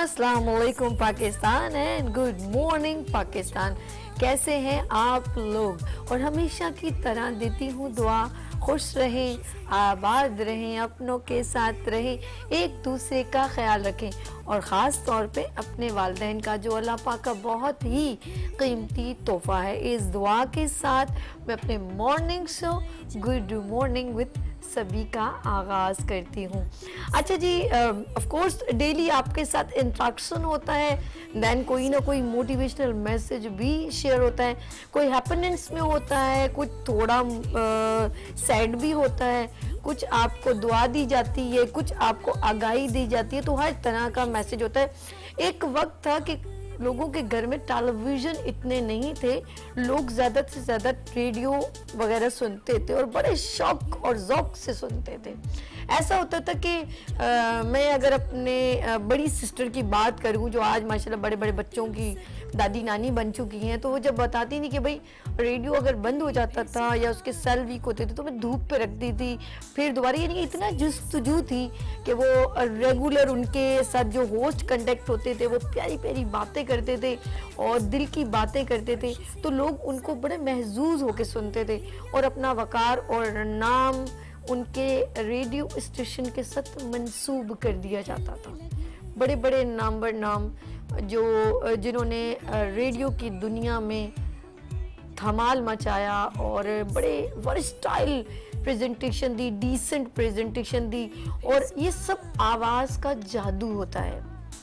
अस्सलाम वालेकुम Pakistan and good morning Pakistan. कैसे हैं आप लोग? और हमेशा की तरह देती हूँ दुआ, खुश रहें, आबाद रहें, अपनों के साथ रहें, एक दूसरे का ख्याल रखें और ख़ास तौर पे अपने वालिदैन का जो अल्लाह पाक का बहुत ही कीमती तोहफ़ा है। इस दुआ के साथ मैं अपने morning show good morning with सभी का आगाज़ करती हूँ। अच्छा जी, ऑफ कोर्स डेली आपके साथ इंट्रैक्शन होता है, देन कोई ना कोई मोटिवेशनल मैसेज भी शेयर होता है, कोई हैप्पीनेस में होता है, कुछ थोड़ा सैड भी होता है, कुछ आपको दुआ दी जाती है, कुछ आपको आगाही दी जाती है, तो हर तरह का मैसेज होता है। एक वक्त था कि लोगों के घर में टेलीविज़न इतने नहीं थे, लोग ज़्यादा से ज़्यादा रेडियो वगैरह सुनते थे और बड़े शौक और ज़ौक़ से सुनते थे। ऐसा होता था कि मैं अगर अपने बड़ी सिस्टर की बात करूं जो आज माशाल्लाह बड़े बड़े बच्चों की दादी नानी बन चुकी हैं, तो वो जब बताती नहीं कि भाई रेडियो अगर बंद हो जाता था या उसके सेल वीक होते थे तो मैं धूप पे रख दी थी, फिर दोबारा, यानी इतना जस्तजू थी कि वो रेगुलर उनके साथ जो होस्ट कंडक्ट होते थे वो प्यारी प्यारी बातें करते थे और दिल की बातें करते थे, तो लोग उनको बड़े महजूज होकर सुनते थे और अपना वक़ार और नाम उनके रेडियो स्टेशन के साथ मंसूब कर दिया जाता था। बड़े बड़े नामवर नाम जो जिन्होंने रेडियो की दुनिया में धमाल मचाया और बड़े वर्सटाइल प्रेजेंटेशन दी, डिसेंट प्रेजेंटेशन दी, और ये सब आवाज़ का जादू होता है।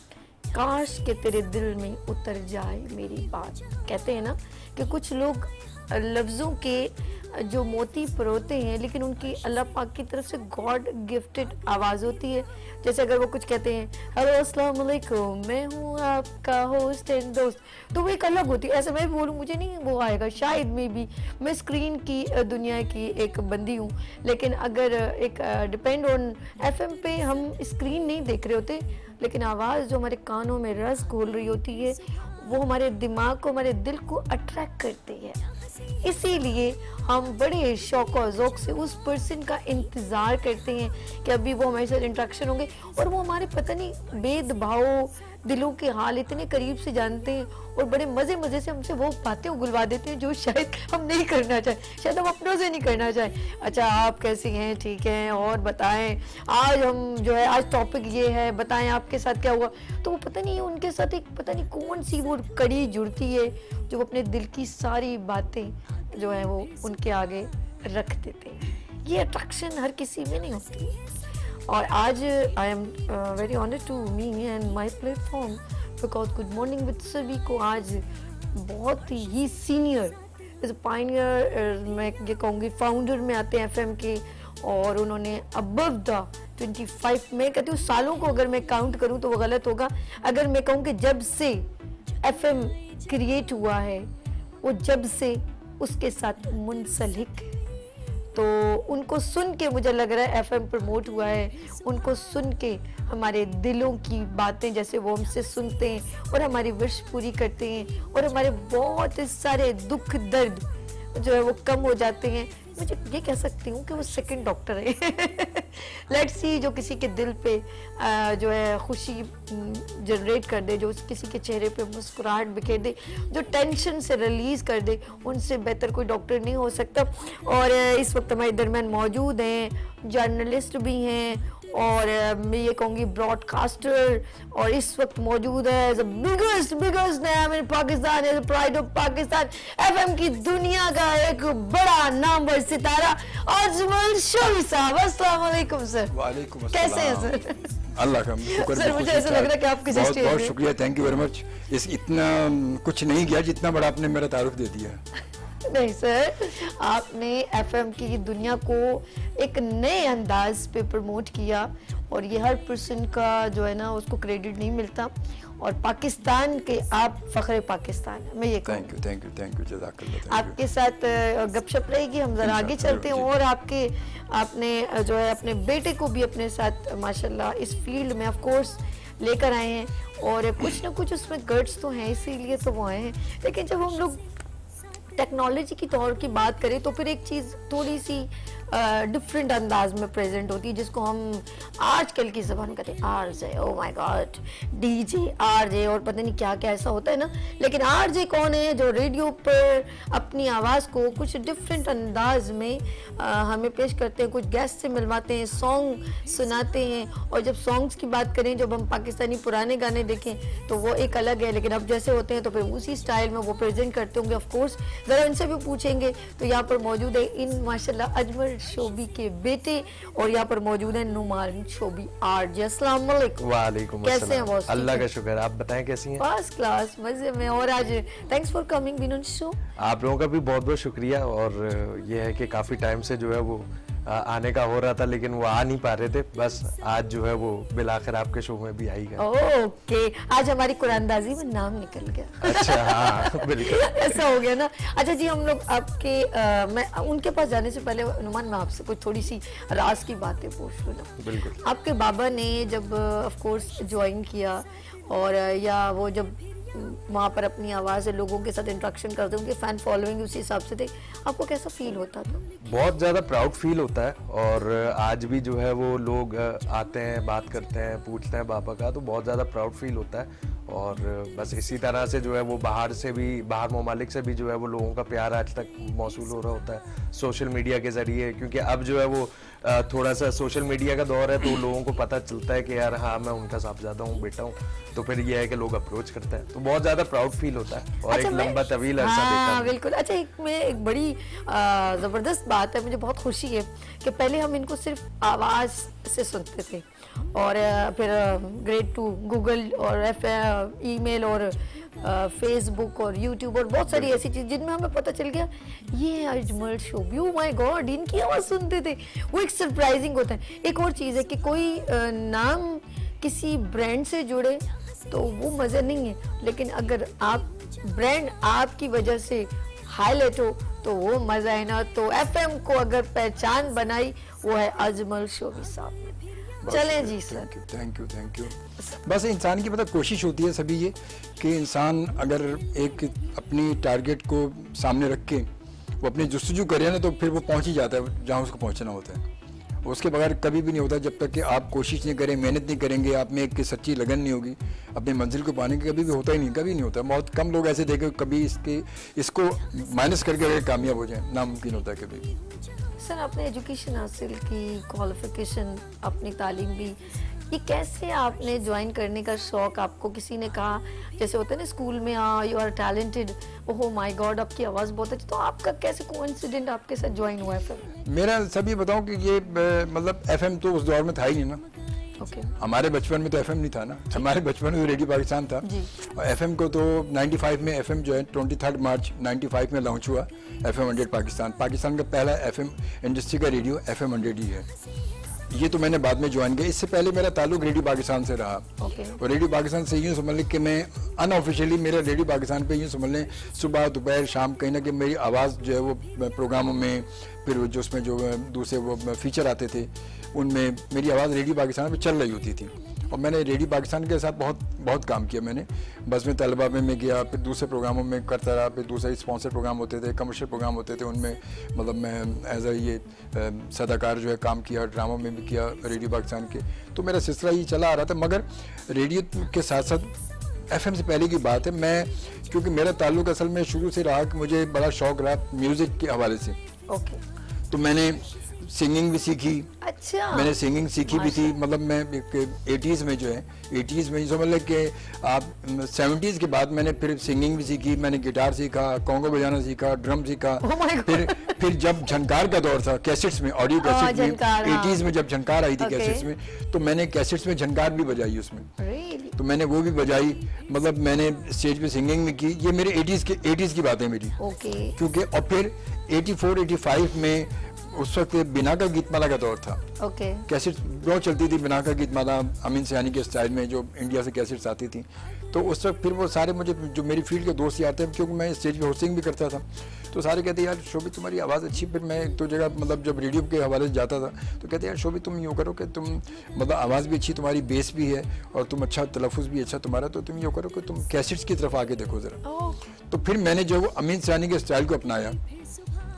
काश के तेरे दिल में उतर जाए मेरी बात, कहते हैं ना कि कुछ लोग लफ्ज़ों के जो मोती परोते हैं लेकिन उनकी अल्लाह पाक की तरफ से गॉड गिफ्टेड आवाज़ होती है। जैसे अगर वो कुछ कहते हैं, हेलो अस्सलाम वालेकुम, मैं हूँ आपका होस्ट एंड दोस्त, तो वो एक अलग होती है। ऐसे मैं बोलूँ मुझे नहीं वो आएगा, शायद में भी मैं स्क्रीन की दुनिया की एक बंदी हूँ, लेकिन अगर एक डिपेंड ऑन एफएम पे हम स्क्रीन नहीं देख रहे होते, लेकिन आवाज़ जो हमारे कानों में रस घोल रही होती है वो हमारे दिमाग को, हमारे दिल को अट्रैक्ट करती है। इसीलिए हम बड़े शौक और ज़ौक़ से उस पर्सन का इंतज़ार करते हैं कि अभी वो हमारे साथ इंट्रैक्शन होंगे, और वो हमारे पता नहीं भेदभाव दिलों के हाल इतने करीब से जानते हैं और बड़े मज़े मज़े से हमसे वो बातें उगलवा देते हैं जो शायद हम नहीं करना चाहें, शायद हम अपनों से नहीं करना चाहें। अच्छा, आप कैसी हैं? ठीक हैं, और बताएं, आज हम जो है आज टॉपिक ये है, बताएं आपके साथ क्या हुआ। तो वो पता नहीं उनके साथ एक पता नहीं कौन सी वो कड़ी जुड़ती है जो अपने दिल की सारी बातें जो है वो उनके आगे रख देते हैं। ये अट्रैक्शन हर किसी में नहीं होती। और आज I am very honoured to me and my platform because good morning with सभी को आज बहुत ही सीनियर एज पायनियर, मैं ये कहूँगी फाउंडर में आते हैं एफएम के, और उन्होंने अबव द 25, मैं कहती हूँ सालों को अगर मैं काउंट करूँ तो वो गलत होगा अगर मैं कहूँ कि जब से एफएम क्रिएट हुआ है वो जब से उसके साथ मुंसलिक, तो उनको सुन के मुझे लग रहा है एफएम प्रमोट हुआ है, उनको सुन के हमारे दिलों की बातें जैसे वो हमसे सुनते हैं और हमारी विश पूरी करते हैं और हमारे बहुत सारे दुख दर्द जो है वो कम हो जाते हैं। मुझे ये कह सकती हूँ कि वो सेकंड डॉक्टर है। लेट्स सी, जो किसी के दिल पे जो है खुशी जनरेट कर दे, जो किसी के चेहरे पे मुस्कुराहट बिखेर दे, जो टेंशन से रिलीज़ कर दे, उनसे बेहतर कोई डॉक्टर नहीं हो सकता। और इस वक्त हमारे दरमियान मौजूद हैं, जर्नलिस्ट भी हैं और मैं ये कहूँगी ब्रॉडकास्टर, और इस वक्त मौजूद है biggest name in Pakistan, is pride of Pakistan, FM की दुनिया का एक बड़ा नामवर सितारा अजमल शफी साहब। अस्सलाम वालेकुम सर। वालेकुम अस्सलाम। कैसे हैं सर? अल्लाह का शुक्र। सर मुझे ऐसा लग रहा है कि आप किसी स्टेज बहुत शुक्रिया, थैंक यू वेरी मच। इस इतना कुछ नहीं किया जितना बड़ा आपने मेरा तारुफ दे दिया। नहीं सर, आपने एफएम की दुनिया को एक नए अंदाज पे प्रमोट किया और ये हर पर्सन का जो है ना उसको क्रेडिट नहीं मिलता, और पाकिस्तान के आप फ़ख्र पाकिस्तान, मैं ये कहूँगी। थैंक यू जज़ाकल्लाह। आपके साथ गपशप रहेगी, हम ज़रा आगे चलते हैं, और आपने जो है अपने बेटे को भी अपने साथ माशाल्लाह इस फील्ड में ऑफ कोर्स लेकर आए हैं, और कुछ ना कुछ उसमें गट्स तो हैं, इसीलिए तो वो आए हैं। लेकिन जब हम लोग टेक्नोलॉजी की तौर की बात करें तो फिर एक चीज़ थोड़ी सी डिफरेंट अंदाज में प्रेजेंट होती है, जिसको हम आजकल की ज़बान कहते हैं RJ. Oh my god, DJ, RJ और पता नहीं क्या क्या ऐसा होता है ना। लेकिन आरजे कौन है? जो रेडियो पर अपनी आवाज़ को कुछ डिफरेंट अंदाज में हमें पेश करते हैं, कुछ गेस्ट से मिलवाते हैं, सॉन्ग सुनाते हैं। और जब सॉन्ग्स की बात करें, जब हम पाकिस्तानी पुराने गाने देखें तो वो एक अलग है, लेकिन अब जैसे होते हैं तो फिर उसी स्टाइल में वो प्रेजेंट करते होंगे। ऑफ कोर्स ज़रा इनसे भी पूछेंगे। तो यहाँ पर मौजूद है इन माशाल्लाह अजमल शोबी के बेटे, और यहाँ पर मौजूद है नुमान शोबी आरजे। अस्सलाम वालेकुम। वालेकुम कैसे हैं अस्सलाम। बॉस? अल्लाह का शुक्र, आप बताएं कैसी हैं? फर्स्ट क्लास, मजे में। और आज thanks for coming been on show. आप लोगों का भी बहुत बहुत शुक्रिया। और ये है कि काफ़ी टाइम से जो है वो आने का हो रहा था, लेकिन वो आ नहीं पा रहे थे। बस आज जो है वो बिलाखिर आपके शो में भी आई गया। ओके, आज हमारी कुरानदाजी में नाम निकल गया। अच्छा, हाँ बिल्कुल ऐसा हो गया ना। अच्छा जी, हम लोग आपके मैं उनके पास जाने से पहले नुमान, मैं आपसे कुछ थोड़ी सी राज की बातें पूछ लूँ ना। बिल्कुल। आपके बाबा ने जब ऑफ कोर्स ज्वाइन किया, और या वो जब वहाँ पर अपनी आवाज़ से लोगों के साथ इंटरेक्शन करते, उनके फैन फॉलोइंग उसी हिसाब से थे, आपको कैसा फील होता था? बहुत ज़्यादा प्राउड फील होता है। और आज भी जो है वो लोग आते हैं, बात करते हैं, पूछते हैं पापा का, तो बहुत ज़्यादा प्राउड फील होता है। और बस इसी तरह से जो है वो बाहर से भी, बाहर ममालिक से भी जो है वो लोगों का प्यार आज तक मौसूल हो रहा होता है सोशल मीडिया के ज़रिए। क्योंकि अब जो है वो थोड़ा सा सोशल मीडिया का दौर है, तो लोगों को पता चलता है कि यार हाँ मैं उनका साहबज़ादा हूँ, बेटा हूँ। तो फिर ये है कि लोग अप्रोच करते हैं, तो बहुत ज़्यादा प्राउड फील होता है। और अच्छा, एक लंबा तवील अरसा हाँ, देखा। बिल्कुल। अच्छा, एक बड़ी ज़बरदस्त बात है, मुझे बहुत खुशी है कि पहले हम इनको सिर्फ आवाज़ से सुनते थे, और फिर ग्रेड 2 गूगल और ईमेल और फेसबुक और यूट्यूब और बहुत सारी ऐसी चीज़, जिनमें हमें पता चल गया ये Ajmal Shobi, oh my god, इनकी आवाज़ सुनते थे। वो एक सरप्राइजिंग होता है। एक और चीज़ है कि कोई नाम किसी ब्रांड से जुड़े तो वो मज़ा नहीं है, लेकिन अगर आप ब्रांड आपकी वजह से हाईलाइट हो तो वो मज़ा है ना। तो एफएम को अगर पहचान बनाई वो है अजमल शोबी साहब ने। चलें जी सर। Thank you. बस इंसान की मतलब कोशिश होती है सभी ये कि इंसान अगर एक अपनी टारगेट को सामने रख के वो अपनी जुस्तजू करे ना, तो फिर वो पहुंच ही जाता है जहां उसको पहुंचना होता है। उसके बगैर कभी भी नहीं होता, जब तक कि आप कोशिश नहीं करें, मेहनत नहीं करेंगे, आप में एक सच्ची लगन नहीं होगी अपनी मंजिल को पाने की, कभी भी होता ही नहीं, कभी नहीं होता। बहुत कम लोग ऐसे देखे कभी इसको माइनस करके अगर कामयाब हो जाए, नामुमकिन होता है कभी भी। सर, आपने एजुकेशन हासिल की, क्वालिफिकेशन, अपनी तालीम भी, ये कैसे आपने ज्वाइन करने का शौक आपको किसी ने कहा? जैसे होता है ना स्कूल में, you are talented, oh my god आपकी आवाज़ बहुत अच्छी, तो आपका कैसे कोइंसिडेंट आपके साथ ज्वाइन हुआ है फिर? मेरा सभी बताऊं कि ये मतलब एफएम तो उस दौर में था ही नहीं ना। Okay. हमारे बचपन में तो एफएम नहीं था ना, हमारे बचपन में तो रेडियो पाकिस्तान था। और एफएम को तो 95 में एफएम जो है 23 मार्च 95 में लॉन्च हुआ एफएम 100 पाकिस्तान का पहला एफएम इंडस्ट्री का रेडियो एफएम 100 ही है। ये तो मैंने बाद में ज्वाइन किया, इससे पहले मेरा ताल्लुक रेडियो पाकिस्तान से रहा। और रेडियो पाकिस्तान से यूँ समझ लें कि मैं अनऑफिशियली मेरा रेडियो पाकिस्तान पे यूँ समझ लें सुबह दोपहर शाम कहीं ना कहीं मेरी आवाज़ जो है वो प्रोग्रामों में, फिर जो उसमें जो दूसरे वो फीचर आते थे उनमें मेरी आवाज़ रेडियो पाकिस्तान पे चल रही होती थी। और मैंने रेडियो पाकिस्तान के साथ बहुत काम किया। मैंने बस में तलबा में मैं गया, फिर दूसरे प्रोग्रामों में करता रहा, फिर दूसरे स्पॉन्सर प्रोग्राम होते थे, कमर्शियल प्रोग्राम होते थे, उनमें मतलब मैं एज अ ये सदाकार जो है काम किया, ड्रामों में भी किया रेडियो पाकिस्तान के। तो मेरा सिलसिला ही चला आ रहा था। मगर रेडियो के साथ साथ एफएम से पहले की बात है, मैं क्योंकि मेरा ताल्लुक असल में शुरू से रहा कि मुझे बड़ा शौक़ रहा म्यूज़िक के हवाले से। तो मैंने सिंगिंग भी सीखी। अच्छा। मैंने सिंगिंग सीखी भी थी, मतलब मैं 80s में जो है 80s में समझ लें कि आप 70s के बाद मैंने फिर सिंगिंग भी सीखी, मैंने गिटार सीखा, कॉन्गो बजाना सीखा, ड्रम सीखा। फिर जब झनकार का दौर था कैसेट्स में, ऑडियो कैसेट में, 80s में जब झनकार आई थी कैसेट्स में, तो मैंने कैसेट्स में झनकार भी बजाई उसमें। तो मैंने वो भी बजाई, मतलब मैंने स्टेज पे सिंगिंग भी की। ये मेरे 80s की बात है मेरी। क्योंकि और फिर 84-85 में उस वक्त बिना का गीतमाला का दौर था। कैसेट बहुत चलती थी, बिना का गीतमाला अमीन सयानी के स्टाइल में जो इंडिया से कैसेट्स आती थी। तो उस वक्त फिर वो सारे मुझे जो मेरी फील्ड के दोस्त याद थे, क्योंकि मैं स्टेज पे होस्टिंग भी करता था, तो सारे कहते यार शोभी तुम्हारी आवाज़ अच्छी। फिर मैं एक तो जगह मतलब जब रेडियो के हवाले से जाता था तो कहते यार शोभी तुम यूँ करो कि तुम मतलब आवाज़ भी अच्छी, तुम्हारी बेस भी है और तुम अच्छा तलफ़ुज़ भी अच्छा तुम्हारा, तो तुम यूँ करो कि तुम कैसेट्स की तरफ आके देखो ज़रा। तो फिर मैंने जो अमीन सयानी के स्टाइल को अपनाया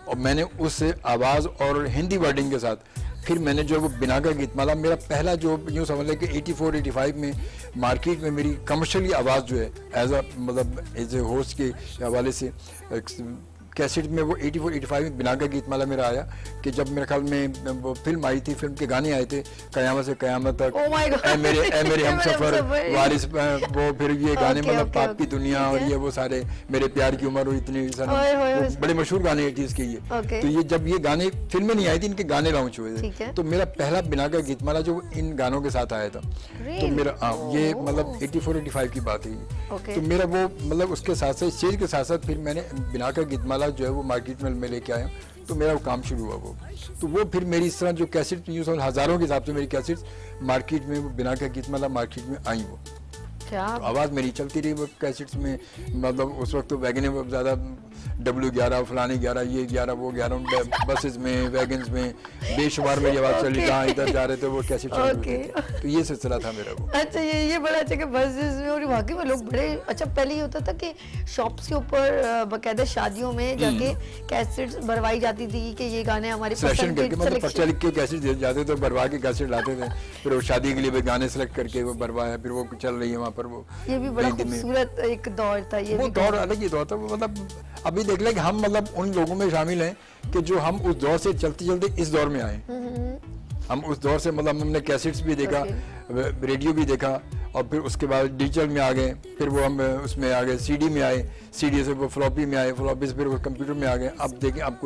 और मैंने उस आवाज़ और हिंदी वर्डिंग के साथ फिर मैंने जो वो बिनाका गीतमाला, मेरा पहला जो यूँ समझ लें कि 84-85 में मार्केट में मेरी कमर्शियली आवाज़ जो है एज अ मतलब एज ए होस्ट के हवाले से कैसेट में वो 84-85 में बिनाका गीतमाला मेरा आया कि जब मेरे ख्याल में वो फिल्म आई थी, फिल्म के गाने आए थे कयामत से कयामत तक, ए मेरे हमसफर, वारिस, वो फिर ये गाने मतलब पाप की दुनिया और ये वो सारे, मेरे प्यार की उम्र इतनी बड़े मशहूर गाने हैं इसके ये। तो ये जब ये गाने फिल्म में नहीं आई थी, इनके गाने लॉन्च हुए थे, तो मेरा पहला बिनाका गीतमाला जो इन गानों के साथ आया था। तो मेरा ये मतलब 84-85 की बात है। तो मेरा वो मतलब उसके साथ साथ स्टेज के साथ साथ फिर मैंने बिनाका गीतमाला जो है वो मार्केट में लेके आया, तो मेरा वो काम शुरू हुआ वो। तो वो फिर मेरी इस तरह जो कैसेट यूँ हज़ारों के हिसाब से मेरी कैसेट्स मार्केट में, वो बिनाका गीतमाला मार्केट में आई वो। तो आवाज़ मेरी चलती रही वो कैसेट्स में। मतलब उस वक्त तो वैगन में ज़्यादा W11 फलाने 11 ये 11 वो 11 बसेस में वैगन्स में बेशुमार मेरी आवाज़ चली, जहाँ इधर जा रहे थे वो कैसेट चल रहे थे। तो ये सिलसिला था मेरा वो। अच्छा ये बड़ा अच्छा कि बसेस में, और वाकई में लोग बड़े अच्छा। पहले ये होता था कि शॉप्स के ऊपर बाकायदा शादियों में जाके कैसेट्स भरवाई जाती थी कि ये गाने हमारे सिलेक्शन करके, मतलब पर्चा लिख के कैसेट जाते थे, भरवा के कैसेट लाते थे, फिर वो शादी के लिए भी गाने सेलेक्ट करके वो भरवाया, फिर वो चल रही है वहाँ पर वो। ये भी बड़ा खूबसूरत एक दौर था। ये वो दौर अलग ही दौर था वो। मतलब अभी देख लें कि हम मतलब उन लोगों में शामिल हैं कि जो हम उस दौर से चलते चलते इस दौर में आए। हम उस दौर से मतलब हमने कैसेट्स भी देखा, रेडियो भी देखा, और फिर उसके बाद डिजिटल में आ गए, फिर वो हम उसमें आ गए, सीडी में आए, सीडी से वो फ्लॉपी में आए, फ्लॉपी से फिर वो कंप्यूटर में आ गए। अब देखें आपको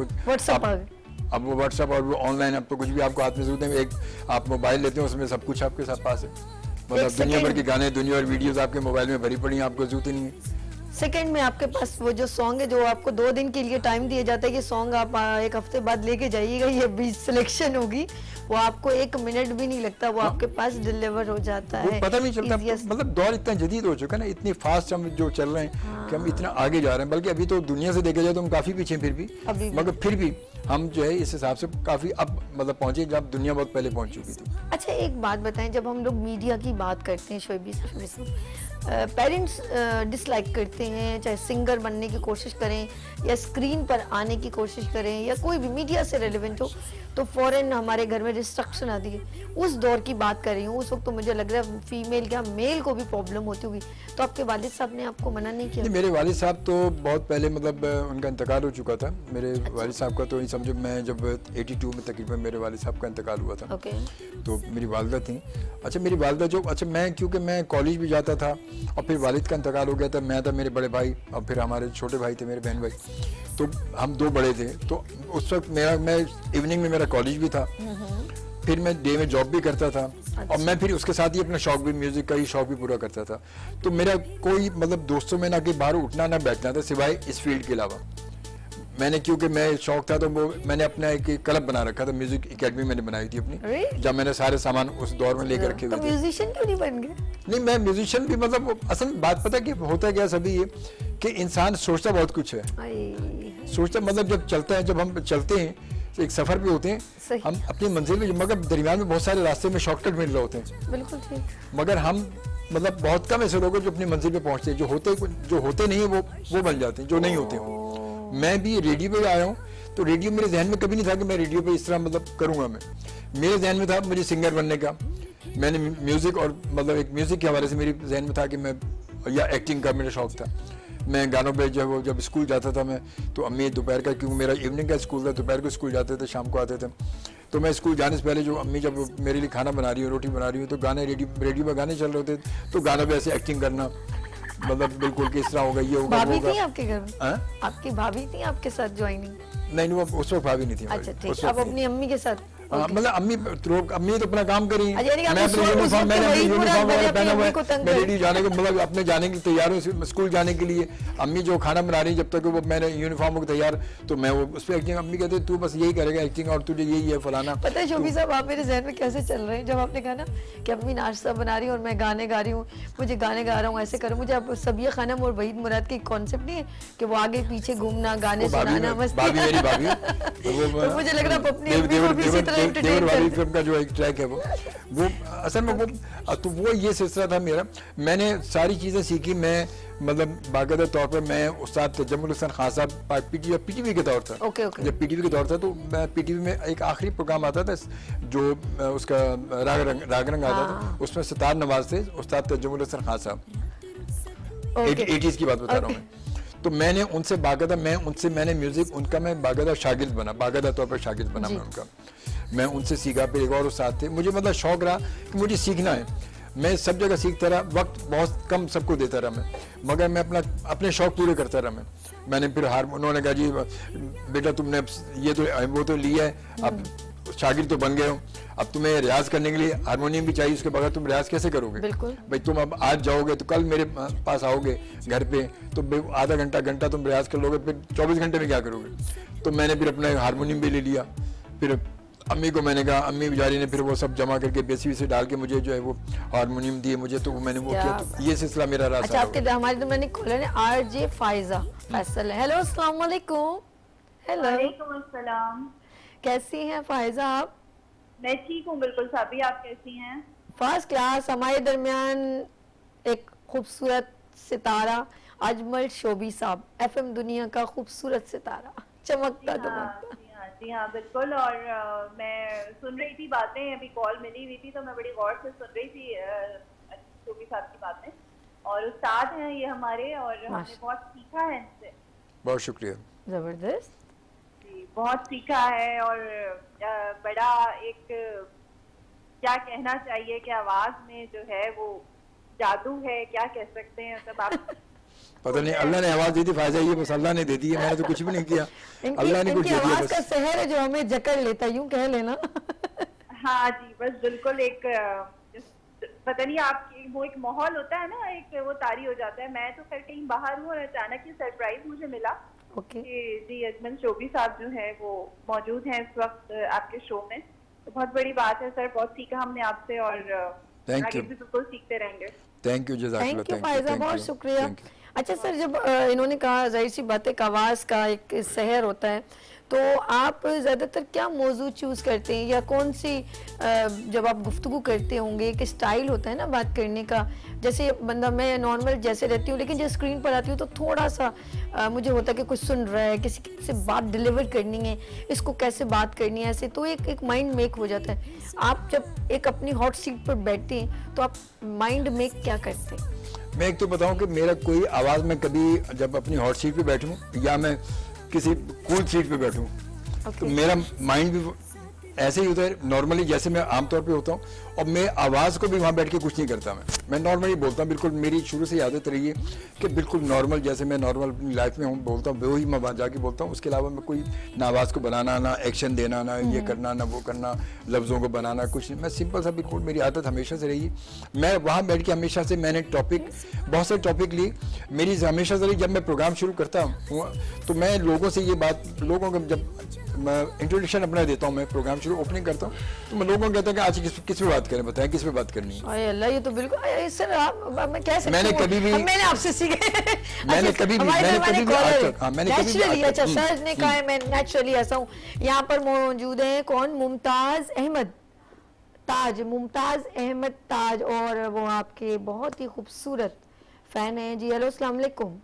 अब वो व्हाट्सएप और वो ऑनलाइन, अब तो कुछ भी आपको हाथ में जरूरत है, एक आप मोबाइल लेते हैं उसमें सब कुछ आपके साथ पास है। मतलब दुनिया भर के गाने, दुनिया भर वीडियोस आपके मोबाइल में भरी पड़ी हैं, आपको जरूरत ही नहीं है। सेकंड में आपके पास वो जो सॉन्ग है, जो आपको 2 दिन के लिए टाइम दिया जाता है कि सॉन्ग आप 1 हफ्ते बाद लेके जाइएगा, ये 20 सिलेक्शन होगी, वो आपको 1 मिनट भी नहीं लगता, वो आपके पास डिलीवर हो जाता है। पता नहीं चलता, मतलब दौर इतना जदीद हो चुका है ना, इतनी फास्ट हम जो चल रहे हैं कि हम इतना आगे जा रहे हैं। बल्कि अभी तो दुनिया से देखा जाए तो हम काफी पीछे फिर भी, मगर फिर भी हम जो है इस हिसाब से काफी अब मतलब पहुंचे जब दुनिया बहुत पहले पहुंच चुकी थी। अच्छा एक बात बताएं, जब हम लोग मीडिया की बात करते हैं शोएब पेरेंट्स डिसलाइक करते हैं, चाहे सिंगर बनने की कोशिश करें या स्क्रीन पर आने की कोशिश करें या कोई भी मीडिया से रेलेवेंट हो, तो फौरन हमारे घर में रिस्ट्रक्शन आती है। उस दौर की बात कर रही हूँ, उस वक्त तो मुझे लग रहा है फीमेल क्या मेल को भी प्रॉब्लम होती होगी, तो आपके वालिद साहब ने आपको मना नहीं किया? मेरे वालिद साहब तो बहुत पहले मतलब उनका इंतकाल हो चुका था। मेरे वालिद साहब का तो ये समझो मैं जब 82 में तकरीबन मेरे वालिद साहब का इंतकाल हुआ था। तो मेरी वालदा थी। अच्छा मेरी वालदा जो, अच्छा मैं क्योंकि मैं कॉलेज भी जाता था और फिर वालिद का इंतकाल हो गया था, मैं था, मेरे बड़े भाई और फिर हमारे छोटे भाई थे, मेरे बहन भाई, तो हम 2 बड़े थे। तो उस वक्त मैं इवनिंग में मेरा कॉलेज भी था, फिर मैं डे में जॉब भी करता था। अच्छा। और मैं फिर उसके साथ ही अपना शौक भी, म्यूजिक का ही शौक भी पूरा करता था। तो मेरा कोई मतलब दोस्तों में ना कि बाहर उठना ना बैठना था सिवाय इस फील्ड के अलावा। मैंने क्योंकि मैं शौक था तो वो मैंने अपना एक क्लब बना रखा था, म्यूजिक एकेडमी मैंने बनाई थी अपनी, जब मैंने सारे सामान उस दौर में लेकर रखे हुए थे। म्यूजिशियन क्यों नहीं बन गए? नहीं, मैं म्यूजिशियन भी मतलब असल बात पता कि होता क्या सभी ये कि इंसान सोचता बहुत कुछ है, सोचता मतलब जब चलता है, जब हम चलते हैं एक सफर पे होते हैं हम अपनी मंजिल में, मगर दरमियान में बहुत सारे रास्ते में शॉर्टकट मिल रहे होते हैं। बिल्कुल ठीक। मगर हम मतलब बहुत कम ऐसे लोग हैं जो अपनी मंजिल पे पहुंचते हैं, जो होते नहीं है वो बन जाते हैं, जो नहीं होते हैं। मैं भी रेडियो पे आया हूँ, तो रेडियो मेरे जहन में कभी नहीं था कि मैं रेडियो पे इस तरह मतलब करूँगा। मैं मेरे जहन में था मुझे सिंगर बनने का, मैंने म्यूज़िक और मतलब एक म्यूज़िक के हवाले से मेरे जहन में था कि मैं, या एक्टिंग का मेरा शौक था। मैं गानों पे जब स्कूल जाता था मैं, तो अम्मी दोपहर का, क्योंकि मेरा इवनिंग का स्कूल था, दोपहर को स्कूल जाते थे, शाम को आते थे, तो मैं स्कूल जाने से पहले जो अम्मी जब मेरे लिए खाना बना रही हो, रोटी बना रही हो, तो गाने रेडियो में गाने चल रहे होते, तो गानों पे ऐसे एक्टिंग करना, मतलब बिल्कुल किस तरह होगा, ये होगा, भाभी थी आपके घर में? आपकी भाभी थी आपके साथ ज्वाइनिंग? नहीं, वो उस वक्त भाभी नहीं थी। अच्छा ठीक, अब अपनी अम्मी के साथ? मतलब अम्मी तो अपना काम करी, मैं अपने यूनिफॉर्म पहना हुआ है, मैं रेडी जाने को मतलब अपने जाने की तैयार हूँ स्कूल जाने के लिए। अम्मी जो खाना बना रही जब तक वो मैंने यूनिफॉर्म को तैयार, तो मैं वो उस पर एक्टिंग, अम्मी कहते तू बस यही करेगा एक्टिंग और तुझे यही है फलाना। पता है शोभी साहब आप मेरे जहन में कैसे चल रहे हैं, जब आपने कहा ना कि अम्मी नाश्ता बना रही है और मैं गाने गा रही हूँ, मुझे गाने गा रहा हूँ, ऐसे करूँ, मुझे अब सबिया खानम और वहीद मुराद की कॉन्सेप्ट नहीं है कि वो आगे पीछे घूमना, गाने सुनाना, मस्ती, तो मुझे लग रहा है अपनी अम्मी को भी इसी तरह entertain वाली करते। फिल्म का जो एक ट्रैक है वो असल में तो वो ये सिलसिला था मेरा। मैंने सारी चीज़ें सीखी। मैं मतलब बाकायदा तौर पर मैं उस्ताद तजम्मुल हसन खान साहब पीटीवी के दौर था। Okay, okay. जब पीटीवी के दौर था तो मैं पीटीवी में एक आखिरी प्रोग्राम आता था जो उसका राग रंग आता था, उसमें सितार नवाज थे उस्ताद तजम्मुल हसन खान साहब। 80s की बात बता रहा हूँ मैं। तो मैंने उनसे मैंने म्यूजिक उनका मैं बाकायदा शागिर्द बना, बाकायदा तौर पर शागिर्द बना मैं उनका। मैं उनसे सीखा। फिर एक और उस्ताद थे। मुझे मतलब शौक रहा कि मुझे सीखना है। मैं सब जगह सीखता रहा। वक्त बहुत कम सबको देता रहा मैं, मगर मैं अपने शौक पूरे करता रहा मैंने फिर उन्होंने कहा जी बेटा तुमने ये तो वो तो लिया है, अब शागिर्द तो बन गए हो, अब तुम्हें रियाज करने के लिए हारमोनियम भी चाहिए, उसके बगैर तुम रियाज कैसे करोगे? भाई तुम अब आज जाओगे तो कल मेरे पास आओगे घर पे तो आधा घंटा तुम रियाज कर लोगे, फिर 24 घंटे में क्या करोगे? तो मैंने फिर अपना हारमोनियम भी ले लिया। फिर अम्मी को मैंने कहा, अम्मी बेचारी ने फिर वो सब जमा करके बेसी से डाल के मुझे जो है वो हारमोनियम दिए मुझे, तो मैंने वो किया। तो ये सिलसिला मेरा रहा। अच्छा, आपके हमारे तो मैंने खोला है आरजे फाइजा फैसल। हेलो, अस्सलाम वालेकुम। हेलो, वालेकुम अस्सलाम। कैसी हैं फाइजा आप? मैं ठीक हूँ बिल्कुल साबी, आप कैसी हैं? First class. हमारे दरमियान एक खूबसूरत सितारा अजमल शोबी साहब, एफएम दुनिया का खूबसूरत सितारा, चमकता दमकता। जी हाँ बिल्कुल। और मैं सुन रही थी बातें, अभी कॉल मिली हुई थी तो मैं बड़ी गौर से सुन रही थी शोबी साहब की बातें। और उस्ताद हैं ये हमारे, और हमने बहुत सीखा है इनसे। बहुत शुक्रिया। जबरदस्त जी, बहुत सीखा है। और बड़ा एक क्या कहना चाहिए कि आवाज में जो है वो जादू है, क्या कह सकते हैं सब आप। पता नहीं, अल्लाह ने आवाज दी थी फायजा, ये बस अल्लाह ने दे दी है, मैंने तो कुछ भी नहीं किया। अल्लाह ने कुछ दे दिया बस। का सहर है जो हमें जकड़ लेता, यूं कह लेना। हाँ जी, बस बिल्कुल एक पता नहीं आपकी वो एक माहौल होता है ना, एक वो तारी हो जाता है। मैं तो खैर कहीं बाहर हूँ और अचानक ही सरप्राइज मुझे मिला कि जी अजमल शोबी साहब जो है वो मौजूद हैं इस वक्त आपके शो में। तो बहुत बड़ी बात है सर, बहुत सीखा हमने आपसे और आगे भी बिल्कुल सीखते रहेंगे। थैंक यू जज़ाकल्लाह। थैंक यू फायजा, बहुत शुक्रिया। अच्छा सर, जब इन्होंने कहा जाहिर सी बात है आवाज का एक सहर होता है, तो आप ज़्यादातर क्या मौजू चूज़ करते हैं, या कौन सी जब आप गुफ्तगू करते होंगे एक स्टाइल होता है ना बात करने का, जैसे बंदा मैं नॉर्मल जैसे रहती हूँ लेकिन जब स्क्रीन पर आती हूँ तो थोड़ा सा मुझे होता है कि कुछ सुन रहा है, किसी से बात डिलीवर करनी है, इसको कैसे बात करनी है, ऐसे तो एक माइंड मेक हो जाता है। आप जब एक अपनी हॉट सीट पर बैठते हैं तो आप माइंड मेक क्या करते हैं? मैं एक तो बताऊं कि मेरा कोई आवाज़ में कभी जब अपनी हॉट सीट पे बैठूं या मैं किसी कूल सीट पे बैठूं तो मेरा माइंड भी ऐसे ही होता है नॉर्मली जैसे मैं आमतौर पे होता हूँ, और मैं आवाज़ को भी वहाँ बैठ के कुछ नहीं करता। मैं नॉर्मली बोलता हूँ, बिल्कुल मेरी शुरू से आदत रही है कि बिल्कुल नॉर्मल जैसे मैं नॉर्मल अपनी लाइफ में हूँ बोलता हूँ वही मैं वहाँ जाके बोलता हूँ। उसके अलावा मैं कोई ना आवाज़ को बनाना, ना एक्शन देना, ना ये करना, ना वो करना, लफ्ज़ों को बनाना, कुछ नहीं। मैं सिंपल सा बिल्कुल मेरी आदत हमेशा से रही है। मैं वहाँ बैठ के हमेशा से मैंने बहुत सारे टॉपिक ली मेरी हमेशा से रही। जब मैं प्रोग्राम शुरू करता हूँ तो मैं लोगों से ये बात, लोगों को जब मैं इंट्रोडक्शन अपना देता हूँ, मैं प्रोग्राम शुरू ओपनिंग करता हूँ तो मैं लोगों को कहता हूँ कि आज किस पे बात करें, बताएं किस पे बात करनी है। अरे अल्लाह, ये तो बिल्कुल सर मैं कह सकती हूँ मैंने कभी भी मैंने आपसे सीखे मैंने कभी भी नेचुरली, अच्छा सर ने कहा है मैं नेचुरली ऐसा हूँ। यहाँ पर मौजूद है कौन, मुमताज अहमद ताज, और वो आपके बहुत ही खूबसूरत फैन है जी। हेलो, अस्सलाम वालेकुम।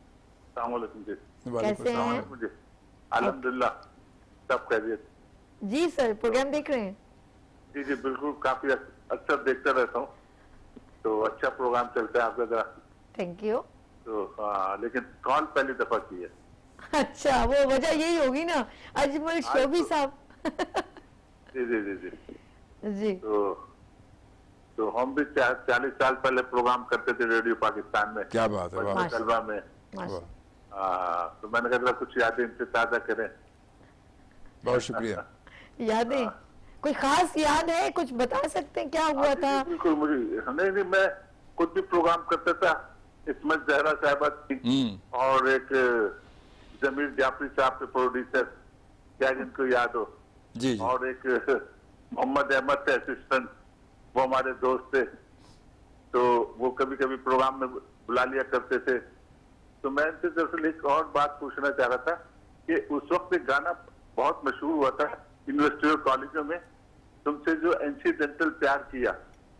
कैसे हैं? अल्हम्दुलिल्लाह सब खैरियत। जी सर, प्रोग्राम देख रहे हैं? जी जी बिल्कुल, काफी अक्सर देखता रहता हूँ, तो अच्छा प्रोग्राम चलता है आपका। Thank you. तो लेकिन कॉल पहली दफा की है। अच्छा, वो वजह यही होगी ना, अजमल शोबी साहब। जी जी जी जी जी। तो हम भी 40 साल पहले प्रोग्राम करते थे रेडियो पाकिस्तान में। क्या बात है, तलबा में। तो मैंने कहा कुछ यादें इनसे ताजा करें। बहुत शुक्रिया। यादें, कोई खास याद है, कुछ बता सकते हैं क्या हुआ था? बिल्कुल, मुझे नहीं मैं खुद भी प्रोग्राम करता था, इस्मत जहरा साहबा और एक जमीर जाफरी साहब के प्रोड्यूसर, क्या जिनको याद हो जी। और एक मोहम्मद अहमद थे असिस्टेंट, वो हमारे दोस्त थे, तो वो कभी कभी प्रोग्राम में बुला लिया करते थे। तो मैं इनसे दरअसल एक और बात पूछना चाह रहा था कि उस वक्त एक गाना बहुत मशहूर हुआ था, यूनिवर्सिटी और कॉलेजों में तुमसे जो इंसिडेंटल प्यार किया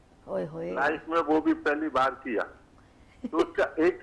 लाइफ में, वो भी पहली बार किया। तो उसका एक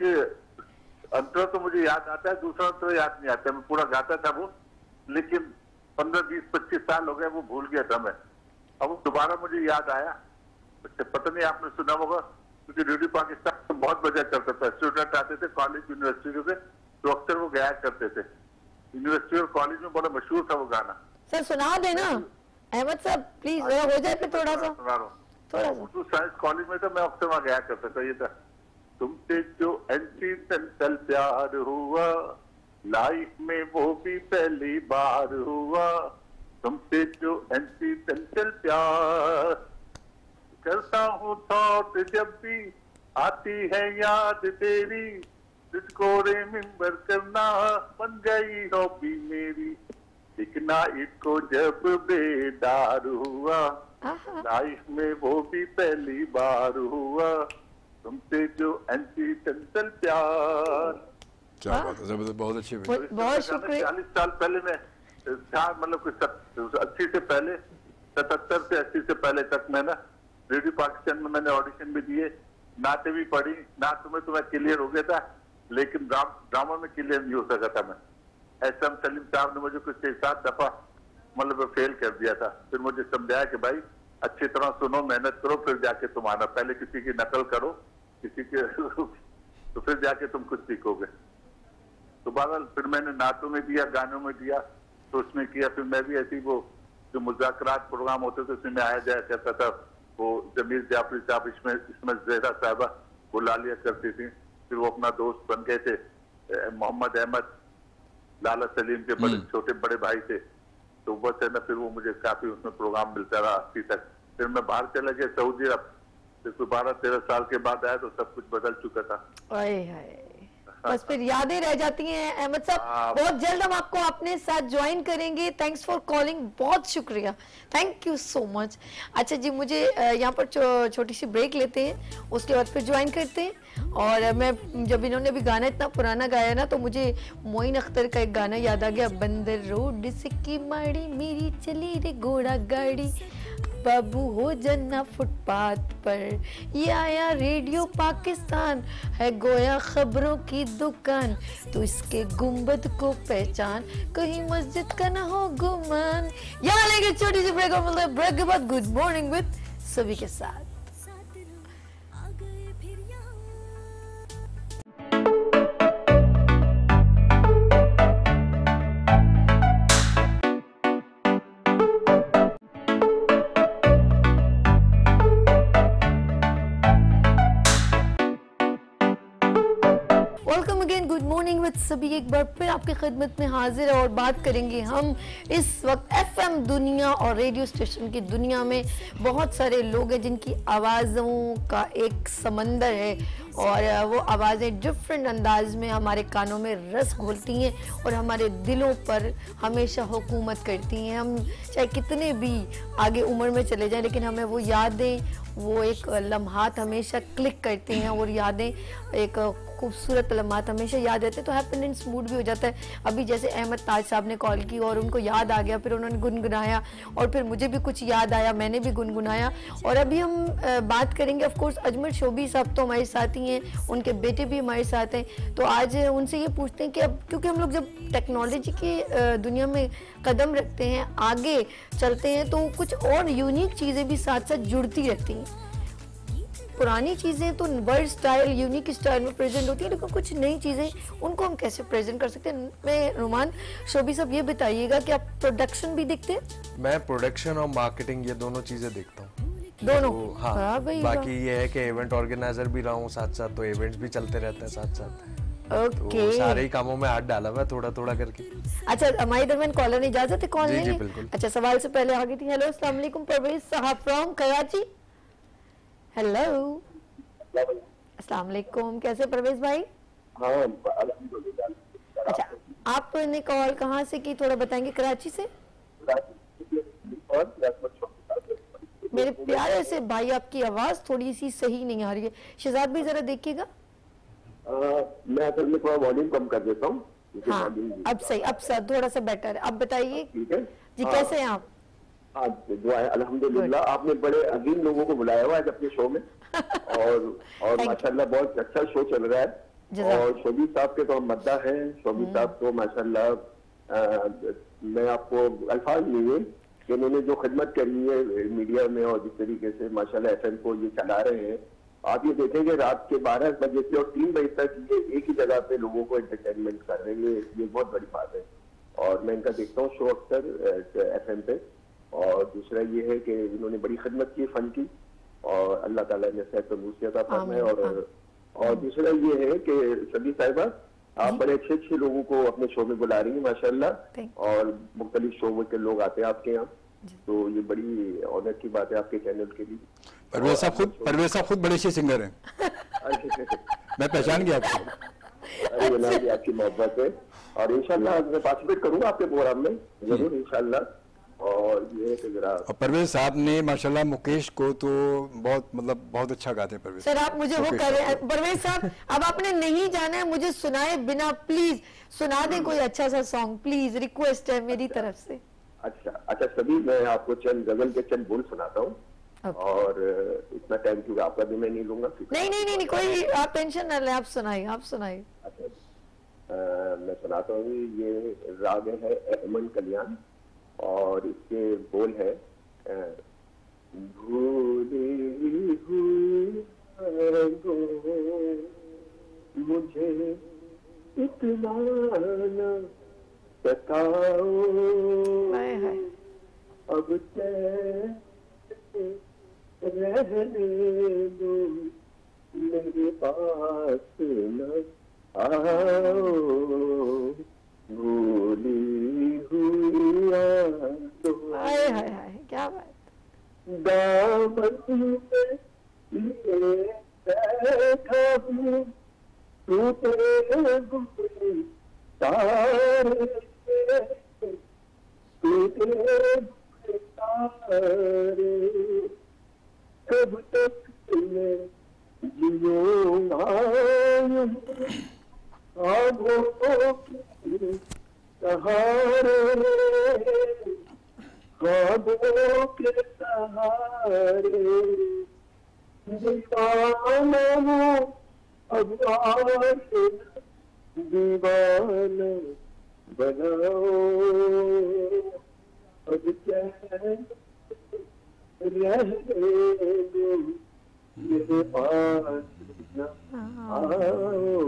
अंतर तो मुझे याद आता है, दूसरा अंतर याद नहीं आता। मैं पूरा गाता था वो, लेकिन 15, 20, 25 साल हो गए, वो भूल गया था मैं। अब वो दोबारा मुझे याद आया। पता नहीं आपने सुना होगा, क्योंकि रेडियो पाकिस्तान तो बहुत बजा करता था। स्टूडेंट आते थे कॉलेज यूनिवर्सिटी से, तो अक्सर वो गाया करते थे। यूनिवर्सिटी और कॉलेज में बड़ा मशहूर था वो गाना। सर सुना देना अहमद साहब प्लीज, हो जाए फिर थोड़ा सा। सुना रहा हूँ। थोड़ा उर्दू साइंस कॉलेज में तो मैं अक्सर वहाँ गया करता था। ये था, तुमसे जो एक्सीडेंटल प्यार हुआ लाइफ में वो भी पहली बार हुआ। तुमसे जो एक्सीडेंटल प्यार करता हूँ थॉट जब भी आती है याद तेरी, तुझको रिमेम्बर करना बन गई हॉबी मेरी। लिखना इसको जब बेदार हुआ लाइफ में वो भी पहली बार हुआ। तुमसे जो एक्सीडेंटल प्यार। क्या बात है, जबरदस्त, बहुत अच्छी। बहुत शुक्रिया। 40 साल पहले में था, मतलब कुछ 80 से पहले, 77 से 80 से पहले तक मैं ना रेडियो पाकिस्तान में मैंने ऑडिशन भी दिए, नाते भी पढ़ी। नात में तो मैं क्लियर हो गया था, लेकिन ड्रामा में क्लियर नहीं हो सका था मैं। एसएम सलीम साहब ने मुझे कुछ 6-7 दफा मतलब फेल कर दिया था। फिर मुझे समझाया कि भाई अच्छी तरह सुनो, मेहनत करो, फिर जाके तुम आना। पहले किसी की नकल करो, किसी के तो फिर जाके तुम कुछ सीखोगे। तो बहरहाल फिर मैंने नातों में दिया, गानों में दिया, तो उसमें किया। फिर मैं भी ऐसी वो जो मुज़ाकरात प्रोग्राम होते थे उसमें आया जाया करता था। वो जमील जाफरी साहब, इसमें ज़हरा साहबा बुला लिया करती थी। फिर वो अपना दोस्त बन गए थे। मोहम्मद अहमद लाला सलीम के बड़े छोटे बड़े भाई थे। तो बस है ना, फिर वो मुझे काफी उसमें प्रोग्राम मिलता रहा 80 तक। फिर मैं बाहर चला गया सऊदी अरब। फिर 12-13 साल के बाद आया तो सब कुछ बदल चुका था। बस फिर यादें रह जाती हैं। अहमद साहब बहुत जल्द हम आपको अपने साथ ज्वाइन करेंगे। थैंक्स फॉर कॉलिंग, बहुत शुक्रिया, थैंक यू सो मच। अच्छा जी, मुझे यहाँ पर छोटी सी ब्रेक लेते हैं, उसके बाद फिर ज्वाइन करते हैं। और मैं जब इन्होंने अभी गाना इतना पुराना गाया ना, तो मुझे मोइन अख्तर का एक गाना याद आ गया, बंदर रोड से की माड़ी मेरी चली रे घोड़ा गाड़ी, बाबू हो जन्ना फुटपाथ पर, ये आया रेडियो पाकिस्तान है गोया खबरों की दुकान, तो इसके गुंबद को पहचान कहीं मस्जिद का ना हो गुमान। यहाँ लेंगे छोटी सी ब्रेक, और मिलते हैं ब्रेक के बाद गुड मॉर्निंग विद सभी के साथ। सभी एक बार फिर आपकी खिदमत में हाजिर है और बात करेंगे हम इस वक्त एफएम दुनिया और रेडियो स्टेशन की दुनिया में बहुत सारे लोग हैं जिनकी आवाज़ों का एक समंदर है और वो आवाज़ें डिफरेंट अंदाज में हमारे कानों में रस घोलती हैं और हमारे दिलों पर हमेशा हुकूमत करती हैं। हम चाहे कितने भी आगे उम्र में चले जाएं, लेकिन हमें वो यादें, वो एक लम्हात हमेशा क्लिक करती हैं और यादें एक खूबसूरत लम्हात हमेशा याद रहते हैं, तो हैप्पीनेस मूड भी हो जाता है। अभी जैसे अहमद ताज साहब ने कॉल की और उनको याद आ गया, फिर उन्होंने गुनगुनाया और फिर मुझे भी कुछ याद आया, मैंने भी गुनगुनाया। और अभी हम बात करेंगे ऑफ कोर्स अजमल शोबी साहब तो हमारे साथ ही हैं, उनके बेटे भी हमारे साथ हैं। तो आज उनसे ये पूछते हैं कि अब क्योंकि हम लोग जब टेक्नोलॉजी की दुनिया में कदम रखते हैं, आगे चलते हैं, तो कुछ और यूनिक चीज़ें भी साथ साथ जुड़ती रहती हैं। पुरानी चीज़ें तो वर्ड स्टाइल, यूनिक स्टाइल में प्रेजेंट होती है, लेकिन कुछ नई चीज़ें उनको हम कैसे प्रेजेंट कर सकते हैं। मैं रोमान शोभी साहब ये बताइएगा कि आप प्रोडक्शन भी देखते हैं? मैं प्रोडक्शन और मार्केटिंग ये दोनों चीज़ें देखता हूँ। दोनों? तो हाँ, बाकी ये है कि इवेंट ऑर्गेनाइजर भी रहा हूँ साथ साथ, तो इवेंट्स भी चलते रहते हैं साथ साथ। ओके, तो सारे ही कामों में हाथ डाला हुआ है थोड़ा थोड़ा करके। अच्छा, हमारे दरमियान कॉलर ने इजाजत है, कॉल जी बिल्कुल। अच्छा, सवाल से पहले आ गई थी। हेलो, अस्सलाम वालेकुम, परवेज साहब फ्रॉम कराची। हेलो, अस्सलाम वालेकुम, कैसे परवेज भाई? अच्छा, आपने कॉल कहाँ से की, थोड़ा बताएंगे? कराची से? मेरे प्यारे से भाई, आपकी आवाज थोड़ी सी सही नहीं आ रही है। शहजाद भाई जरा देखिएगा। मैं असल में थोड़ा वॉल्यूम कम कर देता हूँ, हाँ अब सही, अब सर थोड़ा सा बेटर है। अब बताइए ठीक है जी, कैसे हैं आप? हाँ दुआ है अल्हम्दुलिल्लाह। आपने बड़े अजीम लोगों को बुलाया हुआ है आज अपने शो में और माशाल्लाह बहुत अच्छा शो चल रहा है। और शोबी साहब के तो हम मद्दा हैं। शोबी साहब तो माशाल्लाह मैं आपको अल्फाज नहीं है कि उन्होंने जो खिदमत करी है मीडिया में और जिस तरीके से माशाल्लाह FM को ये चला रहे हैं। आप ये देखेंगे रात के 12 बजे से और 3 बजे तक ये एक ही जगह पे लोगों को एंटरटेनमेंट कर रहे हैं। ये बहुत बड़ी बात है और मैं इनका देखता हूँ शो अक्सर FM पे। और दूसरा ये है कि इन्होंने बड़ी खिदमत की फन की और अल्लाह ताला ने सेहत तंदुरुस्ती अता फरमाए। और दूसरा ये है कि सभी साहिबा आप बड़े अच्छे लोगों को अपने शो में बुला रही हैं माशाल्लाह और मुख्तलिफ शो के लोग आते हैं आपके यहाँ, तो ये बड़ी ऑनर की बात है आपके चैनल के लिए। परवेज साहब खुद बड़े अच्छे सिंगर हैं। मैं पहचान गया आपको। अरे जनाब आपकी मोहब्बत है और इंशाल्लाह मैं पार्टिसिपेट करूंगा आपके प्रोग्राम में जरूर इंशाल्लाह। और ये है कि जरा परवेज साहब ने माशाल्लाह मुकेश को तो बहुत अच्छा गाते हैं परवेज सर। आप मुझे वो करें परवेज साहब, अब आपने नहीं जाना है, मुझे सुनाए बिना प्लीज सुना दें कोई अच्छा सा सॉन्ग प्लीज, रिक्वेस्ट है मेरी तरफ से। अच्छा सभी मैं आपको चंद गजल के चंद बोल सुनाता हूँ और इतना टाइम क्योंकि आपका भी मैं नहीं लूंगा। नहीं कोई आप टेंशन न लें, आप सुनाइए। अच्छा मैं सुनाता हूँ। ये राग है अहमद कल्याण और इसके बोल है भूले हुए मुझे इतना न सताओ अब रहने दो मेरे पास न आओ भूली हुई क्या बात। दामन में लिए बैठा हूँ तू तेरे गुरे तारे तू तेरे गुरे तारे कब तक मैं जियूंगा ख्वाबों के सहारे ख्वाबों के सहारे दीवाना हूँ अब आके दीवाना बनाओ अब चैन रहने दो मेरे पास न आओ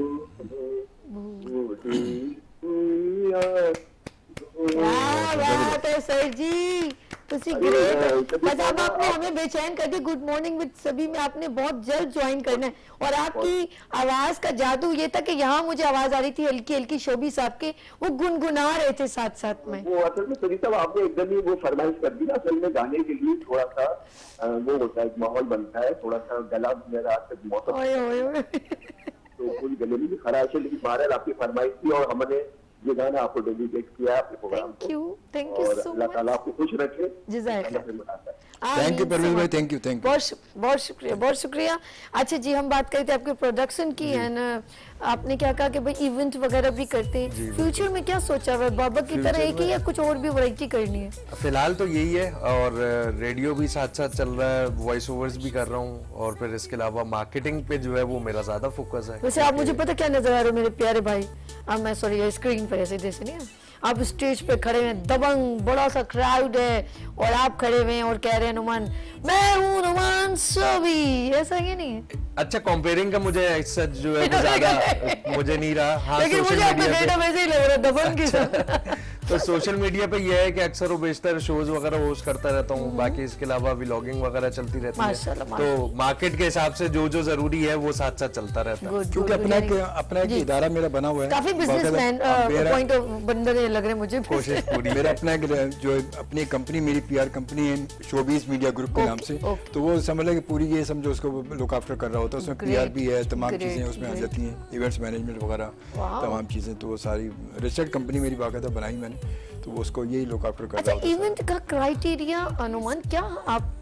सर जी तुसी ग्रेट। बस अब आपने हमें बेचैन कर दी। गुड मॉर्निंग विद सभी में आपने बहुत जल्द ज्वाइन करना है और आपकी आवाज का जादू ये था कि यहाँ मुझे आवाज आ रही थी हल्की हल्की शोभी साहब के, वो गुनगुना रहे थे साथ साथ में। वो असल में सभी साहब आपने एकदम ही वो फरमाइश कर दी ना। असल में गाने के लिए थोड़ा सा वो होता है, एक माहौल बनता है, थोड़ा सा गला मेरा आज तक मौसम तो पूरी गले में भी खराश है, लेकिन बहरहाल आपकी फरमाइश थी और हमने ये गाना आपको डेडिकेट किया आपके प्रोग्राम को। Thank you so much. अल्लाह ताला आपको खुश रखे। थैंक यू परवेज भाई, थैंक यू बहुत शुक्रिया। अच्छा जी हम बात करते हैं आपके प्रोडक्शन की है ना। आपने क्या कहा कि भाई इवेंट वगैरह भी करते हैं, फ्यूचर में क्या सोचा हुआ है? बाबा की तरह एक ही या कुछ और भी वैरायटी करनी है? फिलहाल तो यही है और रेडियो भी साथ साथ चल रहा है, वॉइस ओवर्स भी कर रहा हूँ और फिर इसके अलावा मार्केटिंग पे जो है वो मेरा ज्यादा फोकस है। वैसे आप मुझे पता क्या नजर आ रहे हो मेरे प्यारे भाई, अब मैं सॉरी स्क्रीन पे ऐसे जैसे नहीं है, आप स्टेज पे खड़े हैं, दबंग बड़ा सा क्राउड है और आप खड़े हुए हैं और कह रहे हैं नुमान मैं हूँ नुमान सोबी, ऐसा ये नहीं है? अच्छा कंपेयरिंग का मुझे सच जो है ज्यादा मुझे नहीं रहा। हाँ, लेकिन मुझे आपका डेटा वैसे ही लग रहा है दबंग की तरह। तो सोशल मीडिया पे ये है कि अक्सर वो बेशतर शोज वगैरह होस्ट करता रहता हूँ, बाकी इसके अलावा व्लॉगिंग वगैरह चलती रहती है, तो मार्केट के हिसाब से जो जो जरूरी है वो साथ साथ चलता रहता है। क्योंकि अपना एक इदारा मेरा बना हुआ है, काफी बिजनेसमैन पॉइंट ऑफ बंदे लग रहे हैं मुझे। कोशिश पूरी मेरा अपना जो अपनी कंपनी मेरी PR कंपनी है शोबीज मीडिया ग्रुप के नाम से, तो वो समझ ले कि पूरी ये समझो उसको लुक आफ्टर कर रहा होता है, उसमें PR भी है, तमाम चीजें उसमें आ जाती हैं, इवेंट्स मैनेजमेंट वगैरह तमाम चीजें, तो वो सारी रजिस्टर्ड कंपनी मेरी बाकायदा बनाई मैंने, तो वो उसको यही लुक आफ्टर कर रहा होता है। इवेंट का क्राइटेरिया अनुमान क्या आप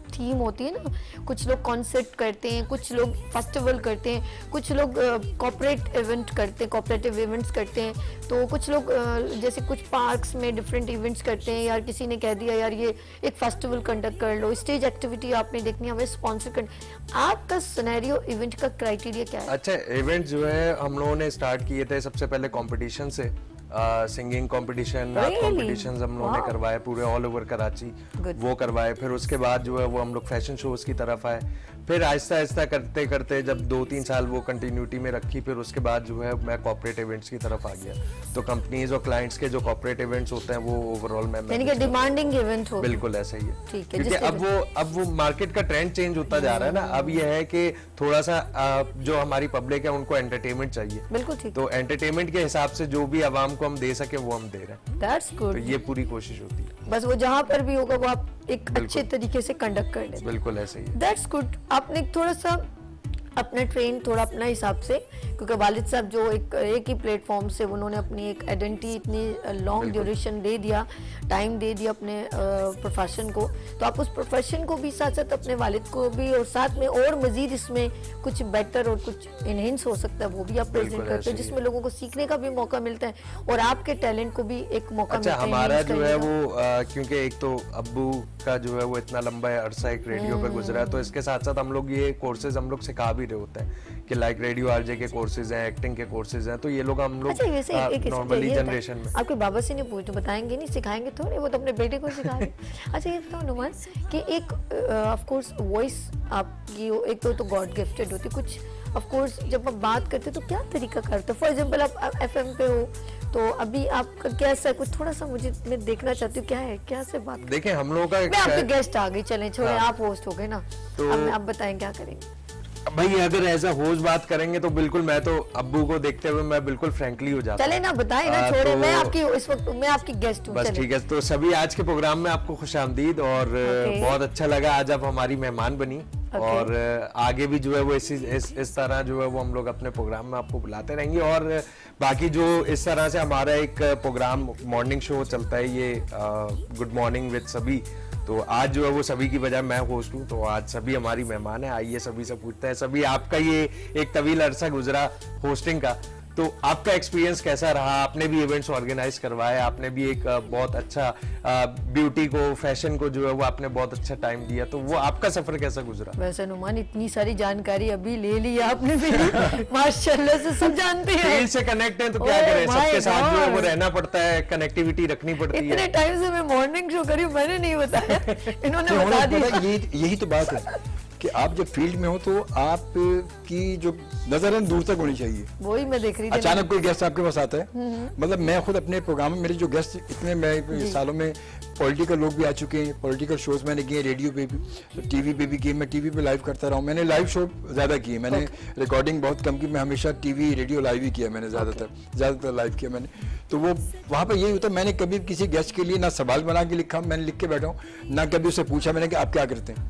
थीम होती है ना, कुछ लोग कॉन्सर्ट करते हैं, कुछ लोग फेस्टिवल करते हैं, कुछ लोग कॉर्पोरेट इवेंट करते हैं, कॉर्पोरेटिव इवेंट्स करते हैं, तो कुछ लोग जैसे कुछ पार्क्स में डिफरेंट इवेंट्स करते हैं, यार किसी ने कह दिया यार ये एक फेस्टिवल कंडक्ट कर लो, स्टेज एक्टिविटी आपने देखनी है, हमें स्पॉन्सर कर। आपका सिनेरियो इवेंट का क्राइटेरिया क्या है? अच्छा, इवेंट जो है हम लोगों ने स्टार्ट किए थे सबसे पहले कंपटीशन से, सिंगिंग कंपटीशन, कॉम्पिटिशन हम लोगों ने करवाए पूरे ऑल ओवर कराची, वो करवाए। फिर उसके बाद जो है वो हम लोग फैशन शोज की तरफ आए। फिर आहिस्ता आहिस्ता करते करते जब 2-3 साल वो कंटिन्यूटी में रखी, फिर उसके बाद जो है मैं कॉर्पोरेट इवेंट्स की तरफ आ गया। तो कंपनीज और क्लाइंट्स के जो कॉर्पोरेट इवेंट्स होते हैं वो ओवरऑल मैं यानी कि डिमांडिंग इवेंट हो। बिल्कुल ऐसा ही है, ठीक है। क्योंकि अब वो मार्केट का ट्रेंड चेंज होता जा रहा है ना। अब ये है कि थोड़ा सा जो हमारी पब्लिक है उनको एंटरटेनमेंट चाहिए। बिल्कुल ठीक। तो एंटरटेनमेंट के हिसाब से जो भी आवाम को हम दे सके वो हम दे रहे हैं। That's good. तो ये पूरी कोशिश होती है, बस वो जहाँ पर भी होगा वो आप एक अच्छे तरीके से कंडक्ट कर लें। बिल्कुल ऐसे ही। That's good. आपने थोड़ा सा अपना ट्रेन थोड़ा अपना हिसाब से, क्योंकि वालिद साहब जो एक ही प्लेटफॉर्म से उन्होंने अपनी एक आइडेंटिटी इतनी लॉन्ग ड्यूरेशन दे दिया, टाइम दे दिया अपने प्रोफेशन को, तो आप उस प्रोफेशन को भी साथ साथ अपने वालिद को भी और साथ में और मजीद इसमें कुछ बेटर और कुछ इनहेंस हो सकता है वो भी आप प्रेजेंट करते हैं, जिसमें लोगों को सीखने का भी मौका मिलता है और आपके टैलेंट को भी एक मौका मिलता है। हमारा जो है वो क्योंकि एक तो अब्बू का जो है वो इतना लंबा अरसा एक रेडियो पे गुजरा है, तो इसके साथ साथ हम लोग ये कोर्सेज हम लोग सिखा भी रहे होते हैं कि लाइक रेडियो आरजे के कोर्सेज हैं, एक्टिंग के कोर्सेज हैं, तो ये लोग हम लोग नॉर्मली जनरेशन में। आपके बाबा से नहीं पूछो, बताएंगे नहीं, सिखाएंगे थोड़े, वो तो अपने बेटे को सिखा रहे। अच्छा ये बताओ नुमान कि एक ऑफ कोर्स वॉइस आपकी एक तो गॉड गिफ्टेड होती, कुछ ऑफ कोर्स जब आप बात करते तो क्या तरीका करते हो? फॉर एग्जांपल आप एफएम पे हो तो अभी आपका कैसा कुछ थोड़ा सा मुझे मैं देखना चाहती हूँ, क्या है, क्या से बात? देखिए हम लोगों का मैं आपके गेस्ट आ गई, चलें छोड़े, आप होस्ट हो गए ना, तो अब आप बताएं क्या करेंगे? भाई अगर ऐसा होस्ट बात करेंगे तो बिल्कुल मैं तो अब्बू को देखते हुए मैं बिल्कुल फ्रैंकली हो जाता हूं। चले ना बताएं ना, छोड़े, मैं आपकी इस वक्त मैं आपकी गेस्ट हूं। बस ठीक है, तो सभी आज के प्रोग्राम में आपको खुशामदीद और बहुत अच्छा लगा, आज आप हमारी मेहमान बनी और आगे भी जो है वो इस तरह जो है वो हम लोग अपने प्रोग्राम में आपको बुलाते रहेंगे। और बाकी जो इस तरह से हमारा एक प्रोग्राम मॉर्निंग शो चलता है ये गुड मॉर्निंग विद सभी, तो आज जो है वो सभी की बजाय मैं होस्ट हूँ, तो आज सभी हमारी मेहमान है। आइए सभी से पूछते हैं, सभी आपका ये एक तवील अरसा गुजरा होस्टिंग का, तो आपका एक्सपीरियंस कैसा रहा? आपने भी इवेंट्स ऑर्गेनाइज करवाए, आपने भी एक बहुत अच्छा ब्यूटी को, फैशन को जो है वो आपने बहुत अच्छा टाइम दिया, तो वो आपका सफर कैसा गुजरा? वैसे नुमान इतनी सारी जानकारी अभी ले ली आपने भी माशाल्लाह से सब जानते हैं, फील्ड से कनेक्ट हैं तो क्या करें, सबके साथ जो है वो रहना पड़ता है, कनेक्टिविटी रक्खनी पड़ती है। इतने टाइम से मैं मॉर्निंग शो करी, मैंने नहीं बताया, इन्होंने बता दिया। यही तो बात है कि आप जब फील्ड में हो तो आप की जो नजर है दूर तक होनी चाहिए। वही मैं देख रही थी। अचानक कोई गेस्ट आपके पास आता है, मतलब मैं खुद अपने प्रोग्राम में मेरे जो गेस्ट इतने मैं सालों में पॉलिटिकल लोग भी आ चुके हैं, पॉलिटिकल शोज मैंने किए, रेडियो पे भी, टीवी पे भी किए, मैं टीवी पे लाइव करता रहा हूँ, मैंने लाइव शो ज्यादा किए, मैंने रिकॉर्डिंग बहुत कम की, मैं हमेशा टीवी रेडियो लाइव ही किया मैंने, ज्यादातर लाइव किया मैंने। तो वो वहाँ पे यही होता है, मैंने कभी किसी गेस्ट के लिए ना सवाल बना के लिखा, मैंने लिख के बैठा हूँ, ना कभी उससे पूछा मैंने कि आप क्या करते हैं।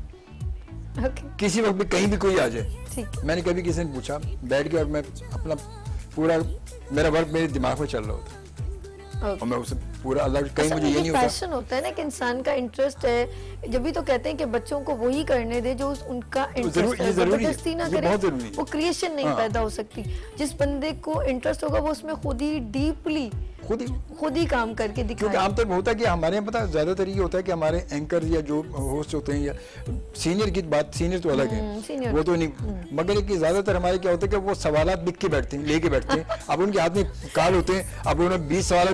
किसी वक्त भी कहीं भी कोई आ जाए, मैंने कभी किसी ने पूछा, बैठ गया और मैं अपना पूरा मेरा वर्क मेरे दिमाग में चल रहा होता और मैं उसे पूरा अलग, कहीं मुझे ये नहीं होता। पैशन होता है ना कि इंसान का इंटरेस्ट है, जब भी तो कहते हैं कि बच्चों को वही करने दे जो उनका इंटरेस्ट है, जबरदस्ती ना करें, वो क्रिएशन नहीं पैदा हो सकती। जिस बंदे को इंटरेस्ट होगा वो उसमें खुद ही डीपली खुद ही काम करके दिखाए। क्योंकि आमतौर पर होता है कि हमारे यहाँ पता ज्यादातर ये होता है कि हमारे एंकर या जो होस्ट होते हैं या सीनियर की बात, सीनियर तो अलग है वो तो नहीं, मगर कि ज्यादातर हमारे क्या होता है कि वो सवालात लिख के बैठते हैं, लेके बैठते हैं, अब उनके हाथ में कार्ड होते हैं, अब उन्होंने 20 सवाल,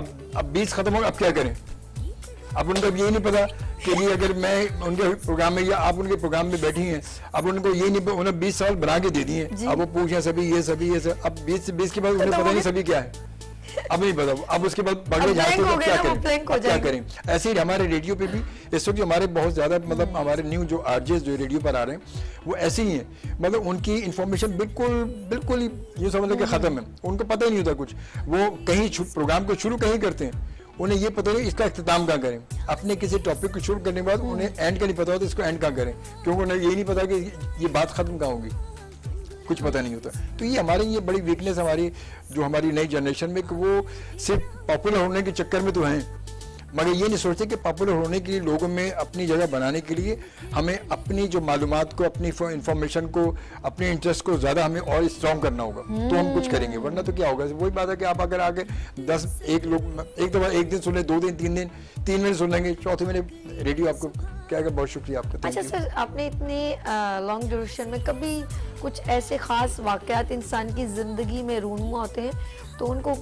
20 खत्म होगा, अब क्या करें? अब उनको यही नहीं पता कि ये अगर मैं उनके प्रोग्राम में या आप उनके प्रोग्राम में बैठी हैं, अब उनको ये नहीं, उन्हें 20 सवाल बना के दे दिए, अब वो पूछे सभी ये अब 20 के बाद उन्हें पता नहीं सभी क्या है, अब नहीं पता, अब उसके बाद बगड़े जाते हो क्या करें। ऐसे ही हमारे रेडियो पे भी इस वक्त हमारे बहुत ज्यादा मतलब हमारे न्यू जो आरजेस जो रेडियो पर आ रहे हैं वो ऐसे ही हैं, मतलब उनकी इंफॉर्मेशन बिल्कुल ही ये समझ लो कि खत्म है, उनको पता ही नहीं होता कुछ, वो कहीं प्रोग्राम को शुरू कहीं करते हैं, उन्हें ये पता नहीं इसका इख्तिताम कहाँ करें, अपने किसी टॉपिक को शुरू करने के बाद उन्हें एंड का नहीं पता होता इसको एंड कहाँ करें, क्योंकि उन्हें यही नहीं पता कि ये बात खत्म कहाँ होगी, कुछ पता नहीं होता। तो ये हमारी ये बड़ी वीकनेस हमारी जो हमारी नई जनरेशन में कि वो सिर्फ पॉपुलर होने के चक्कर में तो हैं, मगर ये नहीं सोचते कि पॉपुलर होने के लिए, लोगों में अपनी जगह बनाने के लिए हमें अपनी जो मालूमात को, अपनी इंफॉर्मेशन को, अपने इंटरेस्ट को ज़्यादा हमें और स्ट्रॉन्ग करना होगा, तो हम कुछ करेंगे। वरना तो क्या होगा, वही बात है कि आप अगर आगे 10 एक लोग एक दफ़ा एक दिन सुन लें, 2 दिन 3 दिन 3 महीने सुन लेंगे, चौथे महीने रेडियो आपको क्या है। बहुत शुक्रिया आपका। अच्छा सर, आपने इतने लॉन्ग ड्यूरेशन में कभी कुछ ऐसे ख़ास वाक़यात इंसान की ज़िंदगी में रूनुमा होते हैं तो उनको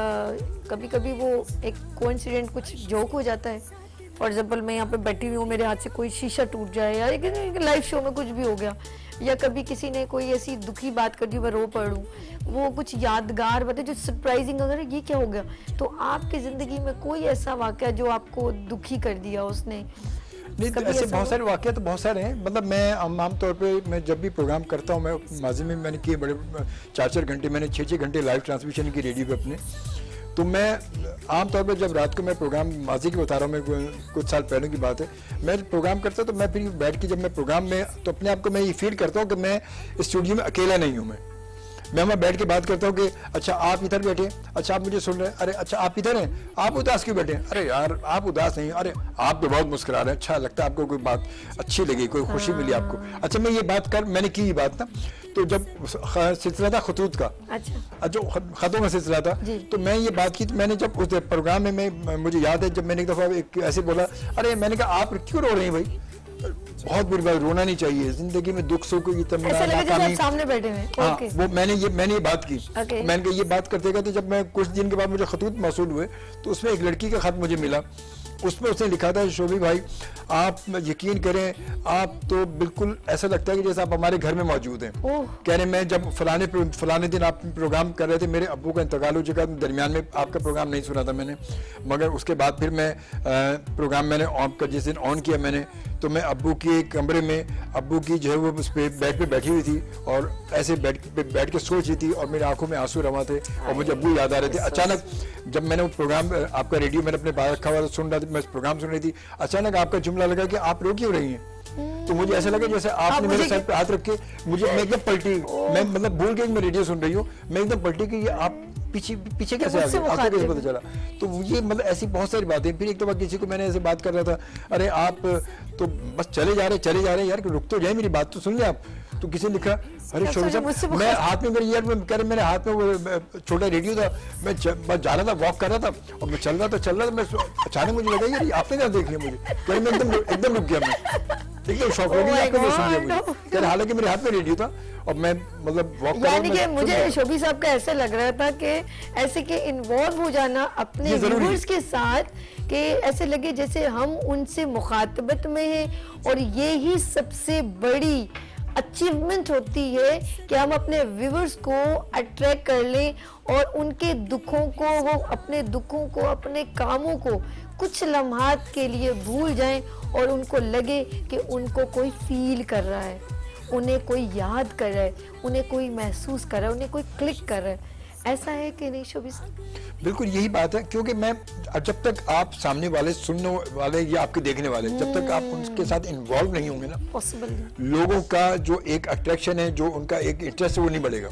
कभी कभी वो एक कोइंसिडेंट कुछ जोक हो जाता है? फॉर एग्जाम्पल मैं यहाँ पे बैठी हुई हूँ, मेरे हाथ से कोई शीशा टूट जाए या एक लाइव शो में कुछ भी हो गया, या कभी किसी ने कोई ऐसी दुखी बात कर दी, मैं रो पड़ूँ, वो कुछ यादगार बात है जो सरप्राइजिंग, अगर ये क्या हो गया, तो आपकी ज़िंदगी में कोई ऐसा वाक़या जो आपको दुखी कर दिया उसने? नहीं, ऐसे बहुत सारे वाक़या तो बहुत सारे हैं। मतलब मैं आमतौर पे मैं जब भी प्रोग्राम करता हूँ, मैं माजी में मैंने किए बड़े 4-4 घंटे, मैंने 6-6 घंटे लाइव ट्रांसमिशन की रेडियो पे अपने। तो मैं आमतौर पर जब रात को मैं प्रोग्राम, माजी की बता रहा हूँ मैं, कुछ साल पहले की बात है, मैं प्रोग्राम करता तो मैं फिर बैठ के जब मैं प्रोग्राम में, तो अपने आप को मैं ये फील करता हूँ कि मैं स्टूडियो में अकेला नहीं हूँ। मैं वहाँ बैठ के बात करता हूँ कि अच्छा आप इधर बैठे, अच्छा आप मुझे सुन रहे हैं, अरे अच्छा आप इधर हैं, आप उदास क्यों बैठे हैं, अरे यार आप उदास नहीं, अरे आप तो बहुत मुस्कुरा रहे हैं, अच्छा लगता है आपको, कोई बात अच्छी लगी, कोई खुशी मिली आपको। अच्छा मैं ये बात मैंने की ये बात ना, तो जब सिलसिला था खतूत का, अच्छा जो खतों का सिलसिला था, तो मैं ये बात की, तो मैंने जब उस प्रोग्राम में मुझे याद है जब मैंने एक दफ़ा ऐसे बोला, अरे मैंने कहा आप क्यों रो रहे हैं भाई, बहुत बुरी बात, रोना नहीं चाहिए जिंदगी में, दुख सुख की सामने बैठे हैं। हाँ, वो मैंने ये बात की। मैंने कहा ये बात करते गए, तो जब मैं कुछ दिन के बाद मुझे खतूत मौसूल हुए, तो उसमें एक लड़की का खत मुझे मिला, उसमें उसने लिखा था, शोभी भाई आप यकीन करें, आप तो बिल्कुल ऐसा लगता है कि जैसे आप हमारे घर में मौजूद हैं। कह रहे मैं जब फलाने दिन आप प्रोग्राम कर रहे थे, मेरे अब्बू का इंतकाल हो चुका, दरमियान में आपका प्रोग्राम नहीं सुना था मैंने, मगर उसके बाद फिर मैं प्रोग्राम मैंने जिस दिन ऑन किया मैंने, तो मैं अब्बू के कमरे में, अब्बू की जो है वो उस पर बेड पे बैठी हुई थी और ऐसे बैठ के सोच रही थी और मेरी आंखों में आंसू रवा थे और मुझे अब्बू याद आ रहे थे। अचानक जब मैंने वो प्रोग्राम, आपका रेडियो मैंने अपने पास रखा हुआ सुन रहा था, मैं प्रोग्राम सुन रही थी, अचानक आपका जुमला लगा कि आप रो क्यों रही हैं, तो मुझे ऐसा लगा जैसे आपने मेरे सर पे हाथ रख के मैं एकदम पलटी, मैं मतलब भूल गई मैं रेडियो सुन रही हूँ, मैं एकदम पलटी कि ये आप पीछे कैसे आ गए, आपको कैसे पता चला। तो ये मतलब ऐसी बहुत सारी बातें। फिर एक दफा किसी को मैंने ऐसे बात कर रहा था, अरे आप तो बस चले जा रहे यार, रुक तो जाए, मेरी बात तो सुन ले आप। तो किसी ने लिखा, अरे शोभी साहब मैं हाथ में मेरे हाथ में वो छोटा रेडियो था, मैं बस जा रहा था, वॉक कर रहा था और मैं चल रहा था, मैं अचानक मुझे लगा यार आपने क्या देख लिया मुझे, मैं एकदम रुक गया, मैं एकदम शॉक हो गया, आपने सुन लिया मुझे, हालांकि मेरे हाथ में रेडियो था और मैं मतलब वॉक कर रहा था। यानी कि मुझे शोभी साहब का ऐसे लग रहा था कि ऐसे के इन्वॉल्व हो जाना अपने व्यूअर्स के साथ, कि ऐसे लगे जैसे हम उनसे मुखातबत में हैं, और ये ही सबसे बड़ी अचीवमेंट होती है कि हम अपने व्यूअर्स को अट्रैक्ट कर लें और उनके दुखों को, वो अपने दुखों को, अपने कामों को कुछ लम्हात के लिए भूल जाएं और उनको लगे कि उनको कोई फील कर रहा है, उन्हें कोई याद कर रहा है, उन्हें कोई महसूस कर रहा है, उन्हें कोई क्लिक कर रहा है। ऐसा है कि नहीं शोभी साहब? बिल्कुल यही बात है, क्योंकि मैं जब तक आप सामने वाले, सुनने वाले या आपके देखने वाले, जब तक आप उनके साथ इन्वॉल्व नहीं होंगे ना, पॉसिबल नहीं, लोगों का जो एक अट्रैक्शन है, जो उनका एक इंटरेस्ट है, वो नहीं बढ़ेगा।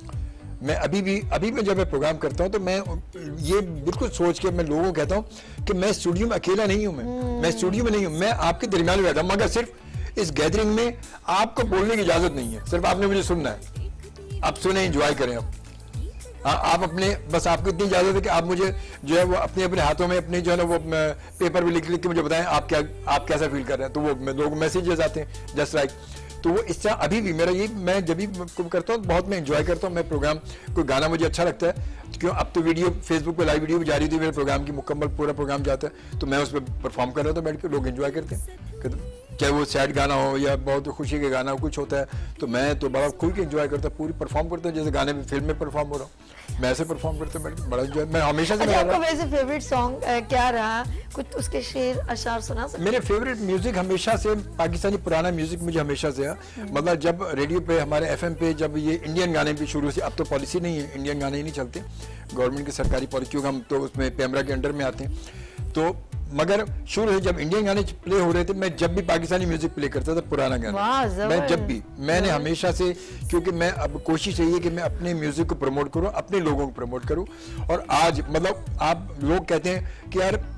मैं अभी भी जब मैं प्रोग्राम करता हूँ तो मैं ये बिल्कुल सोच के मैं लोगों को कहता हूँ कि मैं स्टूडियो में अकेला नहीं हूँ, मैं स्टूडियो में नहीं हूँ, मैं आपके दरमियान में बैठा हूँ, मगर सिर्फ इस गैदरिंग में आपको बोलने की इजाजत नहीं है, सिर्फ आपने मुझे सुनना है। आप सुने, एंजॉय करें आप अपने, बस आपको इतनी इजाजत है कि आप मुझे जो है वो अपने हाथों में अपने जो है ना वो पेपर पे लिख के मुझे बताएं आप कैसा फील कर रहे हैं, तो वो लोग मैसेजेस आते हैं जस्ट लाइक। तो वो इससे अभी भी मेरा ये, मैं जब भी करता हूँ बहुत मैं एंजॉय करता हूँ। मैं प्रोग्राम, कोई गाना मुझे अच्छा लगता है, क्यों अब तो वीडियो फेसबुक पे लाइव वीडियो भी जारी थी मेरे प्रोग्राम की, मुकम्मल पूरा प्रोग्राम जाता है, तो मैं उस पर परफॉर्म कर रहा था बैठ के, लोग एंजॉय करते हैं, चाहे वो सैड गाना हो या बहुत खुशी के गाना हो, कुछ होता है तो मैं तो बड़ा खुल के एंजॉय करता, पूरी परफॉर्म करता हूँ, जैसे गाने में फिल्म में परफॉर्म हो रहा हूँ मैं ऐसे परफॉर्म करता हूँ, बड़ा एंजॉय मैं हमेशा से। आपका वैसे फेवरेट सॉन्ग क्या रहा, कुछ उसके शेर अशार सुना सकते? मेरे फेवरेट म्यूजिक हमेशा से पाकिस्तानी पुराना म्यूजिक मुझे हमेशा से है, मतलब जब रेडियो पे हमारे एफएम पे जब ये इंडियन गाने भी शुरू से, अब तो पॉलिसी नहीं है, इंडियन गाने ही नहीं चलते, गवर्नमेंट की सरकारी पॉलिसी, हम तो उसमें पैमरा के अंडर में आते हैं, तो मगर शुरू से जब इंडियन गाने प्ले हो रहे थे, मैं जब भी पाकिस्तानी म्यूजिक प्ले करता था, पुराना गाना, मैं जब भी, मैंने हमेशा से, क्योंकि मैं अब कोशिश यही है कि मैं अपने म्यूजिक को प्रमोट करूं, अपने लोगों को प्रमोट करूं। और आज मतलब आप लोग कहते हैं कि यार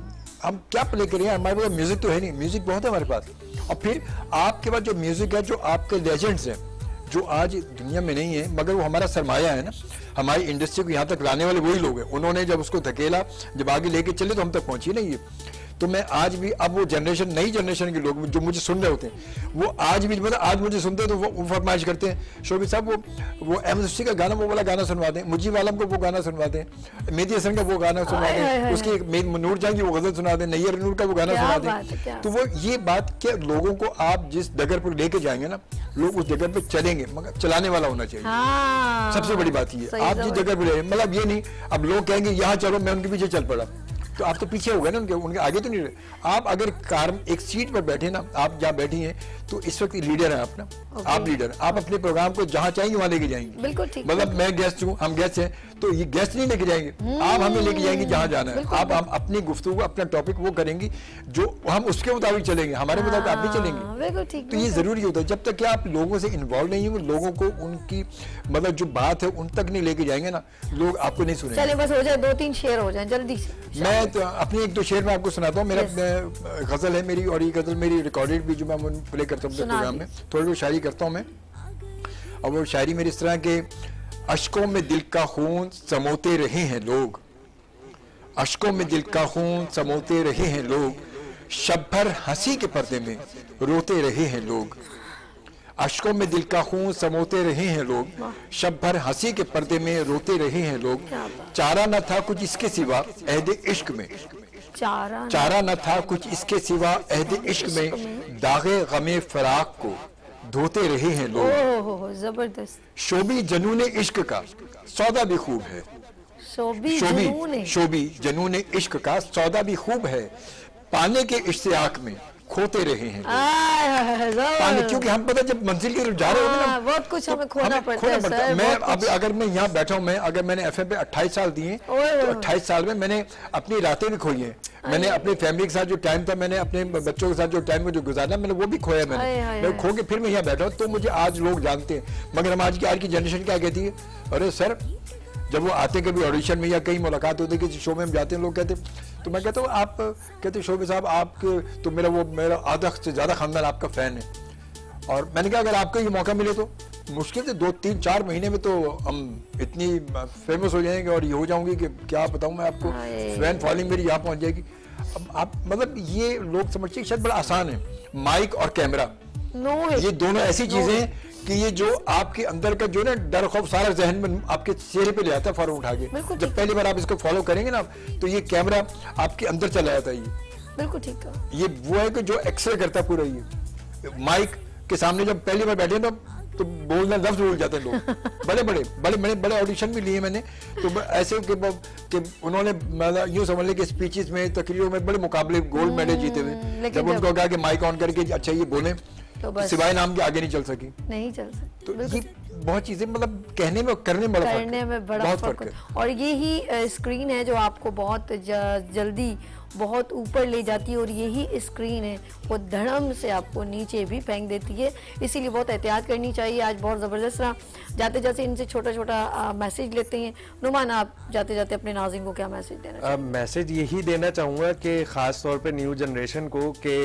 हम क्या प्ले करें, हमारे पास म्यूजिक तो है नहीं, म्यूजिक बहुत है हमारे पास। और फिर आपके पास जो म्यूजिक है, जो आपके लेजेंड्स हैं जो आज दुनिया में नहीं है, मगर वो हमारा सरमाया है ना, हमारी इंडस्ट्री को यहाँ तक लाने वाले वही लोग हैं। उन्होंने जब उसको धकेला, जब आगे लेके चले तो हम तक पहुंची नहीं है। तो मैं आज भी, अब वो जनरेशन, नई जनरेशन के लोग जो मुझे सुन रहे होते हैं, वो आज भी मतलब आज मुझे सुनते हैं तो वो फरमाइश करते हैं, शोभी साहब वो अहमद रफ़ी का गाना, वो वाला गाना सुनवा दें, मुजीब आलम को वो गाना सुनवा दें, मेहदी हसन का वो गाना सुनवा दें, उसकी नूर जहां की वो गजल सुना दें, नैयर नूर का वो गाना सुना दें। तो वो ये बात क्या, लोगों को आप जिस जगह पर लेके जाएंगे ना, लोग उस जगह पे चलेंगे, मगर चलाने वाला होना चाहिए। सबसे बड़ी बात ये, आप जिस जगह पे, मतलब ये नहीं अब लोग कहेंगे यहाँ चलो, मैं उनके पीछे चल पड़ा, तो आप तो पीछे हो गए ना, उनके आगे तो नहीं रहे। आप अगर कार एक सीट पर बैठे ना, आप जहाँ बैठी हैं, तो इस वक्त लीडर हैं आप ना, आप लीडर, आप अपने प्रोग्राम को जहाँ चाहेंगे वहाँ लेके जाएंगे। बिल्कुल ठीक। मतलब मैं गेस्ट हूँ, हम गेस्ट हैं, तो ये गेस्ट नहीं लेके जाएंगे, आप हमें लेके जाएंगे जहाँ जाना है। आप हम अपनी गुफ्तगू, अपना टॉपिक वो करेंगी जो हम उसके मुताबिक चलेंगे, हमारे मुताबिक आप नहीं चलेंगे। तो ये जरूरी होता है, जब तक कि आप लोगों से इन्वॉल्व नहीं होंगे, लोगों को उनकी मतलब जो बात है उन तक नहीं लेके जाएंगे ना, लोग आपको नहीं सुनेंगे। चलिए बस हो जाए, 2-3 शेर हो जाए जल्दी से। मैं तो अपनी 1-2 शेर में आपको सुनाता हूँ। मेरा गजल है मेरी, और ये गजल मेरी रिकॉर्डेड भी जो मैं प्ले करता हूँ प्रोग्राम में, थोड़ी बहुत शायरी करता हूँ मैं। और वो शायरी मेरी इस तरह के, अश्कों में दिल का खून समोते रहे हैं लोग, अश्कों में दिल का खून समोते रहे हैं लोग, शब भर हंसी के पर्दे में रोते रहे हैं लोग, अश्कों में दिल का खून समोते रहे हैं लोग, शब भर हंसी के पर्दे में रोते रहे हैं लोग, चारा न था कुछ इसके सिवा अहद इश्क में, चारा न था कुछ इसके सिवा अहद इश्क में, दागे गमे फराक को धोते रहे हैं लोग। जबरदस्त। शोभी जनून इश्क का सौदा भी खूब है, शोभी जनून इश्क का सौदा भी खूब है, पाने के इश्तियाक में खोते रहे हैं पानी, क्योंकि हम पता जब मंजिल की तरफ जा रहे होंगे ना, बहुत कुछ हमें खोना पड़ता है। मैं अब अगर मैं यहाँ बैठा हूँ, मैं अगर मैंने एफएम पे 28 साल दिए, तो 28 साल में मैंने अपनी रातें भी खोई हैं, मैंने अपनी फैमिली के साथ जो टाइम था, मैंने अपने बच्चों के साथ जो टाइम जो गुजारना, मैंने वो भी खोया, मैं खो के फिर मैं यहाँ बैठा हूँ। तो मुझे आज लोग जानते हैं, मगर हम आज की जनरेशन क्या कहती है, अरे सर जब वो आते कभी ऑडिशन में या कहीं मुलाकात होती, किसी शो में हम जाते हैं, लोग कहते, तो मैं कहता हूँ आप कहते शोभी साहब आपके तो मेरा आधा से ज़्यादा खानदान आपका फ़ैन है। और मैंने कहा अगर आपको ये मौका मिले तो मुश्किल से 2-3-4 महीने में तो हम इतनी फेमस हो जाएंगे और ये हो जाऊंगी कि क्या बताऊँ मैं आपको, फैन फॉलोइंग मेरी यहाँ पहुँच जाएगी। अब आप मतलब ये लोग समझते हैं शायद बड़ा आसान है, माइक और कैमरा ये दोनों ऐसी चीज़ें हैं कि ये जो आपके अंदर का जो ना डर खौफ सारा जहन में आपके चेहरे पे ले आता है फौरन उठा के, जब पहली बार आप इसको फॉलो करेंगे ना, तो ये कैमरा आपके अंदर चला जाता है। ये बिल्कुल ठीक है, ये वो है कि जो एक्सरे करता है पूरा, ये माइक के सामने जब पहली बार बैठे ना तो बोलना लफ्ज भूल जाते हैं लोग। बड़े ऑडिशन भी लिए मैंने, तो ऐसे कि उन्होंने मतलब यूँ समझ लें कि स्पीचेस में, तकरीरों में बड़े मुकाबले गोल्ड मेडल जीते हुए, जब उनको कहा कि माइक ऑन करके अच्छा ये बोले, तो सिवाय नाम के आगे नहीं चल सकी। तो ये बहुत चीजें मतलब कहने में करने में बड़ा फर्क है। और यही स्क्रीन है जो आपको बहुत जल्दी बहुत ऊपर ले जाती है, और यही स्क्रीन है वो धड़म से आपको नीचे भी फेंक देती है, इसीलिए बहुत एहतियात करनी चाहिए। आज बहुत ज़बरदस्त रहा, जाते जाते इनसे छोटा छोटा मैसेज लेते हैं। नुमान आप जाते जाते अपने नाज़रीन को क्या मैसेज देना चाहिए? मैसेज यही देना चाहूँगा कि ख़ास तौर पे न्यू जनरेशन को कि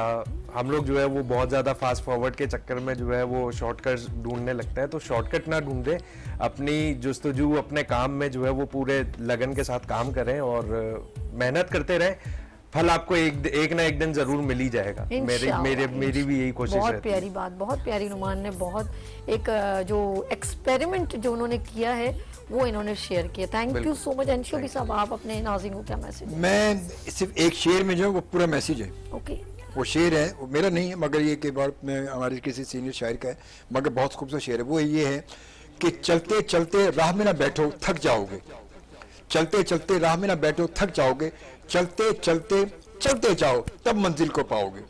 हम लोग जो है वो बहुत ज़्यादा फास्ट फॉरवर्ड के चक्कर में जो है वो शॉर्टकट ढूंढने लगता है, तो शॉर्टकट ना ढूंढे, अपनी जुस्तजू अपने काम में जो है वो पूरे लगन के साथ काम करें और मेहनत करते रहें, फल आपको एक ना एक दिन जरूर मिल ही जाएगा। मेरी भी यही कोशिश है। बहुत प्यारी बात, बहुत प्यारी। नुमान ने बहुत एक जो एक्सपेरिमेंट जो उन्होंने किया है वो इन्होंने शेयर किया। Thank you so much. Shobhi साहब आप अपने नाज़रीन को क्या मैसेज? मैं सिर्फ एक शेर में जो है वो पूरा मैसेज है। ओके, वो शेर है, वो मेरा नहीं है, मगर ये के बार में हमारे किसी सीनियर शायर का है, मगर बहुत खूबसूरत शेर है। वो ये है कि चलते चलते राह में ना बैठो थक जाओगे, चलते चलते राह में ना बैठो थक जाओगे, चलते चलते चलते जाओ तब मंजिल को पाओगे।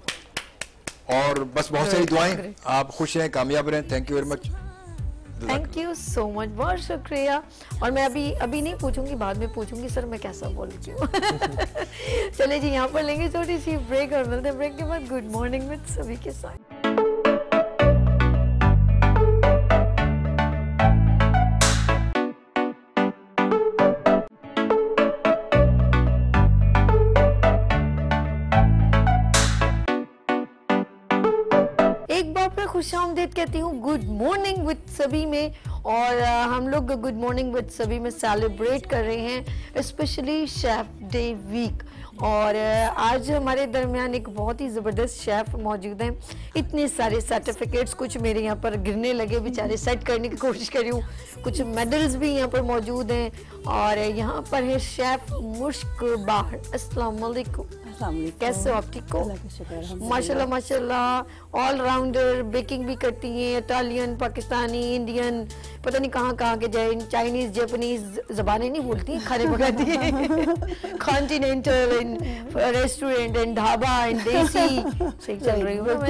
और बस बहुत सारी दुआएं, आप खुश रहें, कामयाब रहें। Thank you very much. Thank you so much, बहुत शुक्रिया। और मैं अभी नहीं पूछूंगी, बाद में पूछूंगी सर मैं कैसा बोलती हूँ। चलिए जी, यहाँ पर लेंगे छोटी सी ब्रेक और मिलते हैं ब्रेक के बाद गुड मॉर्निंग विद सभी के साथ। खुशामदीद कहती हूँ गुड मॉर्निंग विद सभी में। और हम लोग गुड मॉर्निंग विद सभी में सेलिब्रेट कर रहे हैं स्पेशली शेफ डे वीक। और आज हमारे दरमियान एक बहुत ही ज़बरदस्त शेफ़ मौजूद हैं। इतने सारे सर्टिफिकेट्स कुछ मेरे यहाँ पर गिरने लगे, बेचारे सेट करने की कोशिश कर रही हूँ। कुछ मेडल्स भी यहाँ पर मौजूद हैं। और यहाँ पर है शेफ़ मुश्क बाहर। अस्सलाम वालेकुम। कैसे हो आप? ठीक हो? माशाल्लाह माशाल्लाह। ऑल राउंडर, बेकिंग भी करती हैं, इटालियन, पाकिस्तानी, इंडियन, पता नहीं कहाँ कहाँ के चाइनीज़, जापानीज़ ज़बानें नहीं बोलती, खाने पकाती हैं। Continental in restaurant and dhaba and desi. सही चल रही हूँ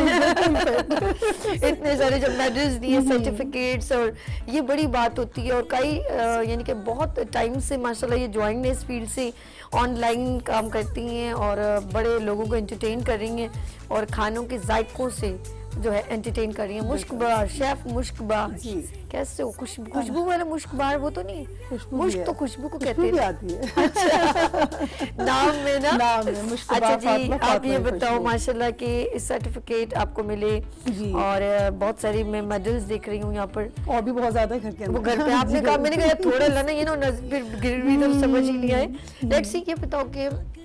मैं। इतने सारे जब मेडल्स दिए, सर्टिफिकेट्स, और ये बड़ी बात होती है। और कई यानी कि बहुत टाइम से माशाल्लाह ये ज्वाइन इस फील्ड से ऑनलाइन काम करती हैं और बड़े लोगों को एंटरटेन कर रही हैं और खानों के जायकों से जो है एंटरटेन कर रही हैं। मुश्कबार, शेफ मुश्कबार, कैसे हो? खुशबू वाला मुश्कबार वो तो नहीं है? मुश्क तो खुशबू को कहते हैं। आती है। अच्छा। नाम में ना नाम है मुश्कबार। अच्छा जी, आप ये बताओ माशाल्लाह कि इस सर्टिफिकेट आपको मिले और बहुत सारी मैं मेडल्स देख रही हूँ यहाँ पर, और भी बहुत ज्यादा घर के अंदर। वो घर पे आपने कहा, मैंने कहा थोड़ा लाना, ये ना फिर गिरवी तो समझ ही नहीं आए। लेट्स सी, ये बताओ कि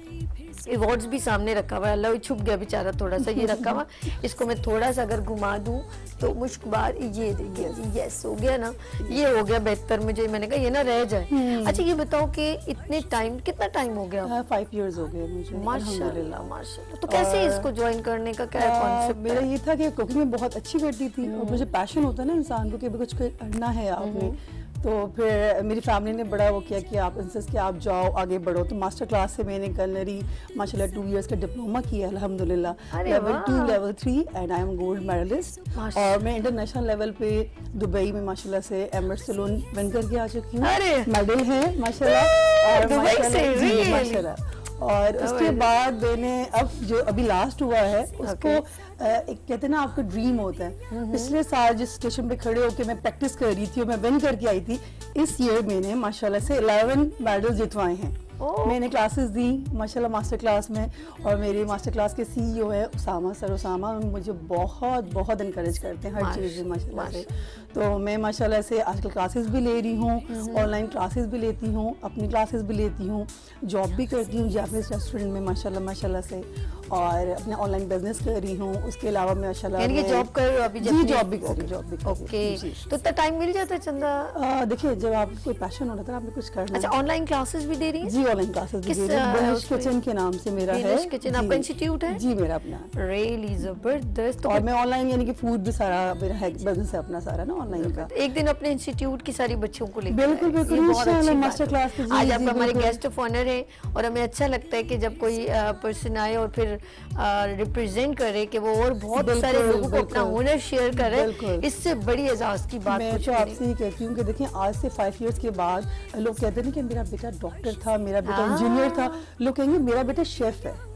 अवार्ड्स भी सामने रखा हुआ है। अल्लाह छुप गया बेचारा, थोड़ा सा ये रखा हुआ। इसको मैं थोड़ा सा अगर घुमा दूं तो मुश्कबार, ये देखिए जी, यस हो गया ना, ये हो गया बेहतर। मुझे मैंने कहा ये ना रह जाए। अच्छा ये बताओ कि इतने टाइम, कितना टाइम हो गया? 5 इयर्स हो गए मुझे। माशाल्लाह माशाल्लाह। तो कैसे इसको ज्वाइन करने का क्या कॉन्सेप्ट? मेरा ये था कि कुकिंग में बहुत अच्छी करती थी और मुझे पैशन होता है ना इंसान को कि कुछ करना है आपने। तो फिर मेरी फैमिली ने बड़ा वो किया कि आप इंसिस्ट कि आप जाओ, आगे बढ़ो। तो मास्टर क्लास से मैंने कलनरी माशाल्लाह 2 इयर्स का डिप्लोमा किया अल्हम्दुलिल्लाह, level 2 level 3 and I am gold medallist. और मैं इंटरनेशनल लेवल पे दुबई में माशाल्लाह से एमरेट सैलून विन करके आ चुकी हूँ। मेडल है माशाल्लाह। और माशाल्लाह और उसके बाद मैंने अब जो अभी लास्ट हुआ है उसको एक कहते हैं ना, आपका ड्रीम होता है। पिछले साल जिस स्टेशन पे खड़े होकर मैं प्रैक्टिस कर रही थी और मैं विन करके आई थी, इस ईयर मैंने माशाल्लाह से 11 मेडल्स जितवाए हैं। मैंने क्लासेस दी माशाल्लाह मास्टर क्लास में, और मेरे मास्टर क्लास के सीईओ है उसामा सर। उसामा मुझे बहुत बहुत इनकरेज करते हैं हर चीज़ में माशाल्लाह से। तो मैं माशाल्लाह से आजकल क्लासेस भी ले रही हूँ, ऑनलाइन क्लासेस भी लेती हूँ, अपनी क्लासेस भी लेती हूँ, जॉब भी करती हूँ जापानीज रेस्टोरेंट में माशाल्लाह माशाल्लाह से, और अपने ऑनलाइन बिजनेस कर रही हूँ। उसके अलावा मैं माशाल्लाह यानी कि जॉब कर रही हूँ अभी? जी जॉब भी कर रही हूँ। ओके, तो इतना टाइम मिल जाता है चंदा? देखिए जब आप कोई पैशन होता है आपने कुछ करना। अच्छा, ऑनलाइन क्लासेस भी दे रही हैं? जी ऑनलाइन क्लासेस भी दे रही हूँ। बिनिश किचन के नाम से मेरा है। किचन आपका इंस्टीट्यूट है? जी मेरा अपना। रियली जबरदस्त। और मैं ऑनलाइन यानी कि फूड भी सारा मेरा है, बिजनेस है अपना सारा ना ऑनलाइन का। एक दिन अपने इंस्टीट्यूट की सारी बच्चों को लेकर बिल्कुल बिल्कुल इंशाल्लाह मास्टर क्लास पे। आज आप हमारे गेस्ट ऑफ ऑनर हैं और हमें अच्छा लगता है कि जब कोई पर्सन आए और फिर रिप्रेजेंट करे कि वो और बहुत सारे लोगों को अपना हुनर शेयर करे, इससे बड़ी एजाज की बात। मैं तो आपसे ही कहती हूँ कि देखिए आज से 5 इयर्स के बाद लोग कहते हैं कि मेरा बेटा डॉक्टर था, मेरा बेटा इंजीनियर था, लोग कहेंगे मेरा बेटा शेफ है।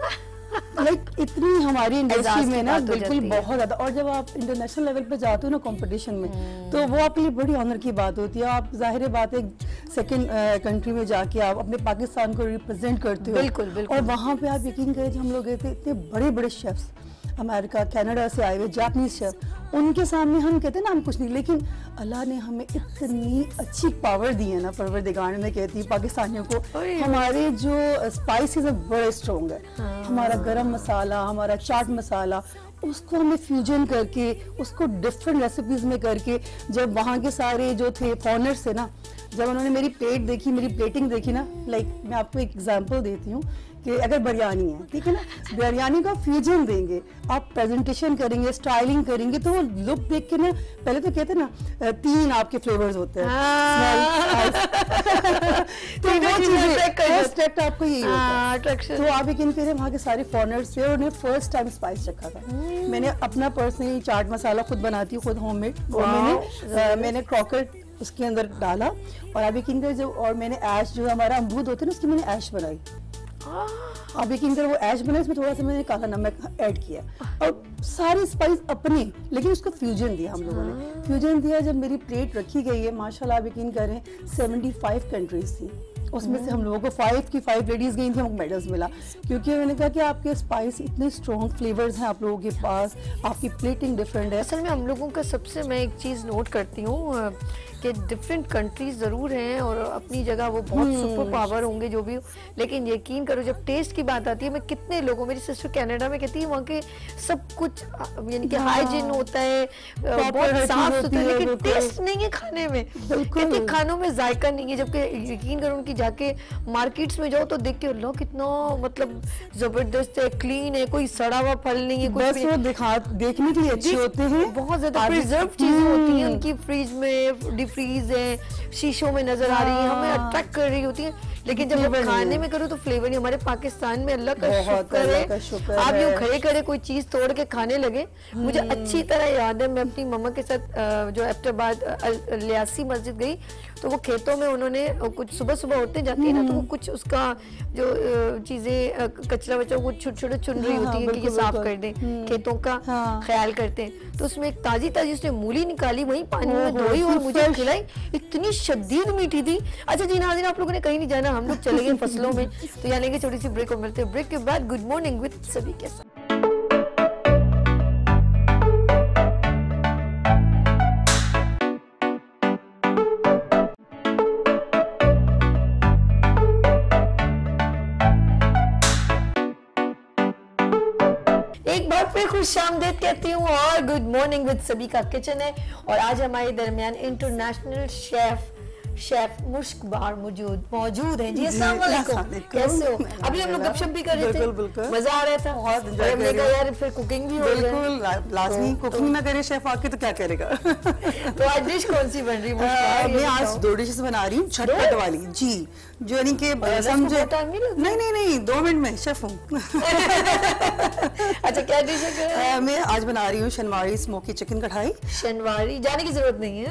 लाइक इतनी हमारी इंडस्ट्री में ना बिल्कुल बहुत ज्यादा। और जब आप इंटरनेशनल लेवल पे जाते हो ना कंपटीशन में, तो वो आपके लिए बड़ी ऑनर की बात होती है। आप जाहिर बात है सेकंड कंट्री में जाके आप अपने पाकिस्तान को रिप्रेजेंट करते हो। बिल्कुल बिल्कुल। और वहाँ पे आप यकीन करें, हम लोग गए थे, इतने बड़े बड़े शेफ्स अमेरिका कनाडा से आए हुए जापानीज शेफ, उनके सामने हम कहते हैं ना हम कुछ नहीं, लेकिन अल्लाह ने हमें इतनी अच्छी पावर दी है ना, परवरदिगार ने कहती है पाकिस्तानियों को। हमारे जो स्पाइसेस है बड़े स्ट्रॉन्ग है। हमारा गरम मसाला, हमारा चाट मसाला, उसको हमें फ्यूजन करके, उसको डिफरेंट रेसिपीज में करके, जब वहाँ के सारे जो थे फॉरनर्स थे ना, जब उन्होंने मेरी प्लेट देखी, मेरी प्लेटिंग देखी ना, लाइक मैं आपको एक एग्जांपल देती हूँ कि अगर बिरयानी है, ठीक है ना, बिरयानी का फ्यूजन देंगे, आप प्रेजेंटेशन करेंगे, स्टाइलिंग करेंगे, तो वो लुक देख के ना, पहले तो कहते हैं ना 3 आपके फ्लेवर्स होते हैं, तो वो चीज़ें आपको यही होता है। तो आप यकीन करें वहाँ के सारे फॉरनर्स थे और उन्हें फर्स्ट टाइम स्पाइस चखा था। मैंने अपना पर्सनली चाट मसाला खुद बनाती हूँ, खुद होममेड, और मैंने क्रॉकर उसके अंदर डाला, और आप यकीन करें जो, और मैंने ऐश जो हमारा अमरूद होते हैं ना, उसकी मैंने ऐश बनाई। आप यकीन करें वो ऐश बनाई, इसमें थोड़ा सा मैंने काला नमक ऐड किया और सारी स्पाइस अपनी, लेकिन उसको फ्यूजन दिया हम लोगों ने। फ्यूजन दिया, जब मेरी प्लेट रखी गई है माशाल्लाह, आप यकीन करें 75 कंट्रीज थी उसमें से हम लोगों को 5 की 5 लेडीज गई थी, हमको मेडल्स मिला, क्योंकि मैंने कहा कि आपके स्पाइस इतने स्ट्रॉन्ग फ्लेवर्स हैं आप लोगों के पास, आपकी प्लेटिंग डिफरेंट है। असल में हम लोगों का सबसे, मैं एक चीज़ नोट करती हूँ कि डिफरेंट कंट्रीज ज़रूर हैं और अपनी जगह वो बहुत सुपर पावर होंगे जो भी हो, लेकिन यकीन करो जब टेस्ट की बात आती है, मैं कितने लोगों, मेरी सिस्टर कनाडा में कहती है वहाँ के सब कुछ यानी कि हाइजीन होता है, बहुत साफ सुथरा, लेकिन टेस्ट नहीं है खाने में, कहते खानों में जायका नहीं है। जबकि यकीन करो उनकी जाके मार्केट्स में जाओ तो देखते हो लो कितना मतलब जबरदस्त है, क्लीन है, कोई सड़ा हुआ फल नहीं है, बस वो देखने के लिए अच्छे होते हैं, बहुत ज्यादा प्रिजर्व चीजें होती हैं उनकी, फ्रिज में फ्रीज है, शीशों में नजर आ रही है, हमें अट्रैक्ट कर रही होती है, लेकिन जब खाने में करो तो फ्लेवर नहीं। हमारे पाकिस्तान में अल्लाह का शुक्र है, आप यूं खड़े खड़े कोई चीज तोड़ के खाने लगे। मुझे अच्छी तरह याद है, मैं अपनी मम्मा के साथ जो एबटाबाद लियासी मस्जिद गई तो वो खेतों में उन्होंने कुछ सुबह सुबह होते जाती है ना, तो वो कुछ उसका जो चीजें कचरा वचरा वो छोटे चुन रही होती है कि ये साफ कर दें, खेतों का ख्याल करते हैं, तो उसमें एक ताजी ताजी उसने मूली निकाली, वही पानी में धोई और मुझे खिलाई, इतनी शदीद मीठी थी। अच्छा जी नाज़रीन, आप लोगों ने कहीं नहीं जाना, हम लोग चले गए फसलों में, तो यहाँ लेंगे छोटी सी ब्रेक और मिलते हैं ब्रेक के बाद गुड मॉर्निंग विद सभी के साथ। खुशामदीद कहती हूँ और गुड मॉर्निंग विद सभी का किचन है, और आज हमारे दरमियान इंटरनेशनल शेफ मुश्क बार मौजूद है। जी अस्सलाम वालेकुम, कैसे हो? अभी हम लोग गपशप भी कर रहे थे, मजा आ रहा था, बहुत एंजॉय कर रहे हैं यार, फिर कुकिंग भी हो रही है, बिल्कुल लाजमी, कुकिंग ना करे शेफ आके तो क्या करेगा। तो आज डिश कौन सी बन रही है? मैं आज 2 डिशेस बना रही हूँ झटपट वाली जी, जो यानी कि समझे नहीं 2 मिनट में शेफ हूँ। अच्छा क्या डिश है? मैं आज बना रही हूँ शनवारी स्मोकी चिकन कढ़ाई। शनवारी जाने की जरूरत नहीं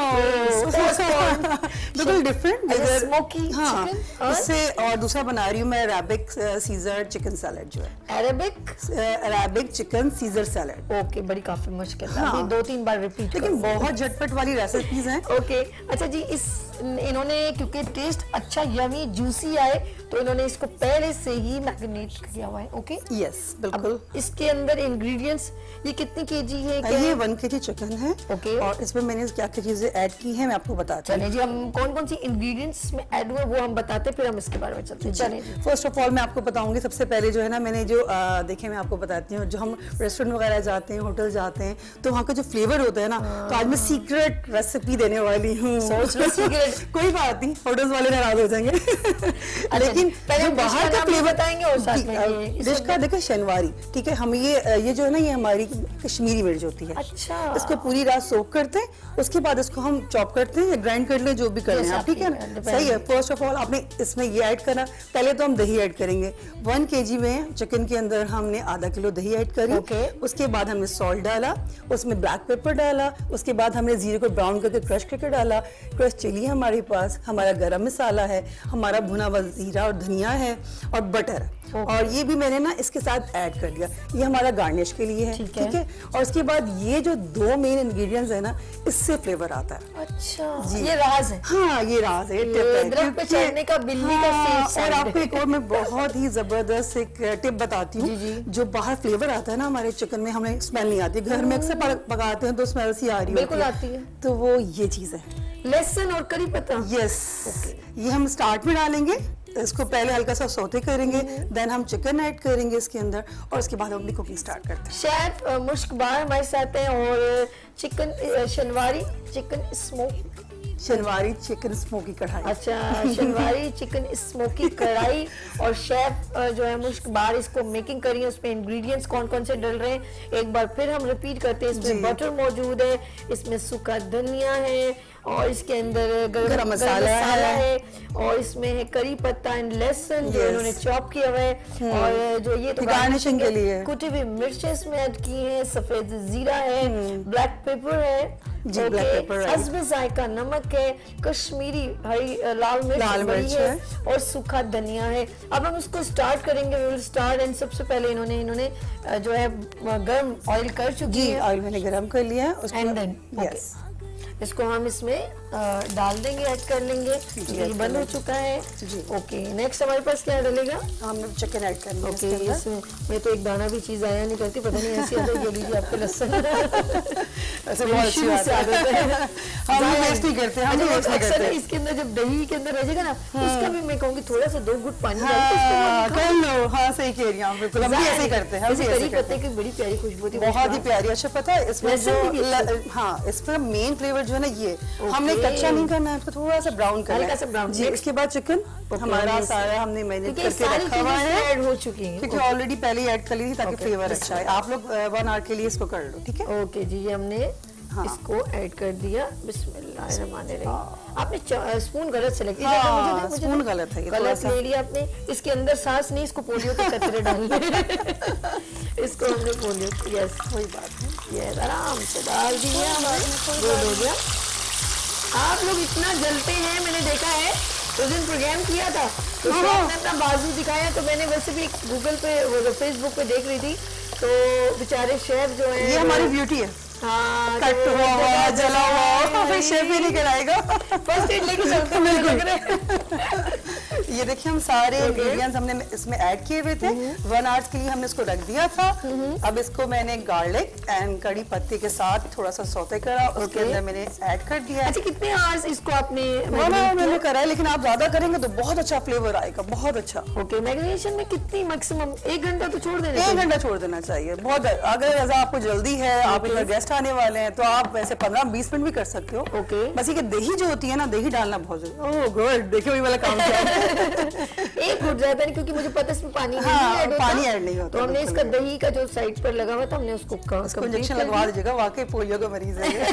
है, बिल्कुल डिफरेंट स्मोकी चिकन। इससे और दूसरा बना रही हूँ मैं अरेबिक सीजर चिकन सैलेड, जो है Arabic chicken Caesar salad. Okay, बड़ी काफी मुश्किल है, 2-3 बार रिपीट, लेकिन बहुत झटपट वाली रेसिपीज हैं। ओके अच्छा जी, इन्होंने क्योंकि टेस्ट अच्छा यमी जूसी आए तो इन्होंने इसको पहले से ही मैरिनेट किया हुआ है। ओके यस बिल्कुल। इसके अंदर इंग्रेडिएंट्स ये कितनी केजी है? ये 1 केजी चिकन है। ओके, और इसमें मैंने क्या क्या चीजें ऐड की हैं मैं आपको बताती हूँ। चलिए जी, हम कौन कौन सी इंग्रेडिएंट्स में ऐड हुए वो हम बताते, फिर हम इसके बारे में चलते हैं। चलिए, फर्स्ट ऑफ ऑल मैं आपको बताऊंगी, सबसे पहले जो है ना, मैंने जो देखे मैं आपको बताती हूँ, जो हम रेस्टोरेंट वगैरह जाते हैं, होटल जाते हैं, तो वहाँ का जो फ्लेवर होता है ना, तो आज मैं सीक्रेट रेसिपी देने वाली हूँ। कोई बात नहीं, होटल्स वाले नाराज हो जाएंगे। लेकिन पहले बाहर का फ्लेवर बताएंगे और साथ में डिश का देखो शनवारी, ठीक है, हम ये जो है ना, ये हमारी कश्मीरी मिर्च होती है। अच्छा, इसको पूरी रात सोक करते हैं, उसके बाद इसको हम चॉप करते हैं, ग्राइंड कर ले, जो भी करना है, ठीक है ना, सही है। फर्स्ट ऑफ ऑल आपने इसमें ये ऐड करना, पहले तो हम दही ऐड करेंगे। 1 केजी में चिकन के अंदर हमने आधा किलो दही ऐड करी। उसके बाद हमने सॉल्ट डाला, उसमें ब्लैक पेपर डाला, उसके बाद हमने जीरे को ब्राउन करके क्रश करके डाला, क्रश चिली है हमारे पास, हमारा गरम मसाला है, हमारा भुना हुआ जीरा और धनिया है, और बटर, और ये भी मैंने ना इसके साथ ऐड कर दिया, ये हमारा गार्निश के लिए है, ठीक है। और उसके बाद ये जो 2 मेन इंग्रेडिएंट्स है ना, इससे फ्लेवर आता है। अच्छा जी, ये राज है। हाँ, ये राज है, ये टिप पे चढ़ने का बिल्ली का सेफ। और आपको एक और मैं बहुत ही जबरदस्त एक टिप बताती हूँ, जो बाहर फ्लेवर आता है ना हमारे चिकन में, हमें स्मेल नहीं आती, घर में अक्सर पकाते हैं तो स्मेल सी आ रही बिल्कुल आती है, तो वो ये चीज है, लहसुन और करी पत्ता। यस, ये हम स्टार्ट में डालेंगे, इसको पहले हल्का सा सौते करेंगे, देन हम चिकन ऐड करेंगे इसके अंदर, और उसके बाद हम अपनी कुकिंग स्टार्ट करते हैं। शेफ मुश्क बार हमारे साथ हैं, और चिकन शनवारी चिकन स्मोकी कढ़ाई। अच्छा, शनवारी चिकन स्मोकी कढ़ाई, और शेफ जो है मुश्क बार इसको मेकिंग करी है, उसमें इंग्रेडिएंट्स कौन कौन से डल रहे हैं एक बार फिर हम रिपीट करते हैं। इसमें बटर मौजूद है, इसमें सूखा धनिया है, और इसके अंदर गरम मसाला है, और इसमें है करी पत्ता एंड लहसुन जो इन्होंने चॉप किया हुआ है, और जो ये तो गार्निशिंग के लिए कुटी हुई मिर्चें इसमें ऐड की हैं, सफेद जीरा है, ब्लैक पेपर है, ब्लैक पेपर है, हस्ब जायका नमक है, कश्मीरी हरी लाल मिर्च है, और सूखा धनिया है। अब हम इसको स्टार्ट करेंगे, वी विल स्टार्ट। एंड सबसे पहले इन्होंने जो है गर्म ऑयल कर चुकी है, ऑयल मैंने गरम कर लिया है, एंड देन इसको हम इसमें डाल देंगे, ऐड कर लेंगे। ये बंद हो चुका है। ओके, नेक्स्ट हमारे पास क्या डलेगा? हम चिकन ऐड करेंगे। ओके, इसमें मैं तो एक दाना भी चीज आया नहीं करती, पता नहीं ऐसी आदत ये लीजिए आपके लहसुन ऐसे बहुत अच्छी बात है। हम वेस्ट नहीं करते, हम वेस्ट नहीं करते। इसके अंदर जब दही के अंदर रह जाएगा ना, उसका भी मैं कहूँगी थोड़ा सा 2 घुट पानी कर लो। हाँ, सही कह रही हैं बिल्कुल, हम भी ऐसे ही करते हैं। करी पत्ते की बड़ी प्यारी खुशबू होती है, बहुत ही प्यारी। अच्छा पता है इसमें जो हाँ, इसमें मेन फ्लेवर जो है ना, ये हमने कच्चा नहीं करना है, इसको थोड़ा सा ब्राउन करना है। ब्राउन जी, इसके बाद चिकन हमारा सारा हमने मैरिनेट करके रखा हुआ है, ऐड हो चुकी है क्योंकि ऑलरेडी पहले ऐड कर ली थी ताकि फ्लेवर अच्छा है। आप लोग 1 आवर के लिए इसको कर लो, ठीक है? ओके जी, ये हमने इसको ऐड कर दिया। बिस्मिल्लाहिर्रहमानिर्रहीम। आपने स्पून गलत सेलेक्ट किया, मुझे स्पून गलत है, गलत ले लिया आपने। इसके अंदर सांस नहीं, इसको पोलियो के कतरे डालने इसको हमने पोलियो, यस कोई बात नहीं, ये आराम से डाल दिया, गुड हो गया। आप लोग इतना जलते हैं, मैंने देखा है उस दिन प्रोग्राम किया था तो आपने अपना बाजू दिखाया, तो मैंने वैसे भी गूगल पे फेसबुक पे देख रही थी, तो बेचारे शेफ जो है, ये हमारी ब्यूटी है। हाँ, कट हुआ जला हुआ फिर शेफ ही नहीं कराएगा, फर्स्ट एड लेके चलते बिल्कुल। ये देखिए हम सारे इंग्रेडिएंट्स हमने इसमें ऐड किए हुए थे। 1 आवर के लिए हमने इसको रख दिया था। अब इसको मैंने गार्लिक एंड कड़ी पत्ते के साथ थोड़ा सा सौते करा, उसके अंदर मैंने ऐड कर दिया। अच्छा, कितने आवर्स इसको आपने? 1 आवर मैंने करा है, लेकिन आप ज्यादा करेंगे तो बहुत अच्छा फ्लेवर आएगा, बहुत अच्छा। ओके, मैरिनेशन में कितनी मैक्सिमम 1 घंटा तो छोड़ देना? 1 घंटा छोड़ देना चाहिए। बहुत, अगर आपको जल्दी है, आप इधर गेस्ट आने वाले हैं, तो आप वैसे 15-20 मिनट भी कर सकते हो। ओके, बस ये दही जो होती है ना, दही डालना बहुत जरूरी। ओह गुड, देखिए वही वाला काम किया। एक घुट जाता है क्योंकि मुझे पता है इसमें पानी पानी ऐड नहीं होता, तो हमने इसका दही का जो साइड पर लगा हुआ था, हमने उसको इंजेक्शन लगवा दीजिएगा, वाकई पोलियो का मरीज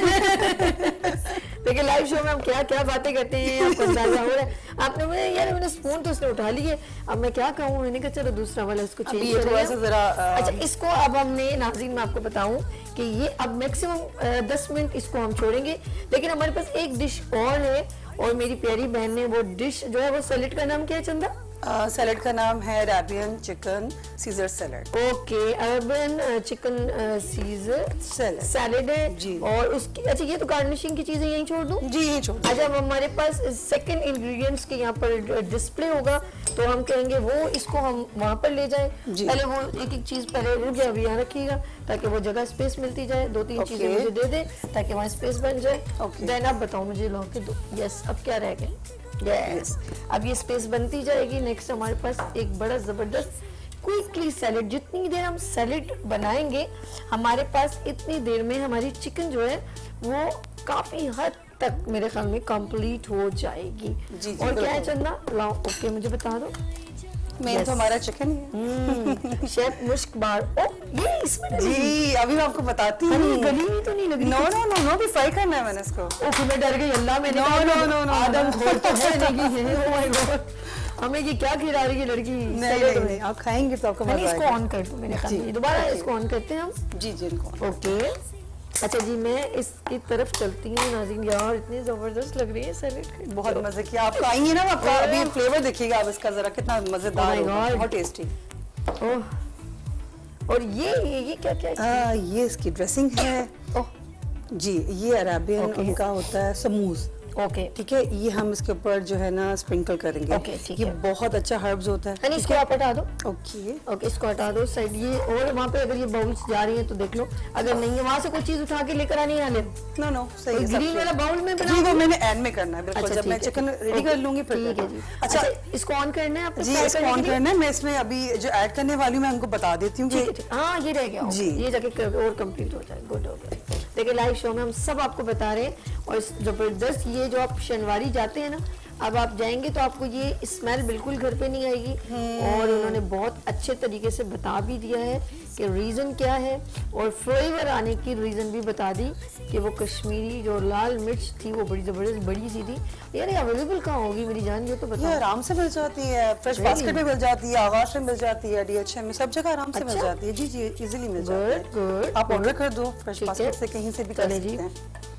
है। देखिए लाइव शो में हम क्या क्या बातें करते हैं, आपको अंदाजा हो रहा है। आपने मुझे यार, मैंने स्पून तो उसने उठा लिए, अब मैं क्या कहूँ, मैंने कहा चलो दूसरा वाला इसको चेंज करेंगे। अच्छा, इसको अब हमने, नाज़रीन मैं आपको बताऊं कि ये अब मैक्सिमम 10 मिनट इसको हम छोड़ेंगे, लेकिन हमारे पास एक डिश और है, और मेरी प्यारी बहन ने वो डिश जो है, वो सैलेड का नाम क्या है चंदा? सैलेड का नाम है Arabian chicken Caesar salad. Okay, Arabian chicken Caesar salad है जी। और उसकी, अच्छा ये तो गार्निशिंग की चीजें यहीं छोड़ दूं? जी यहीं छोड़। अच्छा, अब हमारे पास सेकंड इंग्रेडिएंट्स के यहाँ पर डिस्प्ले होगा, तो हम कहेंगे वो इसको हम वहाँ पर ले जाएं। पहले वो एक चीज पहले रुक जाए, अभी यहाँ रखिएगा, ताकि वो जगह स्पेस मिलती जाए। 2-3 चीजें मुझे दे दे ताकि वहाँ स्पेस बन जाए। देन आप बताओ मुझे, लो के दो। यस, अब क्या रह गया? यस, अब ये स्पेस बनती जाएगी। नेक्स्ट हमारे पास एक बड़ा जबरदस्त क्विकली सैलेड। जितनी देर हम सैलेड बनाएंगे, हमारे पास इतनी देर में हमारी चिकन जो है वो काफी हद तक मेरे ख्याल में कंप्लीट हो जाएगी। जी, और क्या है चंदा? लाओ, ओके, मुझे बता दो। मेन तो हमारा चिकन है। शेफ मुश्क बार। ओ, ये इसमें जी अभी मैं आपको बताती हूँ। गली में तो नहीं लगी? नो नो नो नो, भी फ्राई करना है मैंने इसको। ओके, मैं डर गई, अल्लाह मैंने नो नो नो नो, आदम खोल तो है नहीं। ओह माय गॉड, हमें ये क्या खिला रही है लड़की? नहीं, आप खाएंगे तो आपको मजा आएगा। इसको ऑन कर दो मेरे ख्याल में। दोबारा इसको ऑन करते हैं हम। जी जी, इनको। ओके, अच्छा जी, मैं इसकी तरफ चलती हूँ। नाज़रीन यार, इतनी जबरदस्त लग रही है सैलेड, बहुत मजे की। आप आएंगे ना, आपका अभी फ्लेवर देखिएगा आप इसका, जरा कितना मजेदार है, बहुत टेस्टी। और ये क्या क्या है? ये इसकी ड्रेसिंग है। जी, ये अरेबियन उनका होता है समूस। ओके, ठीक है, ये हम इसके ऊपर जो है ना स्प्रिंकल करेंगे। ओके, ठीक ये है। बहुत अच्छा हर्ब्स होता है। इसको आप हटा दो। ओके ओके, इसको हटा दो साइड। ये और वहाँ पे अगर ये बाउल्स जा रही हैं तो देख लो, अगर नहीं है वहाँ से कोई चीज उठा के लेकर आनी है। नो नो, सही है। ग्रीन वाला बाउल में बना, जी वो मैंने एंड में करना है बिल्कुल, जब मैं चिकन रेडी कर लूंगी फिर। ठीक है जी। अच्छा, इसको ऑन करना है आपको? जी इसको ऑन करना है। मैं इसमें अभी जो ऐड करने वाली हूँ मैं उनको बता देती हूँ। हाँ, ये रह गया जी, ये जाके और कंप्लीट हो जाए। गुड हो गया। देखिए लाइव शो में हम सब आपको बता रहे हैं, और जबरदस्त ये जो आप शनिवारी जाते हैं ना, अब आप जाएंगे तो आपको ये स्मेल बिल्कुल घर पे नहीं आएगी। और उन्होंने बहुत अच्छे तरीके से बता भी दिया है कि रीज़न क्या है, और फ्लेवर आने की रीज़न भी बता दी कि वो कश्मीरी जो लाल मिर्च थी वो बड़ी ज़बरदस्त बड़ी सी थी। यार ये अवेलेबल कहाँ होगी मेरी जान, ये तो बताओ। ये आराम से मिल जाती है, फ्रेश बास्केट में मिल जाती है, आवाज में मिल जाती है, DHM में, सब जगह आराम से मिल जाती है। जी जी, इजीली मिल जाती है। गुड, आप ऑर्डर कर दो फ्रेश बास्केट से, कहीं से भी कर सकते हैं।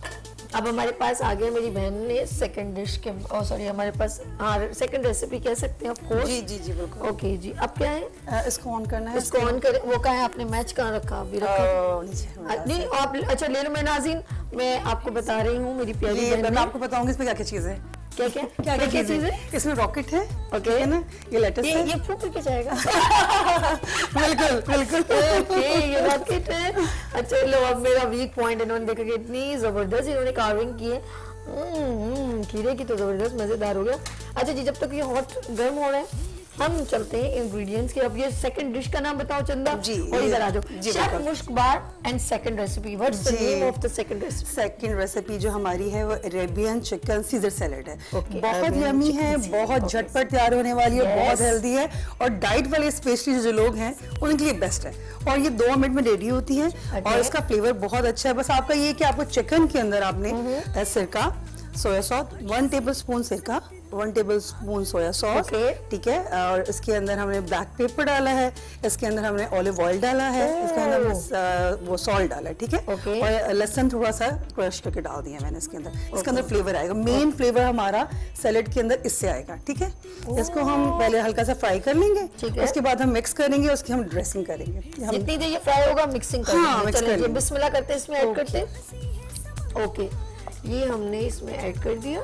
अब हमारे पास आ गया, मेरी बहन ने सेकंड डिश के, सॉरी हमारे पास सेकंड रेसिपी कह सकते हैं ऑफ कोर्स। जी जी जी बिल्कुल। ओके जी, अब क्या है? इसको ऑन करना है। इसको ऑन करें। वो कहाँ है? आपने मैच कहाँ रखा? अभी रखा नहीं आप, अच्छा ले लो। मैं नाज़रीन, मैं आपको बता रही हूँ, मेरी प्यारी बहन, मैं आपको बताऊंगी इसमें क्या क्या चीज़ है। क्या क्या क्या क्या चीज़ है? इसमें रॉकेट है, ओके है ना, ये लेटस है, ये फूक के जाएगा। बिल्कुल बिल्कुल। ओके ये रॉकेट है। अच्छा लो, अब मेरा वीक पॉइंट इन्होंने देखा कि इतनी जबरदस्त इन्होंने कार्विंग की है। खीरे की तो जबरदस्त मजेदार हो गया। अच्छा जी, जब तक ये हॉट गर्म हो रहा है हम चलते हैं इंग्रेडिएंट्स के। अब ये सेकंड डिश का नाम बताओ चंदा जी, और इधर आ जाओ। शेफ मुश्कबार and second recipe, what's the name of the second recipe? Second recipe जो हमारी है वो अरेबियन चिकन सीजर सैलेड है। बहुत यमी है, बहुत झटपट तैयार होने वाली है, बहुत हेल्दी है और डाइट वाले स्पेशली जो लोग हैं उनके लिए बेस्ट है। और ये 2 मिनट में रेडी होती है और इसका फ्लेवर बहुत अच्छा है। बस आपका ये कि आपको चिकन के अंदर आपने सिरका, सोया सॉस, 1 टेबलस्पून सिरका, 1 टेबलस्पून सोया सॉस, ठीक है, और इसके अंदर हमने ब्लैक पेपर डाला है, इसके अंदर हमने ऑलिव ऑयल डाला है, इसके अंदर वो सॉल्ट डाला है, ठीक है, और लहसुन थोड़ा सा क्रश करके डाल दिया मैंने इसके अंदर। इसके अंदर फ्लेवर आएगा, मेन फ्लेवर हमारा सैलेड के अंदर इससे आएगा, ठीक है। इसको हम पहले हल्का सा फ्राई कर लेंगे, उसके बाद हम मिक्स करेंगे, उसकी हम ड्रेसिंग करेंगे। जितनी देर ये फ्राई होगा मिक्सिंग करेंगे। चलिए बिस्मिल्लाह करते हैं, इसमें ऐड करते हैं। ओके, ये हमने इसमें ऐड कर दिया।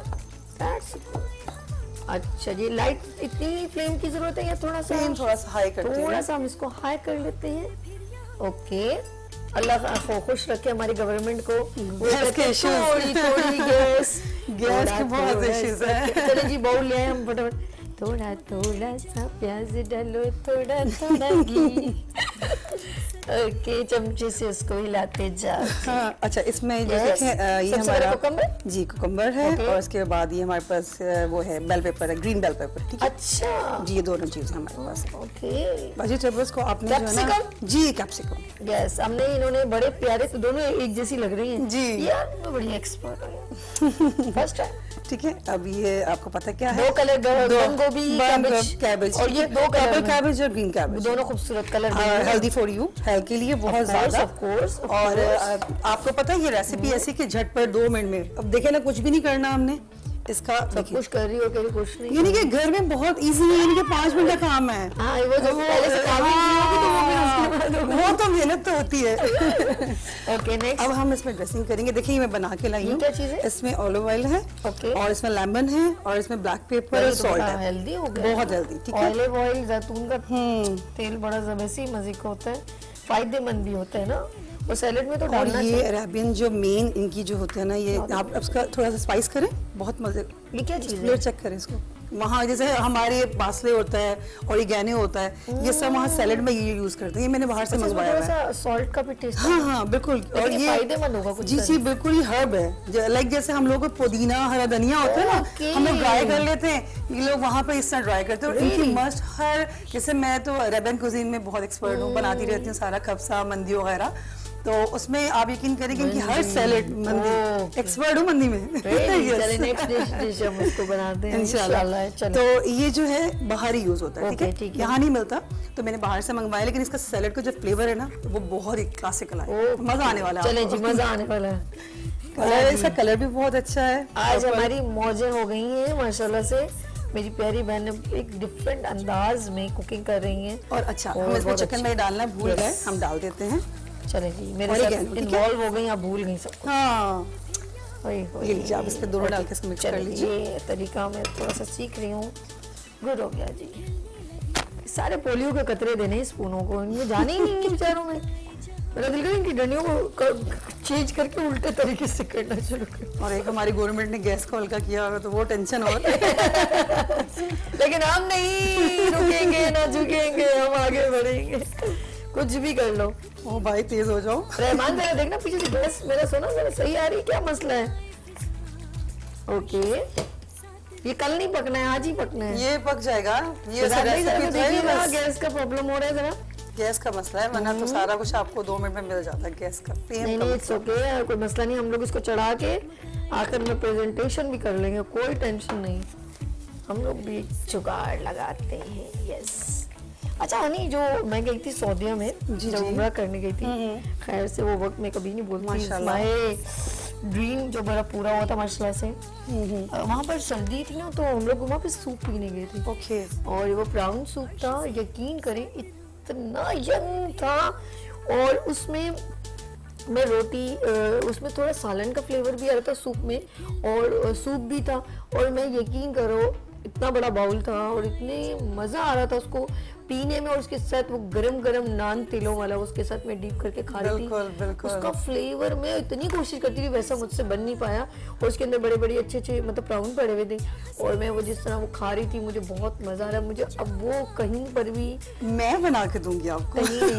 अच्छा जी, लाइट इतनी फ्लेम की जरूरत है या थोड़ा सा हाई करते हैं? थोड़ा सा हम इसको हाई कर लेते हैं। ओके, अल्लाह खुश रखे हमारी गवर्नमेंट को। थोड़ी गैस के बहुत इश्यूज है। चलिए जी, बाउल ले आए हम फटाफट। थोड़ा थोड़ा सा प्याज डालो, थोड़ा थोड़ा घी। ओके, चमचे से उसको हिलाते जाओ। हाँ, अच्छा, इसमें जो देखें ये हमारा जी कुकम्बर है और इसके बाद ये हमारे पास वो है बेल पेपर है, ग्रीन बेल पेपर, ठीक है। अच्छा जी, ये दोनों चीजें हमारे पास। ओके, वेजिटेबल्स को आपने जो है ना जी कैप्सिकम, यस, हमने इन्होंने बड़े प्यारे, तो दोनों एक जैसी लग रही हैं जी। यार मैं बड़ी एक्सपर्ट हूँ, फर्स्ट टाइम। ठीक है, अब ये आपको पता क्या है? 2 कलर, गोभी, कैबेज, और ये 2 कलर, कैबेज और ग्रीन कैबेज, दोनों खूबसूरत colour. Healthy for you, health के लिए बहुत ज्यादा। और आपको पता है ये रेसिपी ऐसी कि झटपट 2 मिनट में। अब देखे ना, कुछ भी नहीं करना हमने, इसका सब कुछ कर रही हो, कहीं कुछ नहीं, यानी कि घर में बहुत इजी है, यानी कि 5 मिनट का काम है। हाँ, वो जो पहले से काम वो तो मेहनत तो होती है। ओके, नेक्स्ट अब हम इसमें ड्रेसिंग करेंगे। देखिए, मैं बना के लाई हूँ। क्या चीज़ है? इसमें ऑलिव ऑयल है, और इसमें लेमन है, और इसमें ब्लैक पेपर और सॉल्ट है। हेल्दी हो गया, बहुत हेल्दी, ठीक है। ऑलिव ऑयल, जैतून का तेल बड़ा जबरदस्त मजे का होता है, फायदेमंद भी होता है ना, और सैलेड में तो डालना चाहिए। ये अरेबियन जो मेन इनकी जो होते हैं ना, ये आप इसका थोड़ा सा स्पाइस करें, बहुत मजे। ये क्या चीज़ है? चेक करें इसको। वहाँ जैसे हमारे बासले होता है और ऑरिगेनो होता है, ये सब वहाँ सैलेड में ये यूज करते हैं। ये मैंने बाहर से मंगवाया है। सॉल्ट का भी टेस्ट। हाँ हाँ बिल्कुल, और ये फायदेमंद होगा कुछ। जी जी बिल्कुल, ये हर्ब है, लाइक जैसे हम लोग को पुदीना, हरा धनिया होता है ना, हम लोग ड्राई कर लेते हैं, ये लोग वहाँ पे इस तरह ड्राई करते हैं। और इनकी मस्ट हर, जैसे मैं तो अरेबियन कुजीन में बहुत एक्सपर्ट हूँ, बनाती रहती हूँ सारा कब्सा, मंदी वगैरह, तो उसमें आप यकीन करेंगे कि हर सैलेड मंदी, एक्सपर्ट हूँ मंदी में। चलिए नेक्स्ट डिश हम इसको बनाते हैं इंशाल्लाह। तो ये जो है बाहर ही यूज होता है, ठीक है, यहाँ नहीं मिलता, तो मैंने बाहर से मंगवाया, लेकिन इसका सैलेड का जो फ्लेवर है ना वो बहुत ही क्लासिकल है, मजा आने वाला है। चले जी, मजा आने वाला है। कलर, इसका कलर भी बहुत अच्छा है। आज हमारी मौजें हो गई हैं माशाल्लाह से। मेरी प्यारी बहन एक डिफरेंट अंदाज में कुकिंग कर रही हैं। और अच्छा, हम इसमें चिकन में डालना भूल गए, हम डाल देते हैं। चले जी, मेरे साथ इन्वॉल्व हो गई, आप भूल गई सब। हाँ, ये लीजिए, आप इसमें दोनों डाल के इसको मिक्स कर लीजिए। ये तरीका मैं थोड़ा सा सीख रही हूँ, गुड हो गया जी। सारे पोलियो के कतरे देने हैं स्पूनों को, इनमें जाने ही नहीं है बेचारों में। मेरा दिल करें कि डंडियों को चेंज करके उल्टे तरीके से करना शुरू कर। और एक हमारी गवर्नमेंट ने गैस को हल्का किया होगा, तो वो टेंशन और। लेकिन हम नहीं रुकेंगे, ना झुकेंगे, हम आगे बढ़ेंगे, कुछ भी कर लो। ओ भाई, तेज हो जाओ। रहमान जरा देखना पीछे से गैस मेरा सोना जरा सही आ रही, क्या मसला है? ओके, ये कल नहीं पकना है, आज ही पकना है। ये पक जाएगा, ये गैस का प्रॉब्लम हो रहा है, जरा गैस का मसला है, वरना तो सारा कुछ आपको 2 मिनट में मिल जाता है गैस का। नहीं नहीं, इट्स ओके, कोई मसला नहीं, हम लोग इसको चढ़ा के आखिर में प्रेजेंटेशन भी कर लेंगे, कोई टेंशन नहीं, हम लोग भी जुगाड़ लगाते हैं। यस। अच्छा हनी, जो मैं गई थी सऊदीया में, जब उम्रा करने गई थी, खैर से वो वक्त मैं कभी नहीं भूलती। ड्रीम जो मेरा पूरा हुआ था माशाल्लाह से। वहाँ पर सर्दी थी ना, तो हम लोग वहाँ पे सूप पीने गए थे। ओके। और वो प्राउन सूप था, यकीन करें इतना यंग था, और उसमें मैं रोटी, उसमें थोड़ा सालन का फ्लेवर भी आ रहा था सूप में, और सूप भी था, और मैं यकीन करो इतना बड़ा बाउल था और इतने मज़ा आ रहा था उसको पीने में, और उसके साथ वो गरम गरम नान तिलों वाला उसके साथ मैं डीप करके खा रही थी। उसका फ्लेवर मैं इतनी कोशिश करती थी, वैसा मुझसे बन नहीं पाया, और उसके अंदर बड़े बड़े अच्छे अच्छे मतलब प्राउन पड़े हुए थे, और मैं वो जिस तरह वो खा रही थी मुझे बहुत मजा आ रहा। मुझे अब वो कहीं पर भी मैं बना के दूंगी आपको।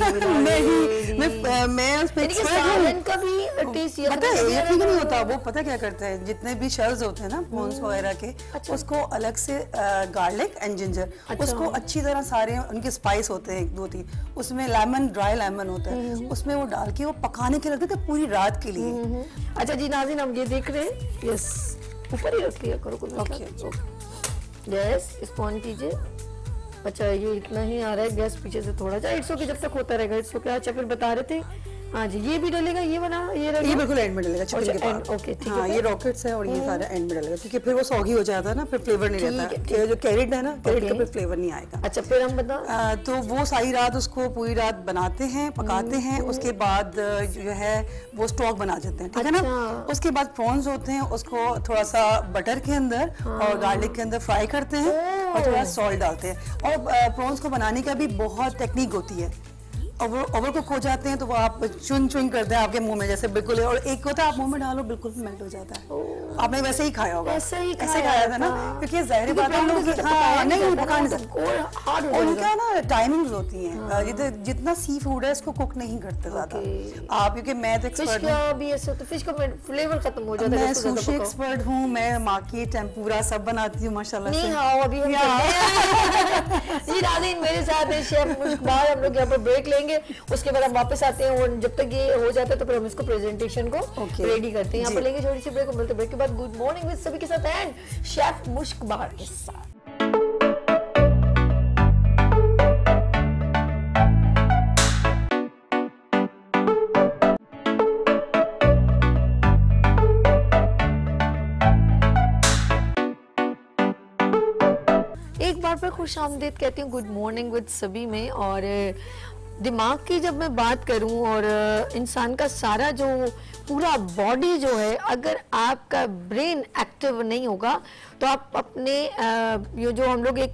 मैं उस पे सालन का भी टेस्ट नहीं होता। वो पता क्या करते हैं, जितने भी शेल्स होते हैं ना प्रॉन्स वगैरह के, उसको अलग से गार्लिक एंड जिंजर, उसको अच्छी तरह सारे उनके स्पाइस होते हैं 1-2-3, उसमें लेमन, ड्राई लेमन होता है, उसमें वो डाल के वो पकाने के रखते थे पूरी रात के लिए। अच्छा जी नाज़रीन, हम ये देख रहे हैं, यस ऊपर ही रख लिया करो कुछ। गैस इसको ऑन कीजिए। अच्छा ये इतना ही आ रहा है, गैस पीछे से थोड़ा सा, 100 के जब तक होता रहेगा 100 के। अच्छा फिर बता रहे थे, हाँ जी ये भी डलेगा, ये बना ये बिल्कुल एंड में डलेगा चिकन के बाद। ओके ठीक है। हाँ ये रॉकेट्स है और ये सारा एंड में डलेगा, क्योंकि फिर वो सॉगी हो जाता है ना, फिर फ्लेवर नहीं रहता। जो कैरेट है ना, कैरेट का फिर फ्लेवर नहीं आएगा। अच्छा फिर हम बता, तो वो सारी रात उसको पूरी रात बनाते हैं, पकाते हैं, उसके बाद जो है वो स्टॉक बना देते हैं, ठीक है ना। उसके बाद प्रॉन्स होते हैं, उसको थोड़ा सा बटर के अंदर और गार्लिक के अंदर फ्राई करते हैं, और थोड़ा सॉल्ट डालते हैं। और प्रॉन्स को बनाने का भी बहुत टेक्निक होती है। ओवर कुक हो जाते हैं तो वो आप चुन चुन करते हैं आपके मुंह में, जैसे बिल्कुल। और एक होता है आप मुंह में डालो बिल्कुल मेल्ट हो जाता है। आपने वैसे ही खाया होगा, ऐसे खाया था ना, क्योंकि जाहिर बात है लोग नहीं पका नहीं सकते। और उनका ना टाइमिंग्स होती हैं, जितना सी फूड है इसको कुक नहीं करते ज्यादा आप, क्योंकि मैं तो एक्सपर्ट हूँ, फिश का फ्लेवर खत्म हो जाता है। मैं सुशी एक्सपर्ट हूँ, मैं माकी टेम्पुरा सब बनाती हूँ माशाल्लाह से। अभी मेरे साथ है शेफ मुश्कबार, हम लोग यहाँ पर ब्रेक लेंगे, उसके बाद हम वापस आते हैं, और जब तक ये हो जाता है तो फिर हम इसको प्रेजेंटेशन को रेडी करते हैं। यहाँ पर लेंगे छोटी सी ब्रेक, मिलते ब्रेक के बाद गुड मॉर्निंग विद सभी के साथ एंड शेफ मुश्कबार के साथ। एक बार फिर खुश आमदीद कहती हूँ गुड मॉर्निंग विद सभी में। और दिमाग की जब मैं बात करूं, और इंसान का सारा जो पूरा बॉडी जो है, अगर आपका ब्रेन एक्टिव नहीं होगा तो आप अपने ये जो हम लोग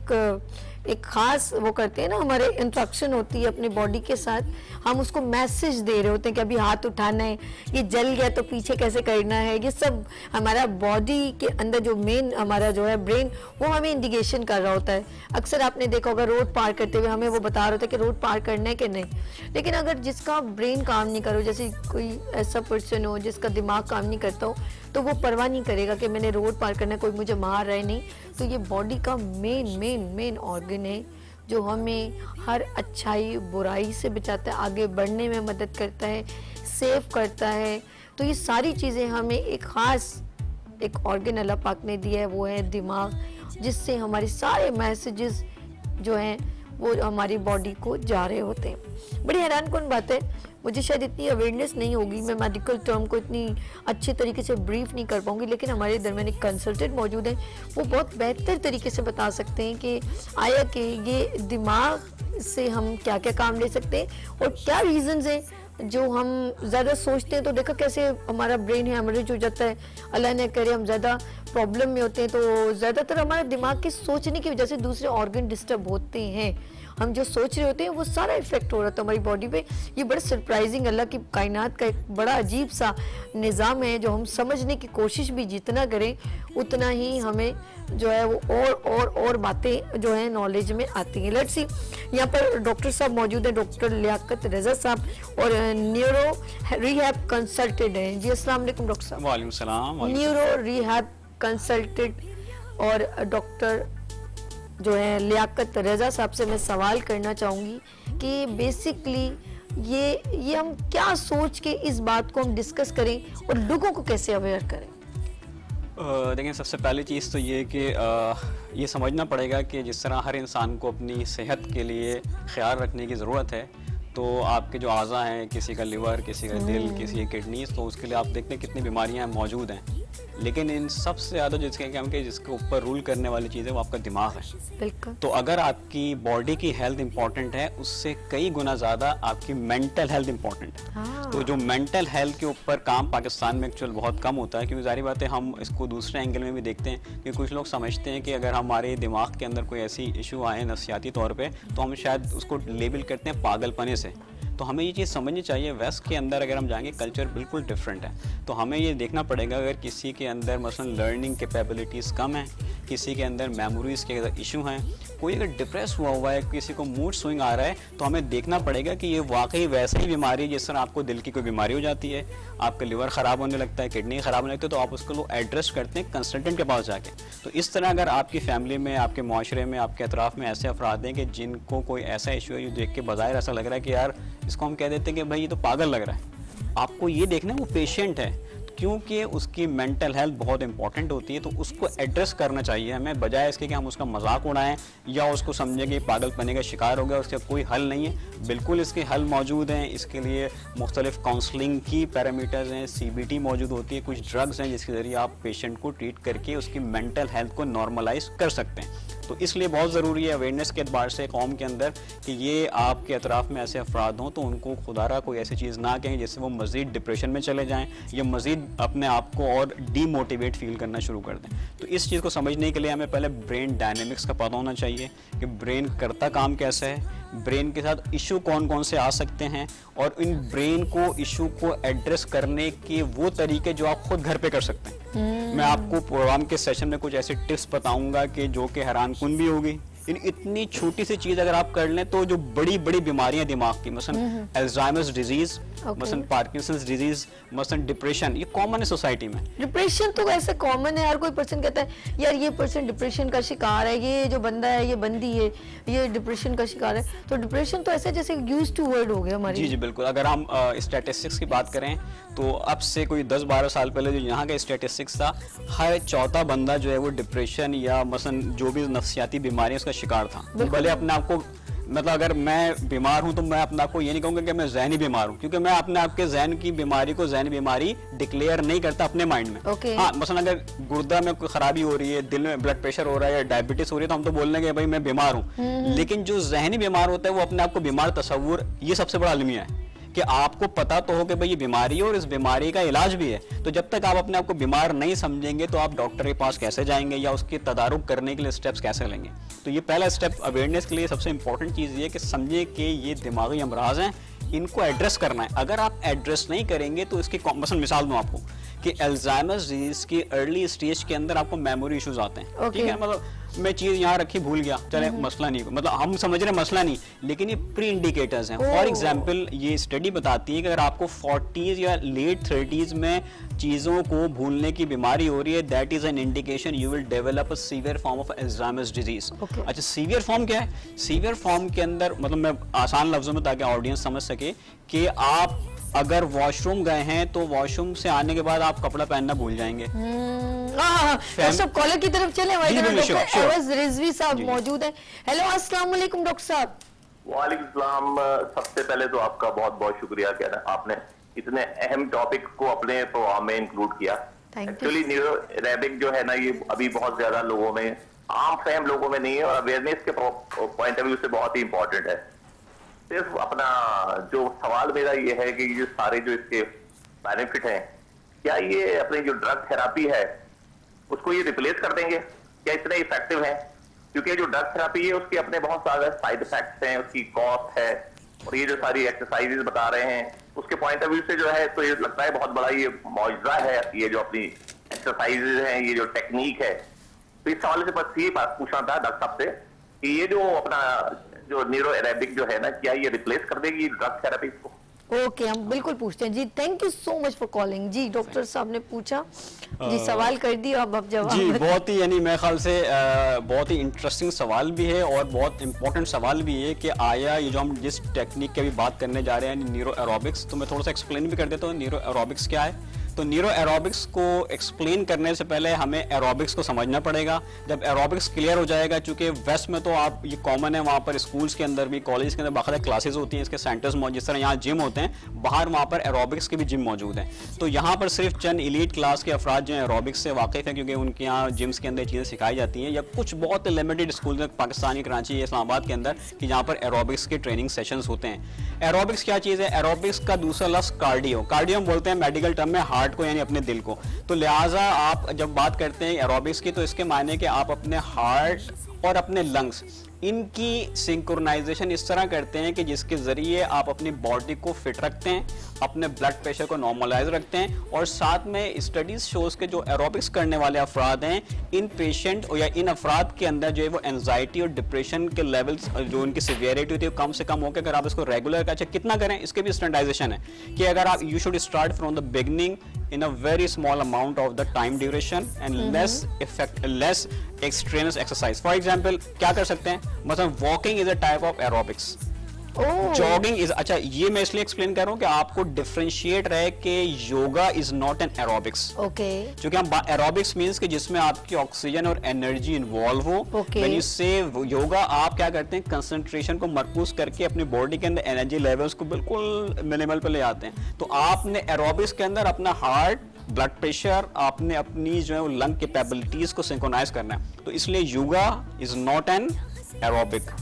एक खास वो करते हैं ना, हमारे इंस्ट्रक्शन होती है अपने बॉडी के साथ, हम उसको मैसेज दे रहे होते हैं कि अभी हाथ उठाना है, ये जल गया तो पीछे कैसे करना है, ये सब हमारा बॉडी के अंदर जो मेन हमारा जो है ब्रेन, वो हमें इंडिकेशन कर रहा होता है। अक्सर आपने देखा होगा रोड पार करते हुए हमें वो बता रहा होता है कि रोड पार करना है कि नहीं। लेकिन अगर जिसका ब्रेन काम नहीं करो, जैसे कोई ऐसा पर्सन हो जिसका दिमाग काम नहीं करता हो, तो वो परवाह नहीं करेगा कि मैंने रोड पार करना है, कोई मुझे मार रहा है नहीं। तो ये बॉडी का मेन ऑर्गन है जो हमें हर अच्छाई बुराई से बचाता है, आगे बढ़ने में मदद करता है, सेव करता है। तो ये सारी चीज़ें हमें एक ख़ास एक ऑर्गन अल्लाह पाक ने दिया है, वो है दिमाग, जिससे हमारे सारे मैसेजेस जो हैं वो हमारी बॉडी को जा रहे होते हैं। बड़ी हैरान कौन बात है, मुझे शायद इतनी अवेयरनेस नहीं होगी, मैं मेडिकल टर्म को इतनी अच्छी तरीके से ब्रीफ नहीं कर पाऊंगी, लेकिन हमारे दरमियान एक कंसल्टेंट मौजूद है, वो बहुत बेहतर तरीके से बता सकते हैं कि आया कि ये दिमाग से हम क्या क्या काम ले सकते हैं और क्या रीजंस हैं जो हम ज़्यादा सोचते हैं तो देखा कैसे हमारा ब्रेन हैमरेज हो जाता है, अल्लाह ने करे हम ज़्यादा प्रॉब्लम में होते हैं तो ज़्यादातर हमारे दिमाग के सोचने की वजह से दूसरे ऑर्गन डिस्टर्ब होते हैं। हम जो सोच रहे होते हैं वो सारा इफेक्ट हो रहा था हमारी बॉडी पे। ये बड़ा सरप्राइजिंग अल्लाह की कायनात का एक बड़ा अजीब सा निज़ाम है जो हम समझने की कोशिश भी जितना करें उतना ही हमें जो है वो और बातें जो है नॉलेज में आती हैं। लेट्स सी, यहाँ पर डॉक्टर साहब मौजूद है, डॉक्टर लियाकत रज़ा साहब और न्यूरो रिहैब कंसल्टेंट हैं। जी अस्सलाम वालेकुम डॉक्टर साहब। वालेकुम सलाम। न्यूरो रिहैब कंसल्टेंट और डॉक्टर जो है लियाकत रज़ा साहब से मैं सवाल करना चाहूँगी कि बेसिकली ये हम क्या सोच के इस बात को हम डिस्कस करें और लोगों को कैसे अवेयर करें। देखिए, सबसे पहली चीज़ तो ये कि ये समझना पड़ेगा कि जिस तरह हर इंसान को अपनी सेहत के लिए ख्याल रखने की ज़रूरत है, तो आपके जो आज़ा हैं, किसी का लिवर, किसी का दिल, किसी की किडनी, तो उसके लिए आप देखते हैं कितनी बीमारियां मौजूद हैं। लेकिन इन सबसे ज़्यादा जिसके ऊपर रूल करने वाली चीज़ है वो आपका दिमाग है। बिल्कुल। तो अगर आपकी बॉडी की हेल्थ इंपॉर्टेंट है, उससे कई गुना ज़्यादा आपकी मेंटल हेल्थ इंपॉर्टेंट है। तो जो मेंटल हेल्थ के ऊपर काम पाकिस्तान में एक्चुअल बहुत कम होता है, क्योंकि जारी बात है हम इसको दूसरे एंगल में भी देखते हैं कि कुछ लोग समझते हैं कि अगर हमारे दिमाग के अंदर कोई ऐसी इशू आए नफसियाती तौर पे, तो हम शायद उसको लेबल करते हैं पागलपने से। तो हमें ये चीज़ समझनी चाहिए, वेस्ट के अंदर अगर हम जाएंगे कल्चर बिल्कुल डिफरेंट है। तो हमें ये देखना पड़ेगा, अगर किसी के अंदर मसलन लर्निंग कैपेबिलिटीज़ कम है, किसी के अंदर मेमोरीज़ के इशू हैं, कोई अगर डिप्रेस हुआ है, किसी को मूड स्विंग आ रहा है, तो हमें देखना पड़ेगा कि ये वाकई वैसे ही बीमारी है जिस तरह आपको दिल की कोई बीमारी हो जाती है, आपका लिवर ख़राब होने लगता है, किडनी ख़राब होने लगती है, तो आप उसको एड्रेस करते हैं कंसल्टेंट के पास जाके। तो इस तरह अगर आपकी फैमिली में, आपके माशरे में, आपके अतराफ़ में ऐसे अफराद हैं कि जिनको कोई ऐसा इशू है जो देख के बज़ाहिर ऐसा लग रहा है कि यार इसको हम कह देते हैं कि भाई ये तो पागल लग रहा है, आपको ये देखना है वो पेशेंट है, क्योंकि उसकी मेंटल हेल्थ बहुत इंपॉर्टेंट होती है। तो उसको एड्रेस करना चाहिए हमें, बजाय इसके कि हम उसका मजाक उड़ाएं या उसको समझें कि पागलपने का शिकार हो गया, उसका कोई हल नहीं है। बिल्कुल इसके हल मौजूद हैं, इसके लिए मुख्तलिफ काउंसलिंग की पैरामीटर्स हैं, CBT मौजूद होती है, कुछ ड्रग्स हैं जिसके ज़रिए आप पेशेंट को ट्रीट करके उसकी मेंटल हेल्थ को नॉर्मलाइज कर सकते हैं। तो इसलिए बहुत ज़रूरी है अवेयरनेस के एतबार से कौम के अंदर कि ये आपके अतराफ़ में ऐसे अफराद हों तो उनको खुदारा कोई ऐसी चीज़ ना कहें जिससे वो मज़ीद डिप्रेशन में चले जाएं या मज़ीद अपने आप को और डीमोटिवेट फील करना शुरू कर दें। तो इस चीज़ को समझने के लिए हमें पहले ब्रेन डायनेमिक्स का पता होना चाहिए कि ब्रेन करता काम कैसे है, ब्रेन के साथ इशू कौन कौन से आ सकते हैं, और इन ब्रेन को इशू को एड्रेस करने के वो तरीके जो आप खुद घर पे कर सकते हैं। मैं आपको प्रोग्राम के सेशन में कुछ ऐसे टिप्स बताऊंगा कि जो कि हैरान कुन भी होगी। इतनी छोटी सी चीज अगर आप कर लें तो जो बड़ी बड़ी बीमारियां दिमाग की, मसलन अल्जाइमर्स डिजीज, मसलन पार्किंसंस डिजीज, मसलन डिप्रेशन, ये कॉमन है सोसाइटी में। डिप्रेशन तो ऐसे कॉमन है, हर कोई पर्सन कहता है यार ये पर्सन डिप्रेशन का शिकार है, ये जो बंदा है, ये बंदी है, ये डिप्रेशन का शिकार है। तो डिप्रेशन तो ऐसे जैसे यूज्ड टू वर्ड हो गया हमारी। जी जी बिल्कुल। अगर हम स्टैटिस्टिक्स की बात करें तो अब से कोई 10-12 साल पहले जो यहाँ का स्टैटिस्टिक्स था, हर चौथा बंदा जो है वो डिप्रेशन या मसलन जो भी नफसियाती बीमारी उसका शिकार था। भले अपने आप को, मतलब अगर मैं बीमार हूं तो मैं अपने आप को ये नहीं कहूँगा कि मैं ज़हनी बीमार हूं, क्योंकि मैं अपने आप के जहन की बीमारी को जहनी बीमारी डिक्लेयर नहीं करता अपने माइंड में। हाँ, मसलन अगर गुर्दा में कोई खराबी हो रही है, दिल में ब्लड प्रेशर हो रहा है या डायबिटीज हो रही है, तो हम तो बोल लेंगे भाई मैं बीमार हूँ। लेकिन जो जहनी बीमार होता है वो अपने आप को बीमार तस्वुर, ये सबसे बड़ा अलमिया है कि आपको पता तो हो कि भाई ये बीमारी है और इस बीमारी का इलाज भी है। तो जब तक आप अपने आप को बीमार नहीं समझेंगे तो आप डॉक्टर के पास कैसे जाएंगे या उसकी तदारुक करने के लिए स्टेप्स कैसे लेंगे। तो ये पहला स्टेप अवेयरनेस के लिए सबसे इंपॉर्टेंट चीज़ ये कि समझे कि ये दिमागी अमराज हैं, इनको एड्रेस करना है। अगर आप एड्रेस नहीं करेंगे तो इसकी मसलन मिसाल दूं आपको कि अल्जाइमर्स डिजीज की अर्ली स्टेज के अंदर आपको मेमोरी इश्यूज आते हैं। ठीक है, मतलब मैं चीज़ यहाँ रखी भूल गया, चले मसला नहीं, मतलब हम समझ रहे मसला नहीं, लेकिन ये प्री इंडिकेटर्स हैं। फॉर एग्जांपल ये स्टडी बताती है कि अगर आपको 40s या लेट 30s में चीज़ों को भूलने की बीमारी हो रही है, that is an indication you will develop a severe form of Alzheimer's disease. अच्छा, सीवियर फॉर्म क्या है? सीवियर फॉर्म के अंदर, मतलब मैं आसान लफ्जों में ताकि ऑडियंस समझ सके, कि आप अगर वॉशरूम गए हैं तो वॉशरूम से आने के बाद आप कपड़ा पहनना भूल जाएंगे। सब कॉलर की तरफ चले, डॉक्टर रिजवी साहब मौजूद हैं। हेलो, अस्सलाम वालेकुम डॉक्टर साहब। वालेकुम सलाम। सबसे पहले तो आपका बहुत बहुत शुक्रिया कि आपने इतने अहम टॉपिक को अपने प्रोग्राम में इंक्लूड किया। एक्चुअली न्यूरो अरेबिक जो है ना, ये अभी बहुत ज्यादा लोगों में, आम फहम लोगों में नहीं है, और अवेयरनेस के पॉइंट ऑफ व्यू से बहुत ही इंपॉर्टेंट है। सिर्फ अपना जो सवाल मेरा ये है कि ये सारे जो इसके बेनिफिट हैं, क्या ये अपनी जो ड्रग थेरापी है उसको ये रिप्लेस कर देंगे? क्या इतने इफेक्टिव है? क्योंकि जो ड्रग थेरापी है उसके अपने बहुत सारे साइड इफेक्ट्स हैं, उसकी कॉस्ट है, और ये जो सारी एक्सरसाइजेज बता रहे हैं उसके पॉइंट ऑफ व्यू से जो है तो ये लगता है बहुत बड़ा ये मौजज़ा है, ये जो अपनी एक्सरसाइजेज हैं, ये जो टेक्निक है। तो इस सवाल से बस ये पूछना था डॉक्टर साहब से कि ये जो अपना जो न्यूरो अरेबिक जो है ना, क्या ये रिप्लेस कर देगी ड्रग थेरेपी को? ओके, हम बिल्कुल पूछते हैं जी। Thank you so much for calling. जी, डॉक्टर साहब ने पूछा जी, सवाल कर दिया, अब जवाब जी। बहुत ही, यानी मेरे ख्याल से बहुत ही इंटरेस्टिंग सवाल भी है और बहुत इंपॉर्टेंट सवाल भी है कि आया ये जो हम जिस टेक्निक की अभी बात करने जा रहे हैं न्यूरो एरोबिक्स, तो मैं थोड़ा सा एक्सप्लेन भी कर देता हूँ न्यूरो एरोबिक्स क्या है। तो न्यूरो एरोबिक्स को एक्सप्लेन करने से पहले हमें एरोबिक्स को समझना पड़ेगा। जब एरोबिक्स क्लियर हो जाएगा, चूंकि वेस्ट में तो आप ये कॉमन है, वहाँ पर स्कूल्स के अंदर भी, कॉलेज के अंदर बाकायदा क्लासेस होती हैं, इसके सेंटर्स जिस तरह यहाँ जिम होते हैं, बाहर वहाँ पर एरोबिक्स के भी जिम मौजूद हैं। तो यहाँ पर सिर्फ चंद एलीट क्लास के अफराद जो हैं एरोबिक्स से वाकिफ हैं, क्योंकि उनके यहाँ जिम्स के अंदर चीज़ें सिखाई जाती हैं, या कुछ बहुत लिमिटेड स्कूल पाकिस्तानी कराची या इस्लामाबाद के अंदर कि जहाँ पर एरोबिक्स के ट्रेनिंग सेशंस होते हैं। एरोबिक्स क्या चीज़ है? एरोबिक्स का दूसरा लफ्ज़ कार्डियो। कार्डियो हम बोलते हैं मेडिकल टर्म में हार्ट को, यानी अपने दिल को। तो लिहाजा आप जब बात करते हैं एरोबिक्स की, तो इसके मायने कि आप अपने हार्ट और अपने लंग्स, इनकी सिंक्रोनाइजेशन इस तरह करते हैं कि जिसके ज़रिए आप अपनी बॉडी को फिट रखते हैं, अपने ब्लड प्रेशर को नॉर्मलाइज रखते हैं, और साथ में स्टडीज़ शोज़ के जो एरोबिक्स करने वाले अफराद हैं, इन पेशेंट या इन अफराद के अंदर जो है वो एंजाइटी और डिप्रेशन के लेवल्स जो उनकी सीवियरिटी होती है कम से कम होकर, अगर आप इसको रेगुलर का कितना करें, इसके भी स्टैंडर्डाइजेशन है कि अगर आप you should start from the beginning in a very small amount of the time duration and less extraneous exercise. For example, क्या कर सकते हैं? मतलब walking is a type of aerobics. Jogging is, अच्छा ये मैं इसलिए एक्सप्लेन कर रहा हूँ कि आपको डिफरेंशिएट रहे कि yoga is not an aerobics. क्योंकि हम एरोबिक्स मींस कि जिसमें आपकी ऑक्सीजन और एनर्जी इन्वॉल्व हो। व्हेन यू से योगा, आप क्या करते हैं? कंसंट्रेशन को मरकूज करके अपनी बॉडी के अंदर एनर्जी लेवल्स को बिल्कुल मिनिमल पे ले आते हैं। तो आपने एरोबिक्स के अंदर अपना हार्ट, ब्लड प्रेशर, आपने अपनी जो है लंग कैपेबिलिटीज को सिंक्रोनाइज करना है। तो इसलिए yoga is not an aerobic.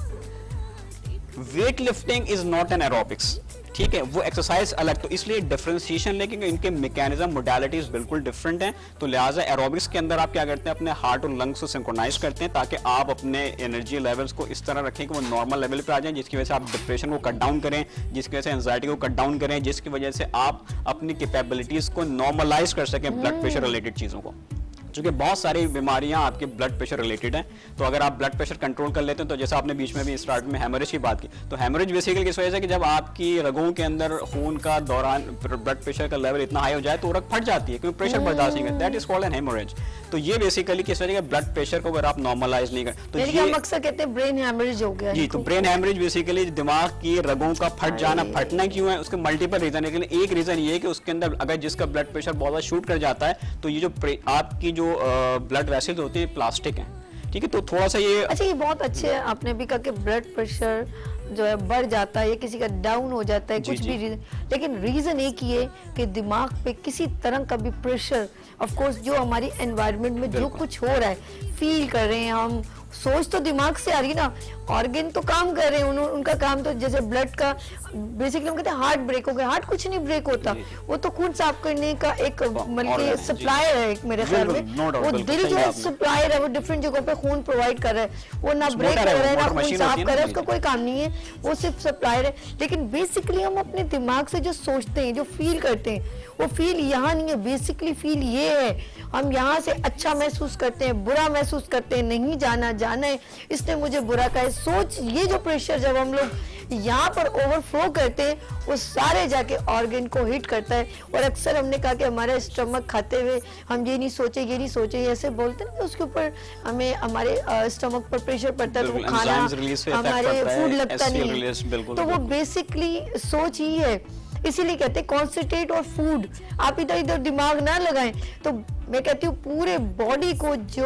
Weight lifting is not an aerobics, ठीक है, वो एक्सरसाइज अलग। तो इसलिए डिफरेंशिएशन लेकिन इनके मैकेनिज्म, मोडालिटीज बिल्कुल डिफरेंट हैं। तो लिहाजा एरोबिक्स के अंदर आप क्या करते हैं? अपने हार्ट और लंग्स को सिंक्रोनाइज करते हैं ताकि आप अपने एनर्जी लेवल्स को इस तरह रखें कि वो नॉर्मल लेवल पे आ जाएं, जिसकी वजह से आप डिप्रेशन को कट डाउन करें, जिसकी वजह से एंजाइटी को कट डाउन करें, जिसकी वजह से आप अपनी कैपेबिलिटीज को नॉर्मलाइज कर सकें ब्लड प्रेशर रिलेटेड चीज़ों को। क्योंकि बहुत सारी बीमारियां आपके ब्लड प्रेशर रिलेटेड हैं। तो अगर आप ब्लड प्रेशर कंट्रोल कर लेते हैं, तो जैसे आपने बीच में भी स्टार्ट में हेमरेज की बात की, तो हेमरेज बेसिकली किस वजह से कि जब आपकी रगों के अंदर खून का दौरान ब्लड प्रेशर का लेवल इतना हाई हो जाए तो रग फट जाती है, क्योंकि प्रेशर बर्दाश्त नहीं करता। That is called an haemorrhage. तो ये बेसिकली किस वजह से ब्लड प्रेशर को अगर आप नॉर्मलाइज नहीं कर, तो ये अक्सर कहते हैं ब्रेन हेमरेज हो गया। जी, तो ब्रेन हेमरेज बेसिकली दिमाग की रगों का फट जाना। फटना क्यों है? उसके मल्टीपल रीजन है, लेकिन एक रीजन ये है कि उसके अंदर अगर जिसका ब्लड प्रेशर बहुत ज्यादा शूट कर जाता है, तो ये जो आपकी जो ब्लड वेसल्स होती है प्लास्टिक है, ठीक है। तो थोड़ा सा ये, अच्छा ये बहुत अच्छे है आपने भी कहा कि ब्लड प्रेशर जो है बढ़ जाता है या किसी का डाउन हो जाता है, कुछ भी रीजन, लेकिन रीजन एक ही है कि दिमाग पे किसी तरह का भी प्रेशर, ऑफ कोर्स जो हमारी एनवायरनमेंट में जो कुछ हो रहा है फील कर रहे हैं हम, सोच तो दिमाग से आ रही ना, ऑर्गन तो काम कर रहे हैं, उनका काम तो जैसे ब्लड का बेसिकली हम कहते हैं हार्ट ब्रेक हो गया, हार्ट कुछ नहीं ब्रेक होता, वो तो खून साफ करने का एक मतलब सप्लायर है मेरे ख्याल में। वो दिल जो है सप्लायर है, वो डिफरेंट जगहों पे खून प्रोवाइड कर रहा है, वो ना ब्रेक कर रहा है ना खून साफ कर रहा है, उसका कोई काम नहीं है, वो सिर्फ सप्लायर है। लेकिन बेसिकली हम अपने दिमाग से जो सोचते हैं, जो फील करते हैं, वो फील यहाँ नहीं है, बेसिकली फील ये है, हम यहाँ से अच्छा महसूस करते हैं, बुरा महसूस करते हैं, नहीं जाना जाना है, इसने मुझे बुरा कहा है, सोच। ये जो प्रेशर जब हम लोग यहाँ पर ओवरफ्लो करते हैं, वो सारे जाके ऑर्गन को हिट करता है। और अक्सर हमने कहा कि हमारा स्टमक खाते हुए हम ये नहीं सोचे, ऐसे बोलते हैं, उसके ऊपर हमें हमारे स्टमक पर प्रेशर पड़ता है, तो वो खाना हमारे फूड लगता नहीं है। तो वो बेसिकली सोच ही है। इसीलिए कहते हैं कॉन्सेंट्रेट और फूड, आप इधर इधर दिमाग ना लगाएं। तो मैं कहती हूँ पूरे बॉडी को जो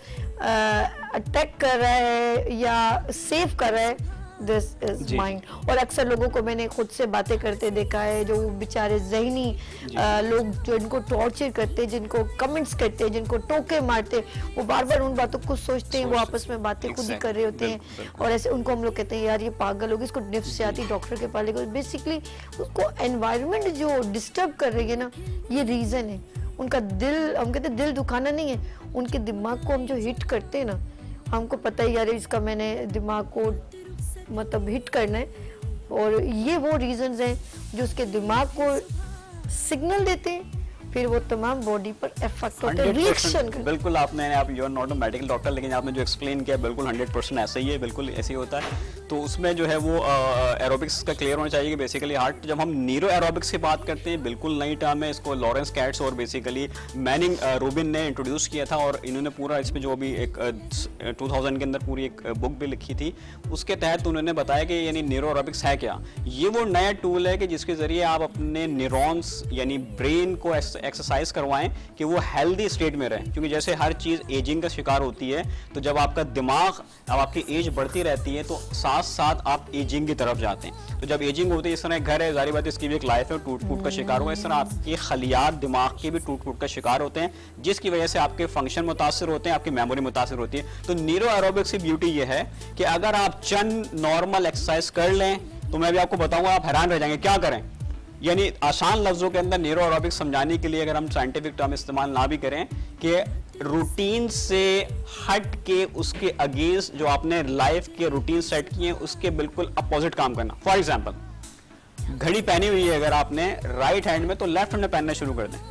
अटैक कर रहा है या सेव कर रहा है, दिस इज माइंड। और अक्सर लोगों को मैंने खुद से बातें करते देखा है, जो बेचारे ज़हनी लोग जो इनको टॉर्चर करते हैं, जिनको कमेंट्स करते हैं, जिनको टोके मारते हैं, वो बार बार उन बातों को सोचते हैं, वो आपस में बातें खुद ही कर रहे होते हैं। और ऐसे उनको हम लोग कहते हैं यार ये पागल होगी, इसको निफ्स से आती, डॉक्टर के पास लेकर। बेसिकली उसको एनवायरनमेंट जो डिस्टर्ब कर रही है ना, ये रीज़न है। उनका दिल, हम कहते हैं दिल दुखाना नहीं है, उनके दिमाग को हम जो हिट करते हैं ना, हमको पता है यार इसका मैंने दिमाग को मतलब हिट करना है, और ये वो रीजंस हैं जो उसके दिमाग को सिग्नल देते हैं, फिर वो तमाम बॉडी पर इफेक्ट होता है, रिएक्शन। बिल्कुल आपने, आप you are not a medical doctor, लेकिन आपने जो एक्सप्लेन किया बिल्कुल 100% ऐसा ही है, बिल्कुल ऐसे ही होता है। तो उसमें जो है वो एरोबिक्स का क्लियर होना चाहिए कि बेसिकली हार्ट, जब हम न्यूरो एरोबिक्स की बात करते हैं, बिल्कुल नई टर्म है, इसको लॉरेंस कैट्स और बेसिकली मैनिंग रूबिन ने इंट्रोड्यूस किया था, और इन्होंने पूरा इसमें जो अभी एक 2000 के अंदर पूरी एक बुक भी लिखी थी, उसके तहत उन्होंने बताया कि यानी न्यूरो एरोबिक्स है क्या। ये वो नया टूल है कि जिसके जरिए आप अपने न्यूरॉन्स यानी ब्रेन को एक्सरसाइज करवाएं कि वो हेल्दी स्टेट में रहें, क्योंकि जैसे हर चीज़ एजिंग का शिकार होती है, तो जब आपका दिमाग, अब आपकी एज बढ़ती रहती है तो साथ साथ आप एजिंग की तरफ जाते हैं। तो जब एजिंग होती है, इस तरह घर है, जारी बात इसकी भी एक लाइफ है, टूट फूट का शिकार हुआ, इस तरह आपके खलियात दिमाग के भी टूट फूट का शिकार होते हैं, जिसकी वजह से आपके फंक्शन मुतासर होते हैं, आपकी मेमोरी मुतासर होती है। तो न्यूरो एरोबिक्स की ब्यूटी ये है कि अगर आप चंद नॉर्मल एक्सरसाइज कर लें, तो मैं भी आपको बताऊंगा, आप हैरान रह जाएंगे क्या करें। यानी आसान लफ्जों के अंदर न्यूरो एरोबिक्स समझाने के लिए अगर हम साइंटिफिक टर्म इस्तेमाल ना भी करें, कि रूटीन से हट के उसके अगेंस्ट जो आपने लाइफ के रूटीन सेट किए हैं उसके बिल्कुल अपोजिट काम करना। फॉर एग्जांपल, घड़ी पहनी हुई है अगर आपने राइट हैंड में, तो लेफ्ट हैंड में पहनना शुरू कर दें।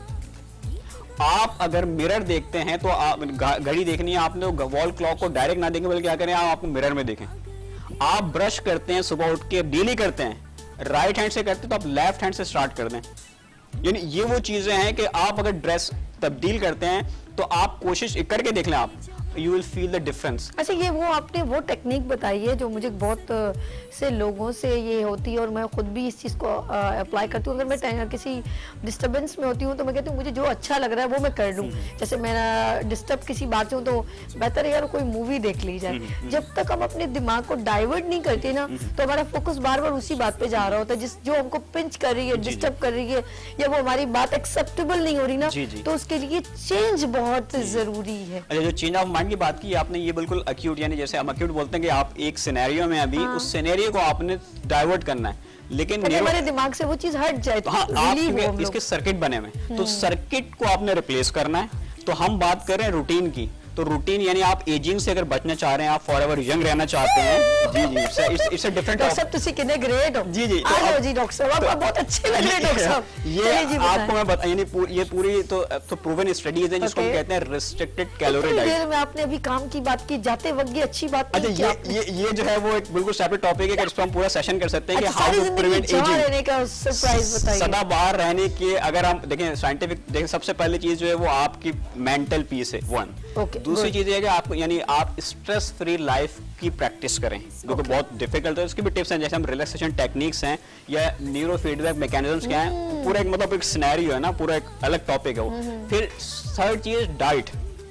आप अगर मिरर देखते हैं तो आप घड़ी देखनी है आपने, तो वॉल क्लॉक को डायरेक्ट ना देखें, बल्कि क्या करें, आप आपको मिरर में देखें। आप ब्रश करते हैं, सुबह उठ के डेली करते हैं, राइट हैंड से करते हैं, तो आप लेफ्ट हैंड से स्टार्ट कर दें। यानी ये वो चीजें हैं कि आप अगर ड्रेस तब्दील करते हैं तो आप कोशिश करके देख लें, आप you will feel the difference. अच्छा, ये वो आपने वो टेक्निक बताई है जो मुझे बहुत से लोगों से ये होती है, और मैं खुद भी इस चीज़ को अप्लाई करती हूँ। अगर मैं किसी डिस्टर्बेंस में होती हूँ तो मैं कहती हूँ मुझे जो अच्छा लग रहा है वो मैं कर लूँ। जैसे मेरा डिस्टर्ब किसी बात से हूँ तो बेहतर है यार कोई मूवी देख ली जाए। जब तक हम अपने दिमाग को डाइवर्ट नहीं करते ना, तो हमारा फोकस बार बार उसी बात पे जा रहा होता है, जो हमको पिंच कर रही है, डिस्टर्ब कर रही है, या वो हमारी बात एक्सेप्टेबल नहीं हो रही ना, तो उसके लिए चेंज बहुत जरूरी है। अच्छा, जो चेंज ऑफ माइंड की बात की आपने, ये बिल्कुल एक्यूट, यानी जैसे हम एक्यूट बोलते हैं कि आप एक सिनेरियो में अभी उस सिनेरियो को आपने डाइवर्ट करना है, लेकिन हमारे दिमाग से वो चीज हट जाए तो आप इसके सर्किट बने हुए, तो सर्किट को आपने रिप्लेस करना है। तो हम बात कर रहे हैं रूटीन की, तो रूटीन यानी आप एजिंग से अगर बचना चाह रहे हैं, आप फॉरएवर यंग रहना चाहते हैं, जी जी, इट्स अ डिफरेंट। डॉक्टर साहब तुसी कितने ग्रेट हो। जी जी, हेलो जी डॉक्टर साहब, आप बहुत अच्छे लग रहे हैं डॉक्टर साहब। ये आपको मैं बता, यानी ये पूरी तो प्रूवन स्टडीज है जिसको हम कहते हैं रिस्ट्रिक्टेड कैलोरी डाइट। में आपने अभी काम की बात की, जाते वक्त ये अच्छी बात नहीं की। अच्छा, ये जो है वो एक बिल्कुल सेपरेट टॉपिक है, इस पर हम पूरा सेशन कर सकते हैं कि हाउ टू प्रिवेंट एजिंग। रहने का सरप्राइज बताइए। सदा बाहर रहने के अगर हम देखें साइंटिफिक, देखें सबसे पहली चीज जो है वो आपकी मेंटल पीस है, वन। दूसरी चीज है कि आप यानी आप स्ट्रेस फ्री लाइफ की प्रैक्टिस करें, जो कि बहुत डिफिकल्ट है। उसकी भी टिप्स हैं, जैसे हम रिलैक्सेशन टेक्निक्स हैं या न्यूरो फीडबैक मैकेनिज्म्स क्या हैं, पूरा एक मतलब एक सिनेरियो है ना, पूरा एक अलग टॉपिक है वो। फिर थर्ड चीज डाइट,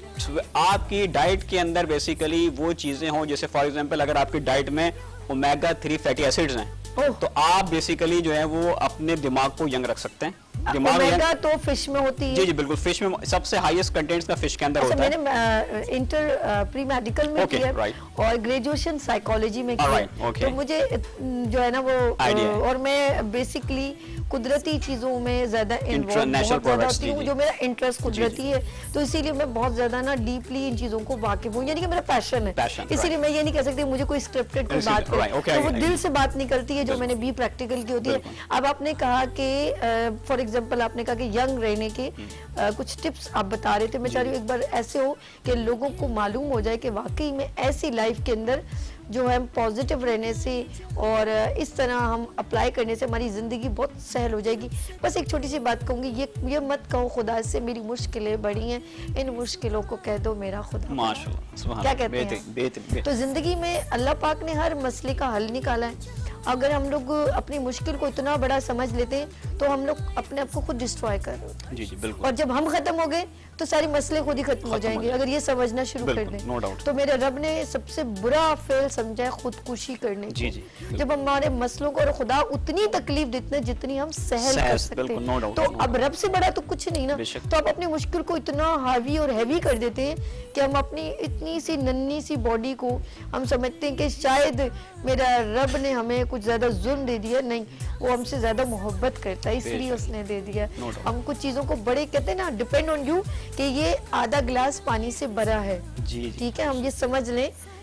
आपकी डाइट के अंदर बेसिकली वो चीजें हों, जैसे फॉर एग्जांपल अगर आपकी डाइट में ओमेगा 3 फैटी एसिड्स हैं, तो आप बेसिकली जो है वो अपने दिमाग को यंग रख सकते हैं। ओमेगा तो फिश में होती है। जी जी बिल्कुल, फिश में सबसे हाईएस्ट कंटेंट्स का फिश के अंदर होता है। मैंने इंटर प्री मेडिकल में किया और ग्रेजुएशन साइकोलॉजी में किया, तो मुझे जो है ना वो, और मैं बेसिकली कुदरती चीजों में ज्यादा इन्वॉल्व होती हूँ, जो मेरा इंटरेस्ट कुदरती है, तो इसीलिए मैं बहुत ज्यादा ना डीपली इन चीजों को वाकिफ हूँ, यानी कि मेरा पैशन है। इसीलिए मैं ये नहीं कह सकती मुझे कोई स्क्रिप्टेड कोई बात करे, तो वो दिल से बात निकलती है जो मैंने बी प्रैक्टिकल की होती है। अब आपने कहा कि फॉर एग्जांपल आपने कहा कि यंग रहने के कुछ टिप्स आप बता रहे थे, मैं चाह रही हूँ एक बार ऐसे हो कि लोगों को मालूम हो जाए कि वाकई में ऐसी लाइफ के अंदर जो है पॉजिटिव रहने से और इस तरह हम अप्लाई करने से हमारी ज़िंदगी बहुत सहल हो जाएगी। बस एक छोटी सी बात कहूँगी, ये मत कहो खुदा से मेरी मुश्किलें बड़ी हैं, इन मुश्किलों को कह दो मेरा खुदा। माशाअल्लाह, क्या कहते हैं? तो ज़िंदगी में अल्लाह पाक ने हर मसले का हल निकाला है। अगर हम लोग अपनी मुश्किल को इतना बड़ा समझ लेते हैं तो हम लोग अपने आप को खुद डिस्ट्रॉय कर रहे होते हैं। जी जी बिल्कुल। और जब हम खत्म हो गए तो सारे मसले खुद ही खत्म हो जाएंगे, अगर ये समझना शुरू कर दें। तो मेरे रब ने सबसे बुरा फेल समझा है खुदकुशी करने को। जी जी। जब हमारे मसलों को और खुदा उतनी तकलीफ देते हैं जितनी हम सहल कर सकते हैं, तो अब रब से बड़ा तो कुछ नहीं ना। तो आप अपनी मुश्किल को इतना हावी और हैवी कर देते हैं कि हम अपनी इतनी सी नन्ही सी बॉडी को हम समझते हैं कि शायद मेरा रब ने हमें कुछ ज्यादा जुल्म दे दिया। नहीं, वो हमसे ज्यादा मोहब्बत करता है, इसलिए उसने दे दिया। हम कुछ चीजों को बड़े कहते हैं ना, डिपेंड ऑन यू, कि ये आधा गिलास पानी से भरा है। ठीक है, हम ये समझ लें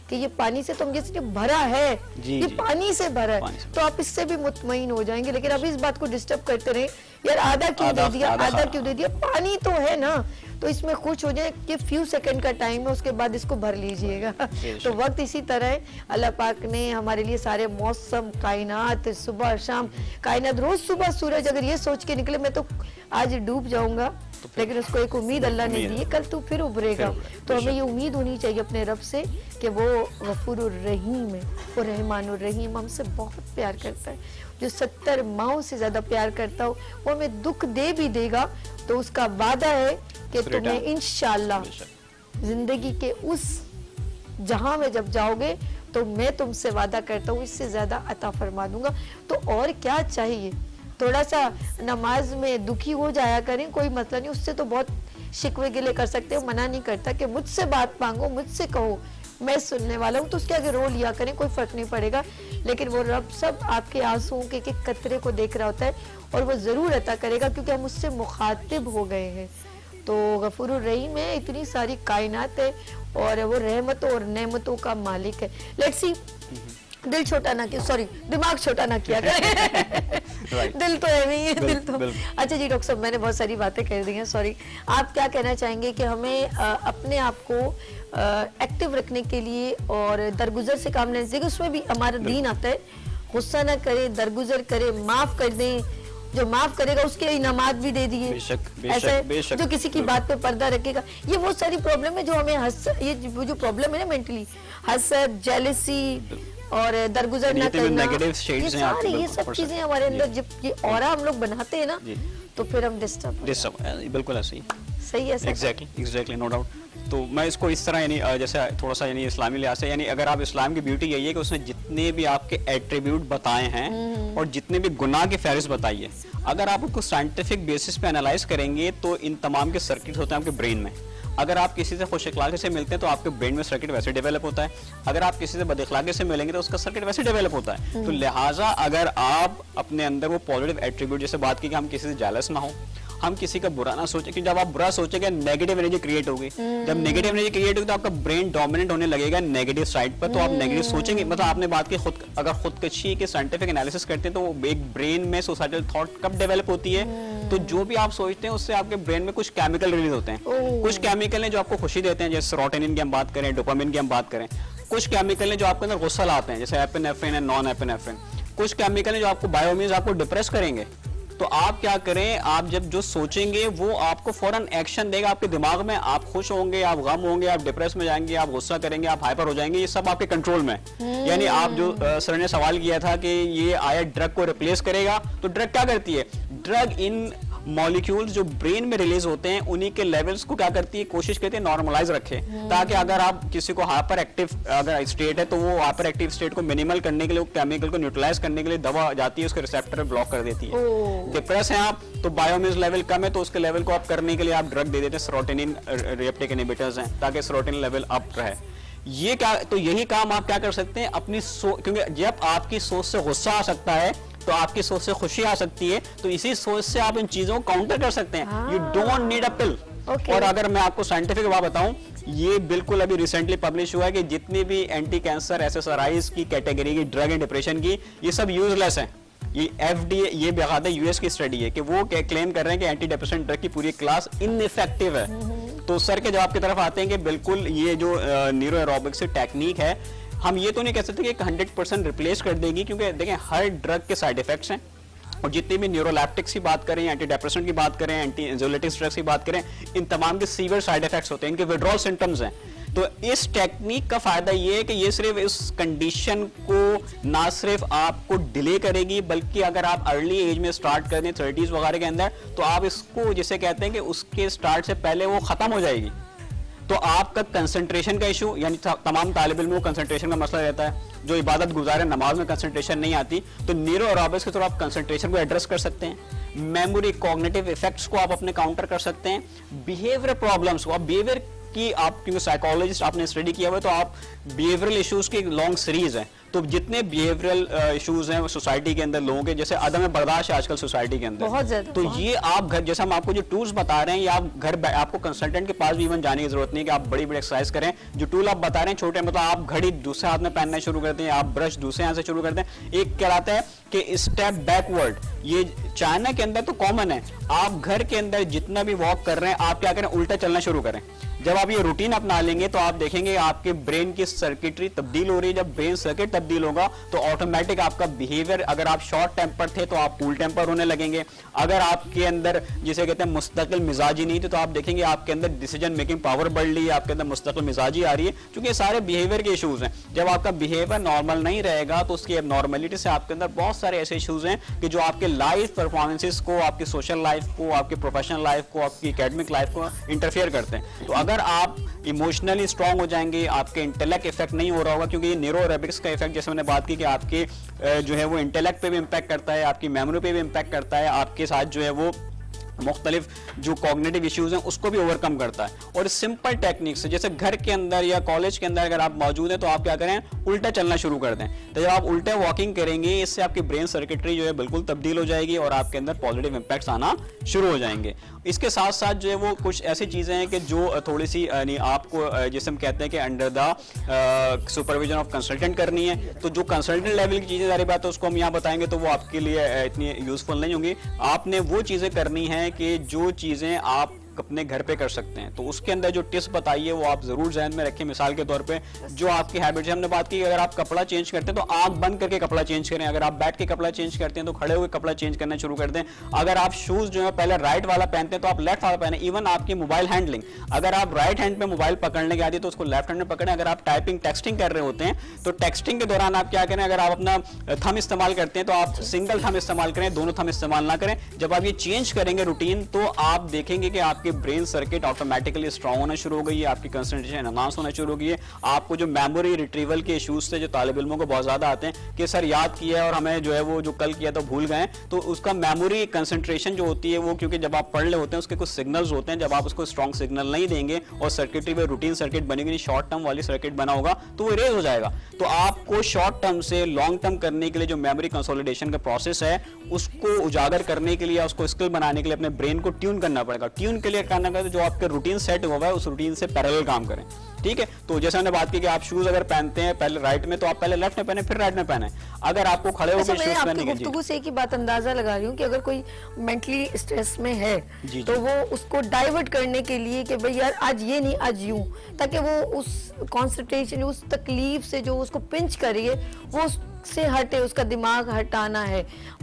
कि ये पानी से तो हम जैसे भरा है, ये पानी से भरा है, तो आप इससे भी मुतमईन हो जाएंगे। लेकिन अभी इस बात को डिस्टर्ब करते रहे, यार आधा क्यों दे दिया, आधा क्यों दे दिया, पानी तो है ना, तो इसमें खुश हो जाए कि फ्यू सेकंड का टाइम है, उसके बाद इसको भर लीजिएगा। तो वक्त इसी तरह है, अल्लाह पाक ने हमारे लिए सारे मौसम, कायनात, सुबह शाम कायनात, रोज सुबह सूरज अगर ये सोच के निकले मैं तो आज डूब जाऊंगा, लेकिन उसको एक उम्मीद अल्लाह ने दी है, कल तू फिर उभरेगा। तो हमें ये उम्मीद होनी चाहिए अपने रब से कि वो गफूरुर रहीम है, वो रहमानुर रहीम, हमसे बहुत प्यार करता है। जो 70 माओं से ज्यादा प्यार करता हो, वो हमें दुख दे भी देगा तो उसका वादा है कि तुम्हें इंशाअल्लाह जिंदगी के उस जहां में जब जाओगे तो मैं तुमसे वादा करता हूँ इससे ज्यादा अता फरमा दूंगा। तो और क्या चाहिए, थोड़ा सा नमाज में दुखी हो जाया करें, कोई मसला नहीं, उससे तो बहुत शिकवे गिले कर सकते हो, मना नहीं करता कि मुझसे बात मांगो, मुझसे कहो, मैं सुनने वाला हूँ, तो उसके आगे रो लिया करें, कोई फर्क नहीं पड़ेगा। लेकिन वो रब सब आपके आंसुओं के एक कतरे को देख रहा होता है और वो जरूर अता करेगा, क्योंकि हम उससे मुखातिब हो गए हैं। तो गफूरुर रहीम है, इतनी सारी कायनात है और वो रहमतों और नेमतों का मालिक है। लेट्स सी, दिल छोटा ना किया, सॉरी दिमाग छोटा ना किया करें। दिल तो है नहीं है, दिल तो अच्छा जी। डॉक्टर साहब मैंने बहुत सारी बातें कर दी हैं, सॉरी। आप क्या कहना चाहेंगे कि हमें अपने आप को एक्टिव रखने के लिए और दरगुजर से काम लेने चाहिए, उसमें भी हमारा दीन आता है, गुस्सा ना करे, दरगुजर करे, माफ कर दें, जो माफ करेगा उसके इनामात भी दे दिए, ऐसा जो किसी की बात पे पर्दा रखेगा, ये वो सारी प्रॉब्लम है जो हमें ये जो प्रॉब्लम है ना मेंटली, हसद, जेलसी और दरगुजर ना करना, ये सब चीजें हमारे अंदर जब ये ऑरा हम लोग बनाते हैं ना तो फिर हम डिस्टर्ब बिल्कुल ऐसे ही सही है। Exactly no doubt. तो मैं इसको इस तरह यानी जैसे थोड़ा सा यानी इस्लामी लिहाज से, यानी अगर आप इस्लाम की ब्यूटी यही है कि उसने जितने भी आपके एट्रीब्यूट बताए हैं और जितने भी गुनाह की फहरिस्त बताई है, अगर आप उसको साइंटिफिक बेसिस पे एनालाइज करेंगे तो इन तमाम के सर्किट होते हैं आपके ब्रेन में। अगर आप किसी से खुश अखलाक़ी से मिलते हैं तो आपके ब्रेन में सर्किट वैसे डेवलप होता है, अगर आप किसी से बद अखलाक़ी से मिलेंगे तो उसका सर्किट वैसे डेवलप होता है। तो लिहाजा अगर आप अपने अंदर वो पॉजिटिव एट्रीब्यूट, जैसे बात की कि हम किसी से जेलस ना हो, हम किसी का बुरा ना सोचें, कि जब आप बुरा सोचेंगे नेगेटिव एनर्जी क्रिएट होगी, जब नेगेटिव एनर्जी क्रिएट होगी तो आपका ब्रेन डोमिनेट होने लगेगा नेगेटिव साइड पर, तो आप नेगेटिव सोचेंगे। मतलब आपने बात की अगर खुदकशी के साइंटिफिक एनालिसिस करते हैं तो एक ब्रेन में सोसाइटल थॉट कब डेवलप होती है, तो जो भी आप सोचते हैं उससे आपके ब्रेन में कुछ केमिकल रिलीज होते हैं, कुछ केमिकल हैं जो आपको खुशी देते हैं, जैसे सेरोटोनिन की हम बात करें, डोपामिन की हम बात करें, कुछ केमिकल हैं जो आपके अंदर गुस्सा लाते हैं, जैसे एपिनेफ्रिन है, नॉन एपिनेफ्रिन, कुछ केमिकल हैं जो आपको बायोमीन्स आपको डिप्रेस करेंगे। तो आप क्या करें, आप जब जो सोचेंगे वो आपको फौरन एक्शन देगा आपके दिमाग में, आप खुश होंगे, आप गम होंगे, आप डिप्रेस में जाएंगे, आप गुस्सा करेंगे, आप हाइपर हो जाएंगे, ये सब आपके कंट्रोल में। यानी आप जो सर ने सवाल किया था कि ये आया ड्रग को रिप्लेस करेगा, तो ड्रग क्या करती है, ड्रग इन मॉलिक्यूल्स जो ब्रेन में रिलीज होते हैं उन्हीं के लेवल्स को क्या करती है, कोशिश करती है नॉर्मलाइज रखे, ताकि अगर आप किसी को हाइपर एक्टिव अगर स्टेट है तो वो हाइपर एक्टिव स्टेट को मिनिमल करने के लिए, केमिकल को न्यूट्रलाइज करने के लिए दवा जाती है, उसके रिसेप्टर पे ब्लॉक कर देती है। डिप्रेस है आप तो बायोमीन्स लेवल कम है तो उसके लेवल को अप करने के लिए आप ड्रग दे देते हैं, सेरोटोनिन रिसेप्टर इनहिबिटर्स हैं, ताकि सेरोटोनिन लेवल अप रहे। ये क्या, तो यही काम आप क्या कर सकते हैं अपनी क्योंकि जब आपकी सोच से गुस्सा आ सकता है तो आपकी सोच से खुशी आ सकती है, तो इसी सोच से आप इन चीजों को काउंटर कर सकते हैं। You don't need a pill. और अगर मैं आपको साइंटिफिक बात बताऊं, ये बिल्कुल अभी रिसेंटली पब्लिश हुआ है कि जितनी भी एंटी कैंसर एसएसआरआईज की कैटेगरी की ड्रग एंड डिप्रेशन की, ये सब यूजलेस है। ये एफडीए, ये बेकायदा यूएस की स्टडी है कि वो क्लेम कर रहे हैं कि एंटी डिप्रेशन ड्रग की पूरी क्लास इनइफेक्टिव है। तो सर के जवाब की तरफ आते हैं कि बिल्कुल ये जो न्यूरो एरोबिक्स टेक्निक है, हम ये तो नहीं कह सकते कि 100% रिप्लेस कर देगी, क्योंकि देखें हर ड्रग के साइड इफेक्ट्स हैं, और जितनी भी न्यूरोलैप्टिक्स की बात करें, एंटी डिप्रेशन की बात करें, एंटी एंजाइटिक्स ड्रग्स की बात करें, इन तमाम के सीवियर साइड इफेक्ट्स होते हैं, इनके विड्रॉल सिम्टम्स हैं। तो इस टेक्निक का फायदा ये है कि ये सिर्फ इस कंडीशन को ना सिर्फ आपको डिले करेगी, बल्कि अगर आप अर्ली एज में स्टार्ट कर दें 30s वगैरह के अंदर, तो आप इसको जिसे कहते हैं कि उसके स्टार्ट से पहले वो खत्म हो जाएगी। तो आपका कंसंट्रेशन का इशू, यानी तमाम तालिब इल्म को कंसंट्रेशन का मसला रहता है, जो इबादत गुजार है, नमाज में कंसंट्रेशन नहीं आती, तो न्यूरो एरोबिक्स के थ्रू आप कंसंट्रेशन को एड्रेस कर सकते हैं, मेमोरी कॉग्निटिव इफेक्ट्स को आप अपने काउंटर कर सकते हैं, बिहेवियर प्रॉब्लम्स को आप बिहेवियर की, आप क्योंकि साइकोलॉजिस्ट आपने स्टडी किया हुआ है तो आप बिहेवियरल इश्यूज की लॉन्ग सीरीज है, तो जितने बिहेवियरल इश्यूज हैं सोसाइटी के अंदर लोगों के, जैसे अदम बर्दाश्त है आजकल सोसाइटी के अंदर बहुत ज्यादा, तो ये आप घर, जैसे हम आपको जो टूल्स बता रहे हैं, या आप घर आपको कंसल्टेंट के पास भी इवन जाने की जरूरत नहीं कि आप बड़ी बड़ी एक्सरसाइज करें। जो टूल आप बता रहे हैं छोटे, मतलब आप घड़ी दूसरे हाथ में पहनना शुरू करते हैं, आप ब्रश दूसरे हाथ से शुरू करते हैं। एक कहलाता है कि स्टेप बैकवर्ड, ये चाइना के अंदर तो कॉमन है। आप घर के अंदर जितना भी वॉक कर रहे हैं, आप क्या करें, उल्टा चलना शुरू करें। जब आप ये रूटीन अपना लेंगे तो आप देखेंगे आपके ब्रेन की सर्किटरी तब्दील हो रही है। जब ब्रेन सर्किट तब्दील होगा तो ऑटोमेटिक आपका बिहेवियर, अगर आप शॉर्ट टेम्पर थे तो आप कूल टेम्पर होने लगेंगे। अगर आपके अंदर जिसे कहते हैं मुस्तकिल मिजाजी नहीं थी, तो आप देखेंगे आपके अंदर डिसीजन मेकिंग पावर बढ़ रही है, आपके अंदर मुस्तकिल मिजाजी आ रही है, क्योंकि ये सारे बिहेवियर के इशूज हैं। जब आपका बिहेवियर नॉर्मल नहीं रहेगा तो उसकी एबनॉर्मलिटी से आपके अंदर बहुत सारे ऐसे इशूज हैं कि जो आपके लाइफ परफॉर्मेंसेस को, आपकी सोशल लाइफ को, आपकी प्रोफेशनल लाइफ को, आपकी एकेडमिक लाइफ को इंटरफेयर करते हैं। तो अगर आप इमोशनली स्ट्रांग हो जाएंगे, आपके इंटेलेक्ट इफेक्ट नहीं हो रहा होगा, क्योंकि ये न्यूरो एरोबिक्स का इफेक्ट, जैसे मैंने बात की कि आपके जो है वो इंटेलेक्ट पे भी इंपैक्ट करता है, आपकी मेमोरी पे भी इंपैक्ट करता है, आपके साथ जो है वो मुख्तलिफ जो कॉग्निटिव इश्यूज हैं उसको भी ओवरकम करता है। और सिंपल टेक्निक से, जैसे घर के अंदर या कॉलेज के अंदर अगर आप मौजूद हैं तो आप क्या करें, उल्टा चलना शुरू कर दें। तो जब आप उल्टे वॉकिंग करेंगे, इससे आपकी ब्रेन सर्किटरी जो है बिल्कुल तब्दील हो जाएगी और आपके अंदर पॉजिटिव इंपैक्ट्स आना शुरू हो जाएंगे। इसके साथ साथ जो है वो कुछ ऐसी चीज़ें हैं कि जो थोड़ी सी आपको जैसे हम कहते हैं कि under the supervision of consultant करनी है। तो जो कंसल्टेंट लेवल की चीज़ें सारी बात है उसको हम यहाँ बताएंगे तो वो आपके लिए इतनी यूजफुल नहीं होंगी। आपने वो चीज़ें करनी है कि जो चीजें आप अपने घर पे कर सकते हैं, तो उसके अंदर जो टिप्स बताई है वो आप जरूर ध्यान में रखें। मिसाल के तौर पे जो आपकी हैबिट है, हमने बात की अगर आप कपड़ा चेंज करते हैं तो आंख बंद करके कपड़ा चेंज करें। अगर आप बैठ के कपड़ा चेंज करते हैं तो खड़े हुए कपड़ा चेंज करना शुरू कर दें। अगर आप शूज जो है पहले राइट वाला पहनते हैं तो आप लेफ्ट वाला पहने। इवन आपकी मोबाइल हैंडलिंग, अगर आप राइट हैंड पे मोबाइल पकड़ने की आदत है तो उसको लेफ्ट हैंड में पकड़ें। अगर आप टाइपिंग टेक्सटिंग कर रहे होते हैं तो टेक्सटिंग के दौरान आप क्या करें, अगर आप अपना थंब इस्तेमाल करते हैं तो आप सिंगल थंब इस्तेमाल करें, दोनों थंब इस्तेमाल ना करें। जब आप ये चेंज करेंगे रूटीन तो आप देखेंगे कि आपकी ब्रेन सर्किट ऑटोमेटिकली स्ट्रांग होना शुरू हो गई है, आपकी कंसंट्रेशन एनहांस होना शुरू हो गई है। आपको जो मेमोरी रिट्रीवल के इश्यूज थे जो तालिब इल्मों को बहुत ज्यादा आते हैं कि सर याद किया और हमें जो है वो जो कल किया तो भूल गए, तो उसका मेमोरी कंसंट्रेशन जो होती है वो, क्योंकि जब आप पढ़ रहे होते हैं उसके कुछ सिग्नल्स होते हैं, जब आप उसको स्ट्रॉन्ग सिग्नल नहीं देंगे और सर्किटरी में रूटीन सर्किट बनेगी, शॉर्ट टर्म वाली सर्किट बना होगा तो वो इरेज हो जाएगा। तो आपको शॉर्ट टर्म से लॉन्ग टर्म करने के लिए जो मेमोरी कंसोलिडेशन का प्रोसेस है उसको उजागर करने के लिए, उसको स्किल बनाने के लिए अपने ब्रेन को ट्यून करना पड़ेगा। ट्यून के लिए करना पड़ेगा जो आपके रूटीन सेट हुआ है उस रूटीन से पैरेलल काम करें, ठीक है। तो जैसे हमने बात की कि आप शूज अगर पहनते हैं पहले राइट में तो आप पहले लेफ्ट में पहने फिर राइट में पहने। अगर आपको खड़े होकर शूज पहनने के, गुफ्तगू से एक ही बात अंदाजा लगा रही हूँ कि अगर कोई मेंटली स्ट्रेस में है तो वो उसको डाइवर्ट करने के लिए कि भाई यार आज ये नहीं आज यूं, ताकि वो उस कॉन्सेंट्रेशन उस तकलीफ से जो उसको पिंच करिए वो से हटे, उसका दिमाग हटाना है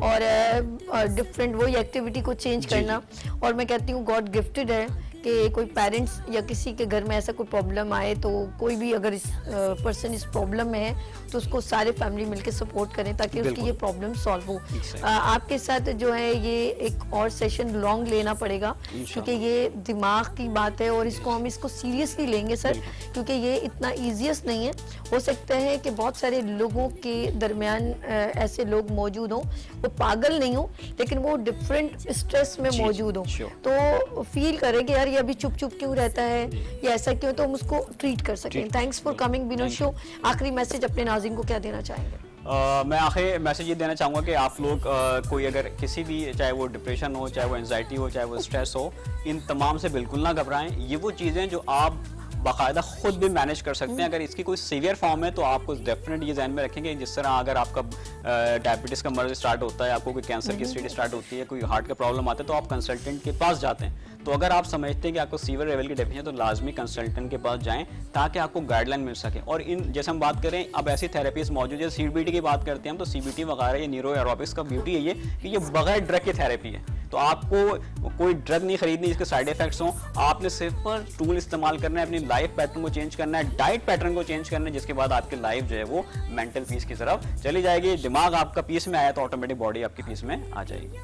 और डिफरेंट वही एक्टिविटी को चेंज करना। और मैं कहती हूँ गॉड गिफ्टेड है कि कोई पेरेंट्स या किसी के घर में ऐसा कोई प्रॉब्लम आए तो कोई भी अगर इस पर्सन इस प्रॉब्लम में है तो उसको सारे फैमिली मिलकर सपोर्ट करें ताकि उसकी ये प्रॉब्लम सॉल्व हो। आपके साथ जो है ये एक और सेशन लॉन्ग लेना पड़ेगा क्योंकि ये दिमाग की बात है और इसको हम इसको सीरियसली लेंगे सर, क्योंकि ये इतना ईजीएस्ट नहीं है। हो सकता है कि बहुत सारे लोगों के दरमियान ऐसे लोग मौजूद हों वो पागल नहीं हो लेकिन वो डिफरेंट स्ट्रेस में मौजूद हो, तो फील करें कि यार ये अभी चुप चुप क्यों रहता है या ऐसा क्यों, तो हम उसको ट्रीट कर सकें। थैंक्स फॉर कमिंग बिनो शो। आखिरी मैसेज अपने नाज़रीन को क्या देना चाहेंगे? मैं आखिर मैसेज ये देना चाहूँगा कि आप लोग कोई अगर किसी भी, चाहे वो डिप्रेशन हो, चाहे वो एंजाइटी हो, चाहे वो स्ट्रेस हो, इन तमाम से बिल्कुल ना घबराएं। ये वो चीज़ें जो आप बाकायदा खुद भी मैनेज कर सकते हैं। अगर इसकी कोई सीवियर फॉर्म है तो आपको डेफिनेट ये ध्यान में रखेंगे, जिस तरह अगर आपका डायबिटीज़ का मर्ज स्टार्ट होता है, आपको कोई कैंसर की स्टेज स्टार्ट होती है, कोई हार्ट का प्रॉब्लम आता है तो आप कंसल्टेंट के पास जाते हैं। तो अगर आप समझते हैं कि आपको सीवियर लेवल की डेफिनेशन तो लाजमी कंसल्टेंट के पास जाएं ताकि आपको गाइडलाइन मिल सके। और इन जैसे हम बात करें अब ऐसी थेरेपीज मौजूद है, CBT की बात करते हैं हम तो CBT वगैरह ये न्यूरो एरोबिक्स का ब्यूटी है ये कि ये बगैर ड्रग की थेरेपी है। तो आपको कोई ड्रग नहीं खरीदनी जिसके साइड इफेक्ट्स हों, आपने सिर्फ टूल इस्तेमाल करना है, अपनी लाइफ पैटर्न को चेंज करना है, डाइट पैटर्न को चेंज करना है, जिसके बाद आपकी लाइफ जो है वो मेंटल पीस की तरफ चली जाएगी। दिमाग आपका पीस में आया तो ऑटोमेटिक बॉडी आपकी पीस में आ जाएगी।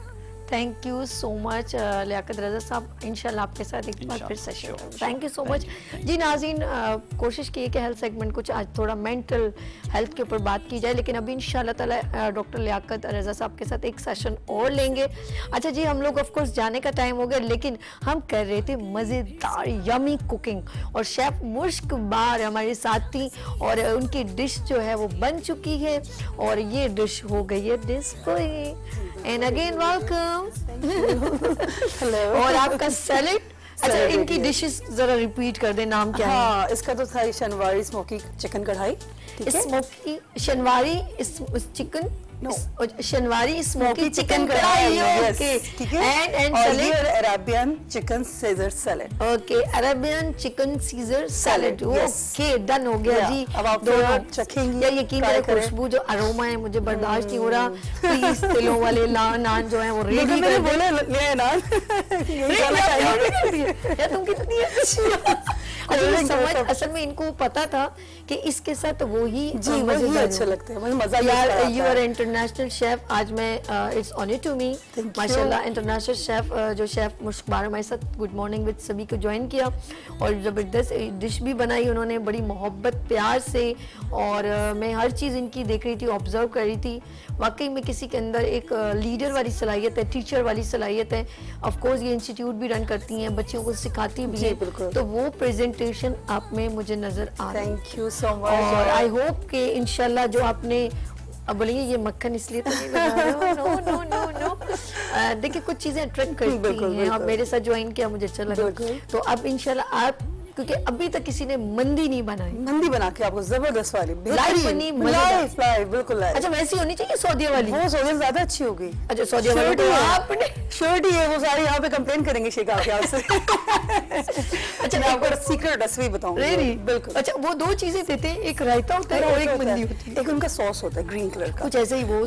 Thank you so much Liaquat Raza साहब, इंशाल्लाह आपके साथ एक बार फिर session. Thank you so much जी। नाज़रीन, कोशिश की कि हेल्थ सेगमेंट कुछ आज थोड़ा मेंटल हेल्थ के ऊपर बात की जाए, लेकिन अभी इंशाल्लाह ताला डॉक्टर लियाकत रज़ा साहब के साथ एक सेशन और लेंगे। अच्छा जी, हम लोग ऑफ कोर्स जाने का टाइम हो गया, लेकिन हम कर रहे थे मज़ेदार यमी कुकिंग, और शेफ मुश्क बार हमारे साथ थी, और उनकी डिश जो है वो बन चुकी है, और ये डिश हो गई है display. And again welcome. Hello. और आपका सैलेड। अच्छा, इनकी डिशेस जरा रिपीट कर दे, नाम क्या है? हाँ, इसका तो था Shinwari smoky chicken karahi. Smoky Shinwari chicken, Shinwari smoky chicken karahi, okay, ठीक है। And salad Arabian chicken Caesar salad. Okay, Arabian chicken Caesar salad, okay, done हो गया जी। अब आप दोनों चखेंगे, या यकीन करें खुशबू जो अरोमा है मुझे बर्दाश्त नहीं हो रहा। प्लीज तिलों वाले नान जो है वो रेडी कर बोले ले नान। तुम कितनी अच्छी। समझ असल में इनको पता था कि इसके साथ वो ही वही अच्छा लगता है, वही मजा यार। You are international chef. आज मैं इट्स ऑनर टू मी माशाल्लाह, इंटरनेशनल शेफ जो शेफ मुश्कबार हमारे साथ गुड मॉर्निंग विद सभी को ज्वाइन किया, और ज़बरदस्त डिश भी बनाई उन्होंने बड़ी मोहब्बत प्यार से, और मैं हर चीज़ इनकी देख रही थी, ऑब्जर्व कर रही थी। वाकई में किसी के अंदर एक लीडर वाली सलाहियत है, टीचर वाली सलाहियत है। ऑफ कोर्स ये इंस्टीट्यूट भी रन करती हैं, बच्चों को सिखाती भी है, तो वो प्रेजेंटेशन आप में मुझे नजर आ रही है। Thank you so much. और आई होप कि इंशाल्लाह जो आपने, अब बोलेंगे ये मक्खन इसलिए तो नहीं बना रहे हो, नो नो नो नो। देखिए कुछ चीजें अट्रैक्ट करती हैं, और मेरे साथ ज्वाइन किया मुझे अच्छा लगा। तो अब इंशाल्लाह आप, क्योंकि अभी तक किसी ने मंदी नहीं बनाई, मंदी बना के आपको जबरदस्त वाली लाइव बनी, लाइव बिल्कुल लाइव। अच्छा, वैसी होनी चाहिए सऊदी वाली, वो सऊदी ज्यादा अच्छी होगी। अच्छा, सऊदी वाली तो आपने श्योरिटी है, वो सारे यहाँ पे कंप्लेन करेंगे शेख आपके आपसे। अच्छा, मैं आपको सीक्रेट रेसिपी बताऊंगी। बिल्कुल। अच्छा, वो दो चीजें देते हैं, एक रायता होता है और एक मंदी होती है। एक उनका सॉस होता है ग्रीन कलर का, कुछ ऐसे ही वो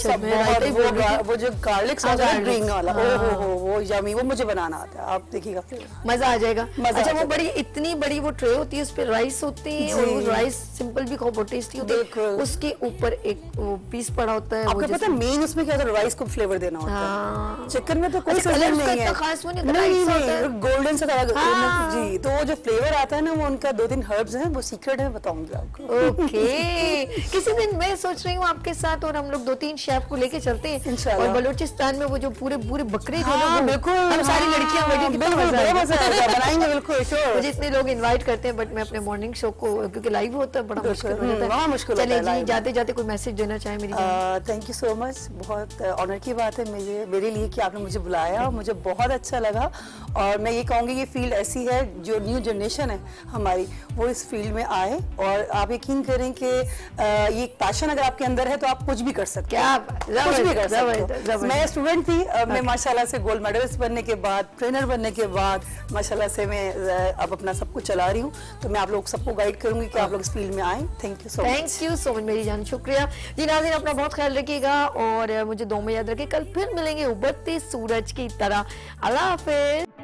जो गार्लिक सॉस है ग्रीन वाला, वो यमी, वो मुझे बनाना आता है, आप देखिएगा फिर मजा आ जाएगा। अच्छा, वो बड़ी इतनी बड़ी वो ट्रे होती है, उस पे राइस होती है, और वो राइस सिंपल भी बहुत टेस्टी होती है, उसके ऊपर एक वो पीस पड़ा होता है। आपको पता है मेन उसमें क्या होता है, राइस को फ्लेवर देना होता है। चिकन में तो कोई कलर नहीं है, खास वो नहीं, गोल्डन से जी। तो वो जो फ्लेवर आता है ना, वो उनका 2-3 हर्ब्स हैं, वो सीक्रेट है, बताऊंगी आपको। ओके, किसी दिन मैं सोच रही हूँ आपके साथ, और हम लोग 2-3 शेफ को लेके चलते हैं, और बलूचिस्तान में वो जो पूरे बकरे बिल्कुल हम सारी लड़कियां बनाएंगे, बिल्कुल। मुझे इतने लोग इनवाइट करते हैं, बट मैं अपने मॉर्निंग शो को, क्योंकि लाइव होता है, बड़ा मुश्किल हो जाता है, मुश्किल। चलिए जी, जाते जाते कोई मैसेज देना चाहे मेरी। थैंक यू सो मच, बहुत ऑनर की बात है मेरे लिए कि आपने मुझे बुलाया, मुझे बहुत अच्छा लगा। और मैं ये कहूँगी ये फील्ड ऐसी है, जो न्यू जनरेशन है हमारी, वो इस फील्ड में आए, और आप यकीन करें कि ये पैशन अगर आपके अंदर है तो आप कुछ भी कर सकते हैं, कुछ भी कर सकते हैं। मैं स्टूडेंट थी, अब मैं माशाल्लाह से गोल्ड मेडलिस्ट बनने के बाद, ट्रेनर बनने के बाद, माशाल्लाह से मैं अब अपना सब कुछ चला रही हूँ, तो मैं आप लोग सबको गाइड करूंगी कि आप लोग इस फील्ड में आए। थैंक यू सो मच मेरी जान, शुक्रिया जी। नाज़रीन, अपना बहुत ख्याल रखिएगा, और मुझे 2 में याद रखिए, कल फिर मिलेंगे उभरते सूरज की तरह। अल्लाह हाफिज।